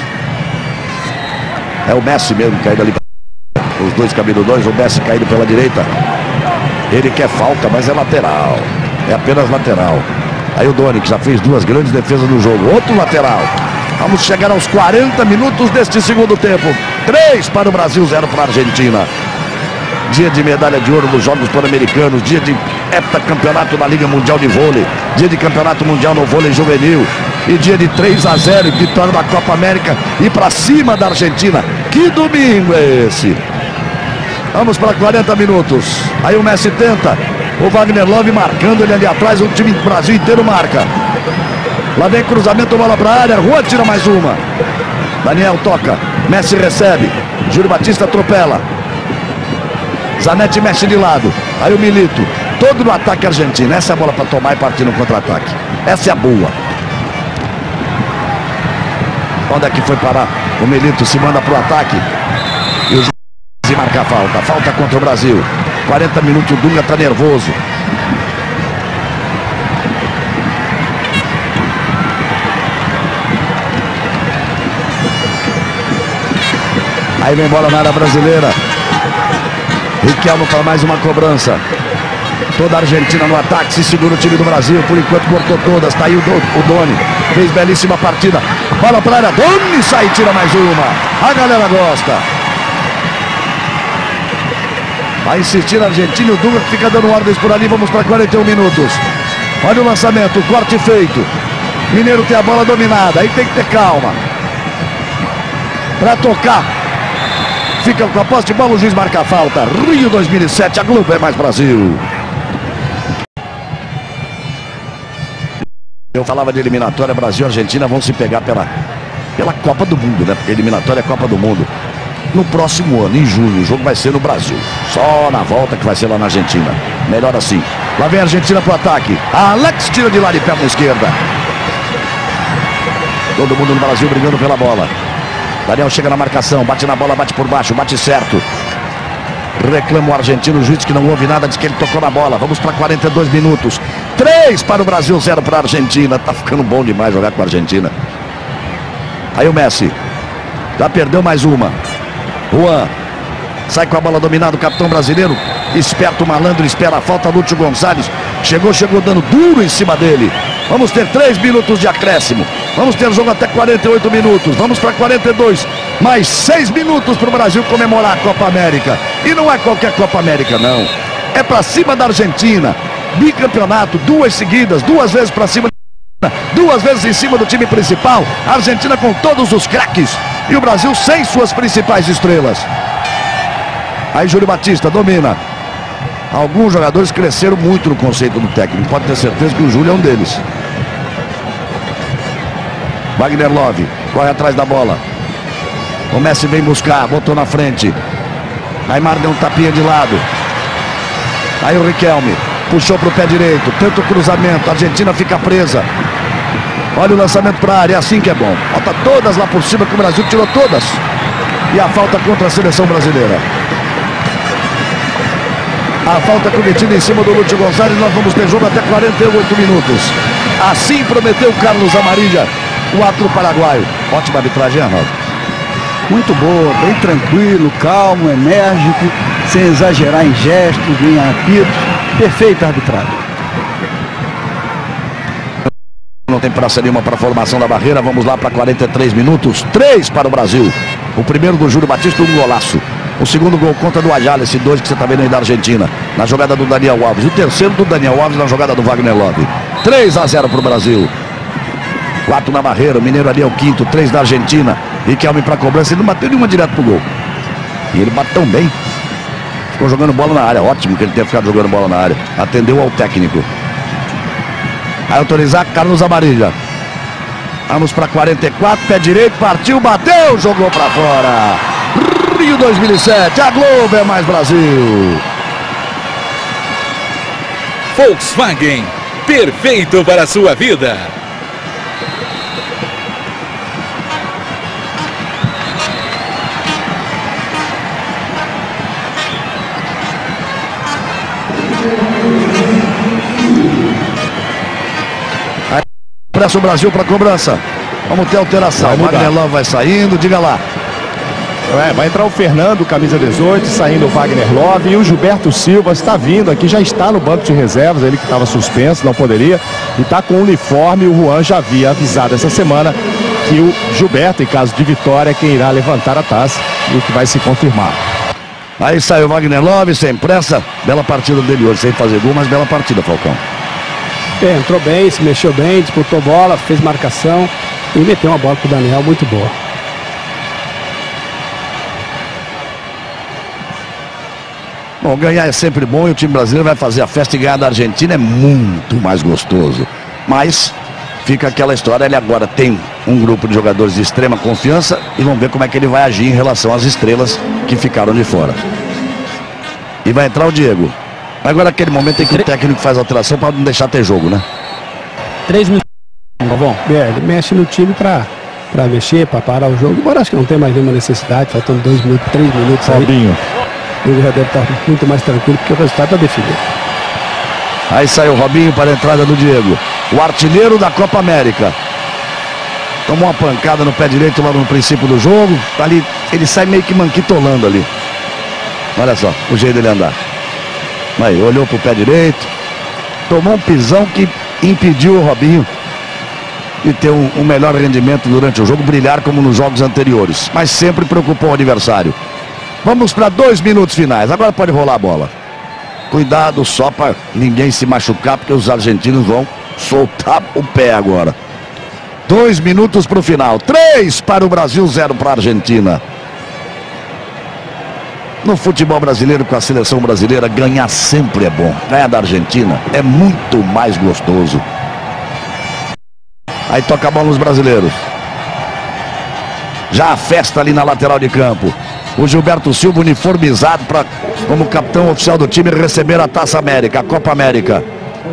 É o Messi mesmo caído ali. Os dois cabeludões, o Messi caído pela direita. Ele quer falta, mas é lateral. É apenas lateral. Aí o Doni, que já fez 2 grandes defesas no jogo. Outro lateral. Vamos chegar aos 40 minutos deste segundo tempo. 3 para o Brasil, 0 para a Argentina. Dia de medalha de ouro nos Jogos Pan-Americanos. Dia de heptacampeonato da Liga Mundial de Vôlei. Dia de campeonato mundial no vôlei juvenil. E dia de 3-0 e vitória da Copa América. E para cima da Argentina. Que domingo é esse? Vamos para 40 minutos. Aí o Messi tenta. O Wagner Love marcando ele ali atrás. O time do Brasil inteiro marca. Lá vem cruzamento, bola para a área. Juan tira mais uma. Daniel toca. Messi recebe. Júlio Batista atropela. Zanetti mexe de lado. Aí o Milito. Todo no ataque argentino. Essa é a bola para tomar e partir no contra-ataque. Essa é a boa. Onde é que foi parar? O Milito se manda para o ataque. E o e marca a falta. Falta contra o Brasil. 40 minutos, o Dunga tá nervoso. Aí vem bola na área brasileira. Riquelme para mais uma cobrança. Toda a Argentina no ataque, se segura o time do Brasil. Por enquanto cortou todas. Tá aí o Doni. Fez belíssima partida. Bola para a área. Doni sai e tira mais uma. A galera gosta. Vai insistir a Argentina e o Dunga fica dando ordens por ali. Vamos para 41 minutos. Olha o lançamento, o corte feito. Mineiro tem a bola dominada. Aí tem que ter calma. Para tocar. Fica com a posse de bola, o juiz marca a falta. Rio 2007, a Globo é mais Brasil. Eu falava de eliminatória, Brasil e Argentina vão se pegar pela Copa do Mundo, né? Porque eliminatória é Copa do Mundo. No próximo ano, em junho, o jogo vai ser no Brasil. Só na volta que vai ser lá na Argentina. Melhor assim. Lá vem a Argentina pro ataque. A Alex tira de lá de perna esquerda. Todo mundo no Brasil brigando pela bola. Daniel chega na marcação, bate na bola, bate por baixo, bate certo. Reclama o argentino, o juiz que não ouve nada, diz que ele tocou na bola. Vamos para 42 minutos. 3 para o Brasil, 0 para a Argentina. Tá ficando bom demais jogar com a Argentina. Aí o Messi. Já perdeu mais uma. Juan. Sai com a bola dominada o capitão brasileiro. Esperto, malandro, espera a falta. Lúcio Gonçalves. Chegou dando duro em cima dele. Vamos ter 3 minutos de acréscimo. Vamos ter jogo até 48 minutos. Vamos para 42. Mais 6 minutos para o Brasil comemorar a Copa América. E não é qualquer Copa América, não. É para cima da Argentina. Bicampeonato, 2 seguidas, 2 vezes para cima. 2 vezes em cima do time principal. A Argentina com todos os craques. E o Brasil sem suas principais estrelas. Aí Júlio Batista domina. Alguns jogadores cresceram muito no conceito do técnico. Pode ter certeza que o Júlio é um deles. Wagner Love corre atrás da bola. O Messi vem buscar, botou na frente. Aimar deu um tapinha de lado. Aí o Riquelme puxou para o pé direito. Tenta o cruzamento, a Argentina fica presa. Olha o lançamento para a área, é assim que é bom. Bota todas lá por cima que o Brasil tirou todas. E a falta contra a seleção brasileira. A falta cometida em cima do Lúcio Gonzalez. Nós vamos ter jogo até 48 minutos. Assim prometeu Carlos Amarilla, o árbitro paraguaio. Ótima arbitragem, Arnaldo. Muito boa, bem tranquilo, calmo, enérgico, sem exagerar em gestos, nem apitos. Perfeita a arbitragem. Não tem praça nenhuma para a formação da barreira. Vamos lá para 43 minutos. 3 para o Brasil. O primeiro do Júlio Batista, um golaço. O segundo gol contra do Ayala, esse 2 que você está vendo aí da Argentina, na jogada do Daniel Alves. O terceiro do Daniel Alves na jogada do Wagner Love. 3-0 para o Brasil. 4 na barreira, o Mineiro ali é o quinto, 3 da Argentina. Riquelme para cobrança, ele não bateu nenhuma direto pro gol. E ele bate tão bem. Ficou jogando bola na área, ótimo que ele tenha ficado jogando bola na área. Atendeu ao técnico. Vai autorizar Carlos Amarilla. Vamos para 44, pé direito, partiu, bateu, jogou para fora. Rio 2007, a Globo é mais Brasil. Volkswagen, perfeito para a sua vida. Pressa o Brasil para cobrança. Vamos ter alteração. O Wagner Love vai saindo, diga lá. Vai entrar o Fernando, camisa 18, saindo o Wagner Love, e o Gilberto Silva está vindo aqui, já está no banco de reservas, ele que estava suspenso, não poderia, e está com o uniforme. O Juan já havia avisado essa semana que o Gilberto, em caso de vitória, é quem irá levantar a taça, e o que vai se confirmar. Aí saiu o Wagner Love, sem pressa. Bela partida dele hoje, sem fazer gol, mas bela partida, Falcão. Entrou bem, se mexeu bem, disputou bola, fez marcação e meteu uma bola pro Daniel muito boa. Bom, ganhar é sempre bom e o time brasileiro vai fazer a festa, e ganhar da Argentina é muito mais gostoso. Mas fica aquela história, ele agora tem um grupo de jogadores de extrema confiança e vamos ver como é que ele vai agir em relação às estrelas que ficaram de fora. E vai entrar o Diego. Agora aquele momento em que o técnico faz alteração para não deixar ter jogo, né? 3 minutos. Bom, ele mexe no time para mexer, para parar o jogo. Embora acho que não tem mais nenhuma necessidade, faltando 2 minutos, 3 minutos aí. Robinho. O jogo já deve estar muito mais tranquilo, porque o resultado está definido. Aí saiu o Robinho para a entrada do Diego. O artilheiro da Copa América. Tomou uma pancada no pé direito lá no princípio do jogo. Ali, ele sai meio que manquitolando ali. Olha só, o jeito dele andar. Aí, olhou pro pé direito. Tomou um pisão que impediu o Robinho de ter um melhor rendimento durante o jogo, brilhar como nos jogos anteriores. Mas sempre preocupou o adversário. Vamos para 2 minutos finais. Agora pode rolar a bola. Cuidado só para ninguém se machucar, porque os argentinos vão soltar o pé agora. 2 minutos para o final. 3 para o Brasil, 0 para a Argentina. No futebol brasileiro, com a seleção brasileira, ganhar sempre é bom. Ganhar da Argentina é muito mais gostoso. Aí toca a bola nos brasileiros. Já a festa ali na lateral de campo. O Gilberto Silva uniformizado como capitão oficial do time, receber a Taça América, a Copa América.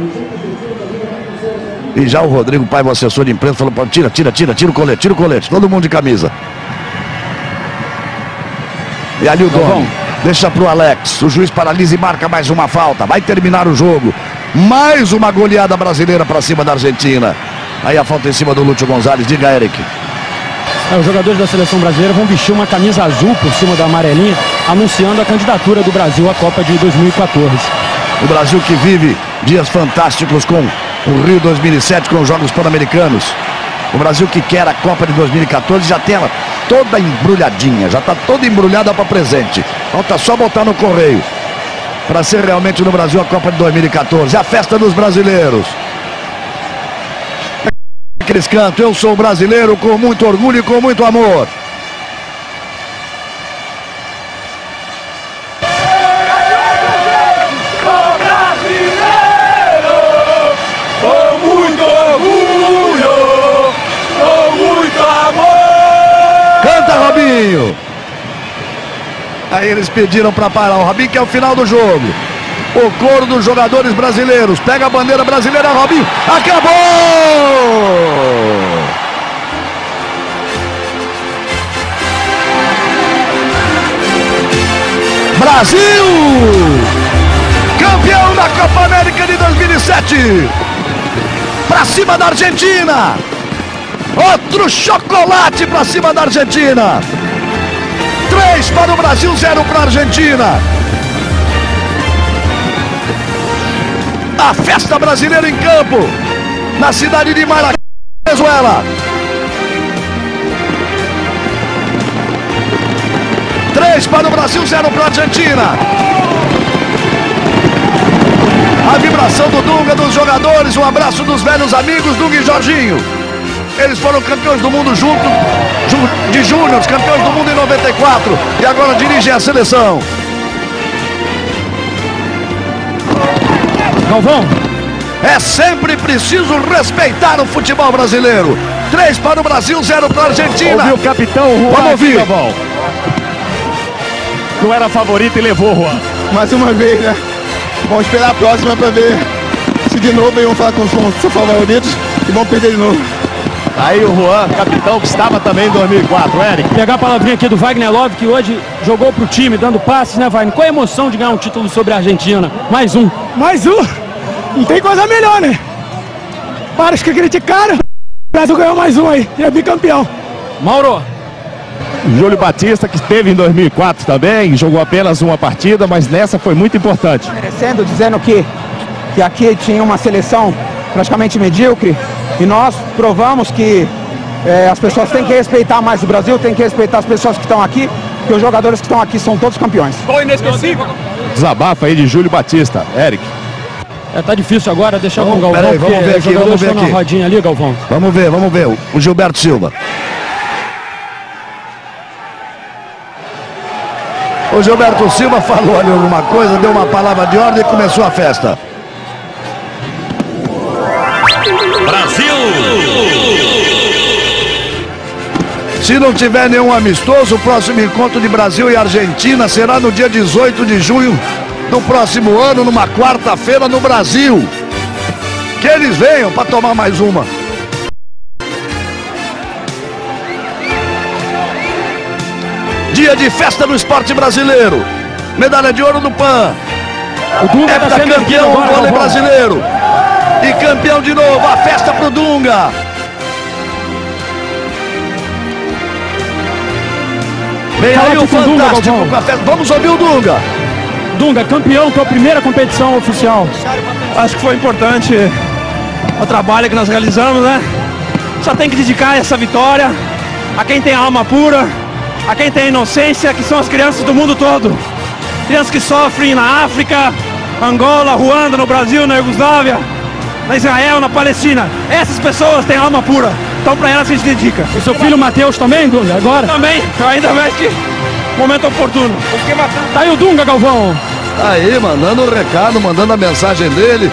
E já o Rodrigo Paiva, o assessor de imprensa, falou: tira o colete, todo mundo de camisa. E ali o Dom deixa pro Alex. O juiz paralisa e marca mais uma falta. Vai terminar o jogo. Mais uma goleada brasileira para cima da Argentina. Aí a falta em cima do Lúcio Gonzalez. Diga, Eric. Os jogadores da seleção brasileira vão vestir uma camisa azul por cima da amarelinha, anunciando a candidatura do Brasil à Copa de 2014. O Brasil que vive dias fantásticos com o Rio 2007, com os Jogos Pan-Americanos. O Brasil que quer a Copa de 2014 já tem ela toda embrulhadinha, já está toda embrulhada para presente. Falta só botar no correio para ser realmente no Brasil a Copa de 2014. A festa dos brasileiros. Aqueles cantos: eu sou brasileiro com muito orgulho e com muito amor. Robinho. Aí eles pediram para parar o Robinho, que é o final do jogo. O coro dos jogadores brasileiros. Pega a bandeira brasileira, Robinho. Acabou! Brasil! Campeão da Copa América de 2007! Pra cima da Argentina! Outro chocolate pra cima da Argentina! 3 para o Brasil, 0 para a Argentina! A festa brasileira em campo, na cidade de Maracaibo, Venezuela. 3 para o Brasil, 0 para a Argentina. A vibração do Dunga, dos jogadores, um abraço dos velhos amigos Dunga e Jorginho. Eles foram campeões do mundo de júniores, campeões do mundo em 94 e agora dirigem a seleção. Galvão. É sempre preciso respeitar o futebol brasileiro. 3 para o Brasil, 0 para a Argentina. Ouviu o capitão Juan? Vamos ouvir. Galvão. Não era favorito e levou, Juan. Mais uma vez, né? Vamos esperar a próxima para ver se de novo vão falar com seus favoritos e vão perder de novo. Aí o Juan, capitão, que estava também em 2004, Eric. Pegar a palavrinha aqui do Wagner Love, que hoje jogou pro time, dando passes, né, Wagner? Qual a emoção de ganhar um título sobre a Argentina? Mais um. Mais um. Não tem coisa melhor, né? Para os que criticaram, o Brasil ganhou mais um aí, e é bicampeão. Mauro. Júlio Batista, que esteve em 2004 também, jogou apenas uma partida, mas nessa foi muito importante. Merecendo, dizendo que aqui tinha uma seleção praticamente medíocre, e nós provamos que as pessoas têm que respeitar mais o Brasil, têm que respeitar as pessoas que estão aqui, que os jogadores que estão aqui são todos campeões. Gol inesquecível. Desabafo aí de Júlio Batista, Eric. Tá difícil agora, deixar com o Galvão. Peraí, vamos ver aqui, vamos ver aqui. Na rodinha ali, Galvão. Vamos ver o Gilberto Silva. O Gilberto Silva falou ali alguma coisa, deu uma palavra de ordem e começou a festa. Brasil! Se não tiver nenhum amistoso, o próximo encontro de Brasil e Argentina será no dia 18 de junho do próximo ano, numa quarta-feira no Brasil. Que eles venham para tomar mais uma. Dia de festa no esporte brasileiro. Medalha de ouro do PAN. O Dunga tá sendo campeão do vôlei agora, brasileiro. E campeão de novo. A festa pro Dunga. Vem Fala aí o aqui com o Dunga, Fantástico Galvão. com a festa. Vamos ouvir o Dunga. Dunga, campeão, tua primeira competição oficial. Acho que foi importante o trabalho que nós realizamos, né? Só tem que dedicar essa vitória a quem tem alma pura, a quem tem inocência, que são as crianças do mundo todo. Crianças que sofrem na África, Angola, Ruanda, no Brasil, na Iugoslávia, na Israel, na Palestina. Essas pessoas têm alma pura, então para elas a gente dedica. O seu filho Matheus também, Dunga, agora? Também, ainda mais que momento oportuno. Tá aí o Dunga, Galvão. Tá aí, mandando o recado, mandando a mensagem dele.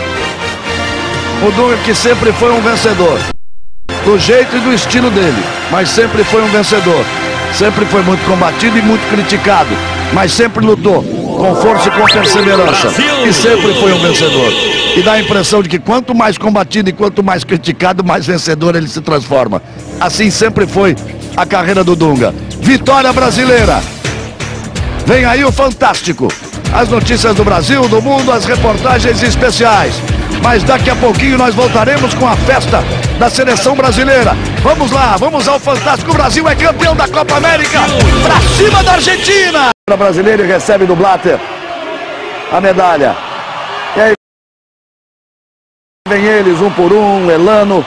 O Dunga que sempre foi um vencedor. Do jeito e do estilo dele, mas sempre foi um vencedor. Sempre foi muito combatido e muito criticado, mas sempre lutou com força e com perseverança. E sempre foi um vencedor. E dá a impressão de que quanto mais combatido e quanto mais criticado, mais vencedor ele se transforma. Assim sempre foi a carreira do Dunga. Vitória brasileira. Vem aí o Fantástico. As notícias do Brasil, do mundo, as reportagens especiais. Mas daqui a pouquinho nós voltaremos com a festa da seleção brasileira. Vamos lá, vamos ao Fantástico. O Brasil é campeão da Copa América. Pra cima da Argentina. O brasileiro recebe do Blatter a medalha. E aí vem eles, um por um, Elano.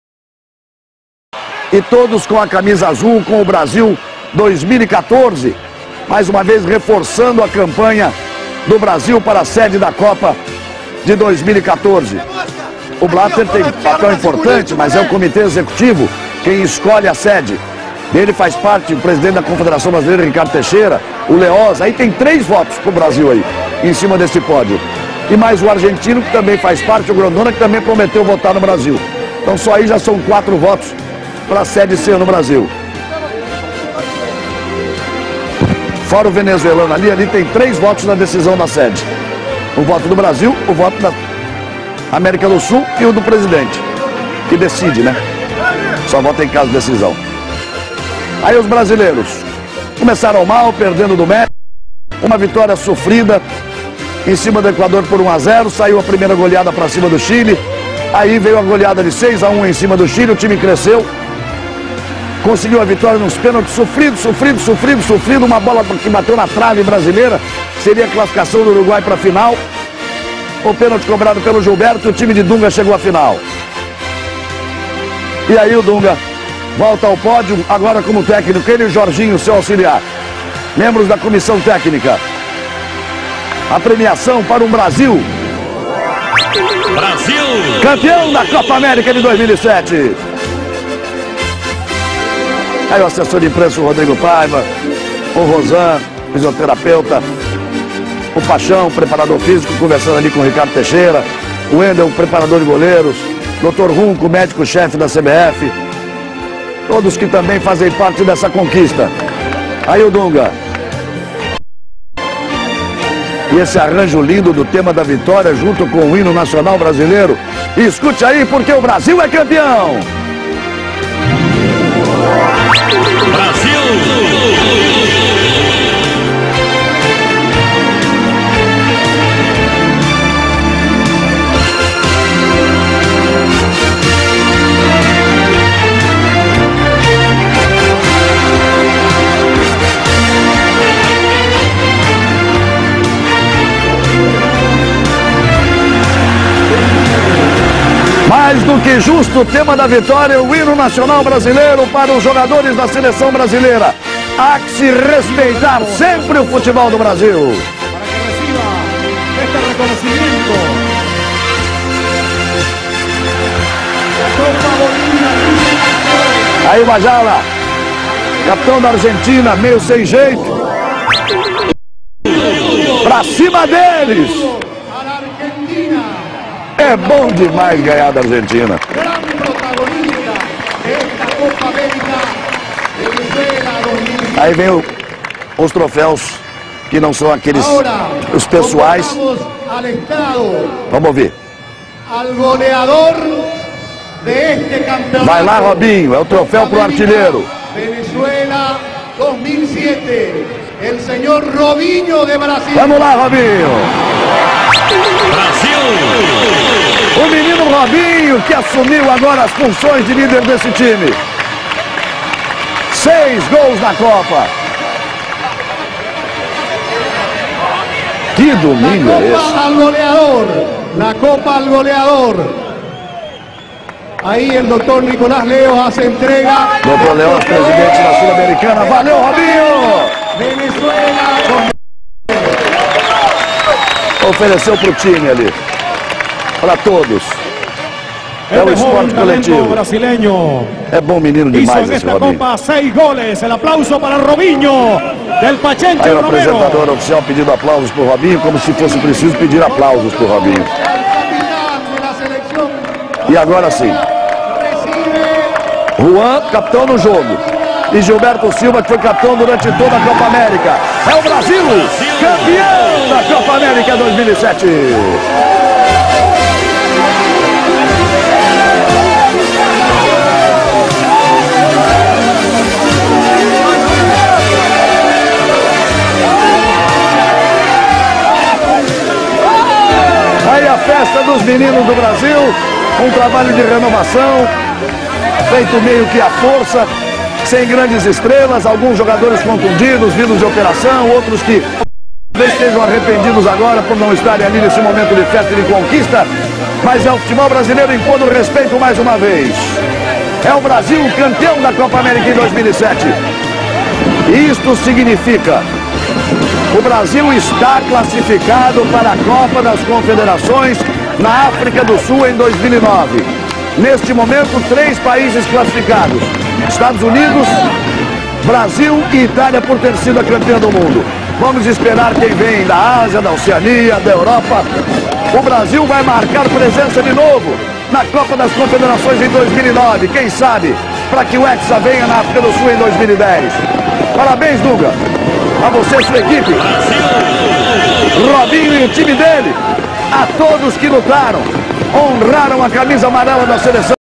E todos com a camisa azul, com o Brasil 2014. Mais uma vez reforçando a campanha do Brasil para a sede da Copa de 2014. O Blatter tem papel importante, mas é o comitê executivo quem escolhe a sede. Ele faz parte o presidente da Confederação Brasileira, Ricardo Teixeira, o Leoz. Aí tem 3 votos para o Brasil aí, em cima desse pódio. E mais o argentino, que também faz parte, o Grondona, que também prometeu votar no Brasil. Então só aí já são 4 votos para a sede ser no Brasil. Fora o venezuelano ali tem 3 votos na decisão da sede. O voto do Brasil, o voto da América do Sul e o do presidente, que decide, né? Só vota em caso de decisão. Aí os brasileiros começaram mal, perdendo do México, Uma vitória sofrida em cima do Equador por 1-0. Saiu a primeira goleada para cima do Chile. Aí veio a goleada de 6-1 em cima do Chile. O time cresceu. Conseguiu a vitória nos pênaltis. Sofrido. Uma bola que bateu na trave brasileira. Seria a classificação do Uruguai para a final. O pênalti cobrado pelo Gilberto. O time de Dunga chegou à final. E aí o Dunga volta ao pódio, agora como técnico. Ele e o Jorginho, seu auxiliar. Membros da comissão técnica. A premiação para o Brasil. Brasil! Campeão da Copa América de 2007. Aí o assessor de imprensa, o Rodrigo Paiva, o Rosan, fisioterapeuta, o Paixão, preparador físico, conversando ali com o Ricardo Teixeira, o Wendel, preparador de goleiros, Dr. Runco, médico-chefe da CBF, todos que também fazem parte dessa conquista. Aí o Dunga. E esse arranjo lindo do tema da vitória junto com o hino nacional brasileiro. E escute aí, porque o Brasil é campeão! Brasil! Mais do que justo, o tema da vitória, o hino nacional brasileiro para os jogadores da seleção brasileira. Há que se respeitar sempre o futebol do Brasil. Aí o Bajala, capitão da Argentina, meio sem jeito. Pra cima deles! É bom demais ganhar da Argentina. Aí vem os troféus que não são aqueles, os pessoais. Vamos ouvir. Vai lá, Robinho, é o troféu pro artilheiro. Venezuela 2007, el señor Robinho de Brasil. Vamos lá, Robinho. Brasil! O menino Robinho que assumiu agora as funções de líder desse time. 6 gols na Copa. Que domingo é esse? Al goleador, la Copa al goleador. Aí o doutor Nicolás Leo hace entrega. Doutor Leo, presidente da Sul-Americana. Valeu, Robinho! Venezuela. Ofereceu pro time ali. Para todos. É o esporte coletivo. Brasileño. É bom menino demais esse Robinho. Copa 6 goles. El aplauso para Robinho del Pachente Aí o Romero. apresentador oficial pedindo aplausos pro Robinho, como se fosse preciso pedir aplausos pro Robinho. E agora sim. Juan, capitão no jogo. E Gilberto Silva, que foi capitão durante toda a Copa América. É o Brasil, campeão da Copa América 2007. Aí a festa dos meninos do Brasil, um trabalho de renovação, feito meio que à força, sem grandes estrelas, alguns jogadores contundidos, vindos de operação, outros que talvez estejam arrependidos agora por não estarem ali nesse momento de festa e de conquista, mas é o futebol brasileiro impondo respeito mais uma vez. É o Brasil campeão da Copa América em 2007. E isto significa: o Brasil está classificado para a Copa das Confederações na África do Sul em 2009. Neste momento, 3 países classificados: Estados Unidos, Brasil e Itália, por ter sido a campeã do mundo. Vamos esperar quem vem da Ásia, da Oceania, da Europa. O Brasil vai marcar presença de novo na Copa das Confederações em 2009. Quem sabe, para que o Hexa venha na África do Sul em 2010. Parabéns, Dunga. A você e sua equipe. Robinho e o time dele. A todos que lutaram, honraram a camisa amarela da seleção.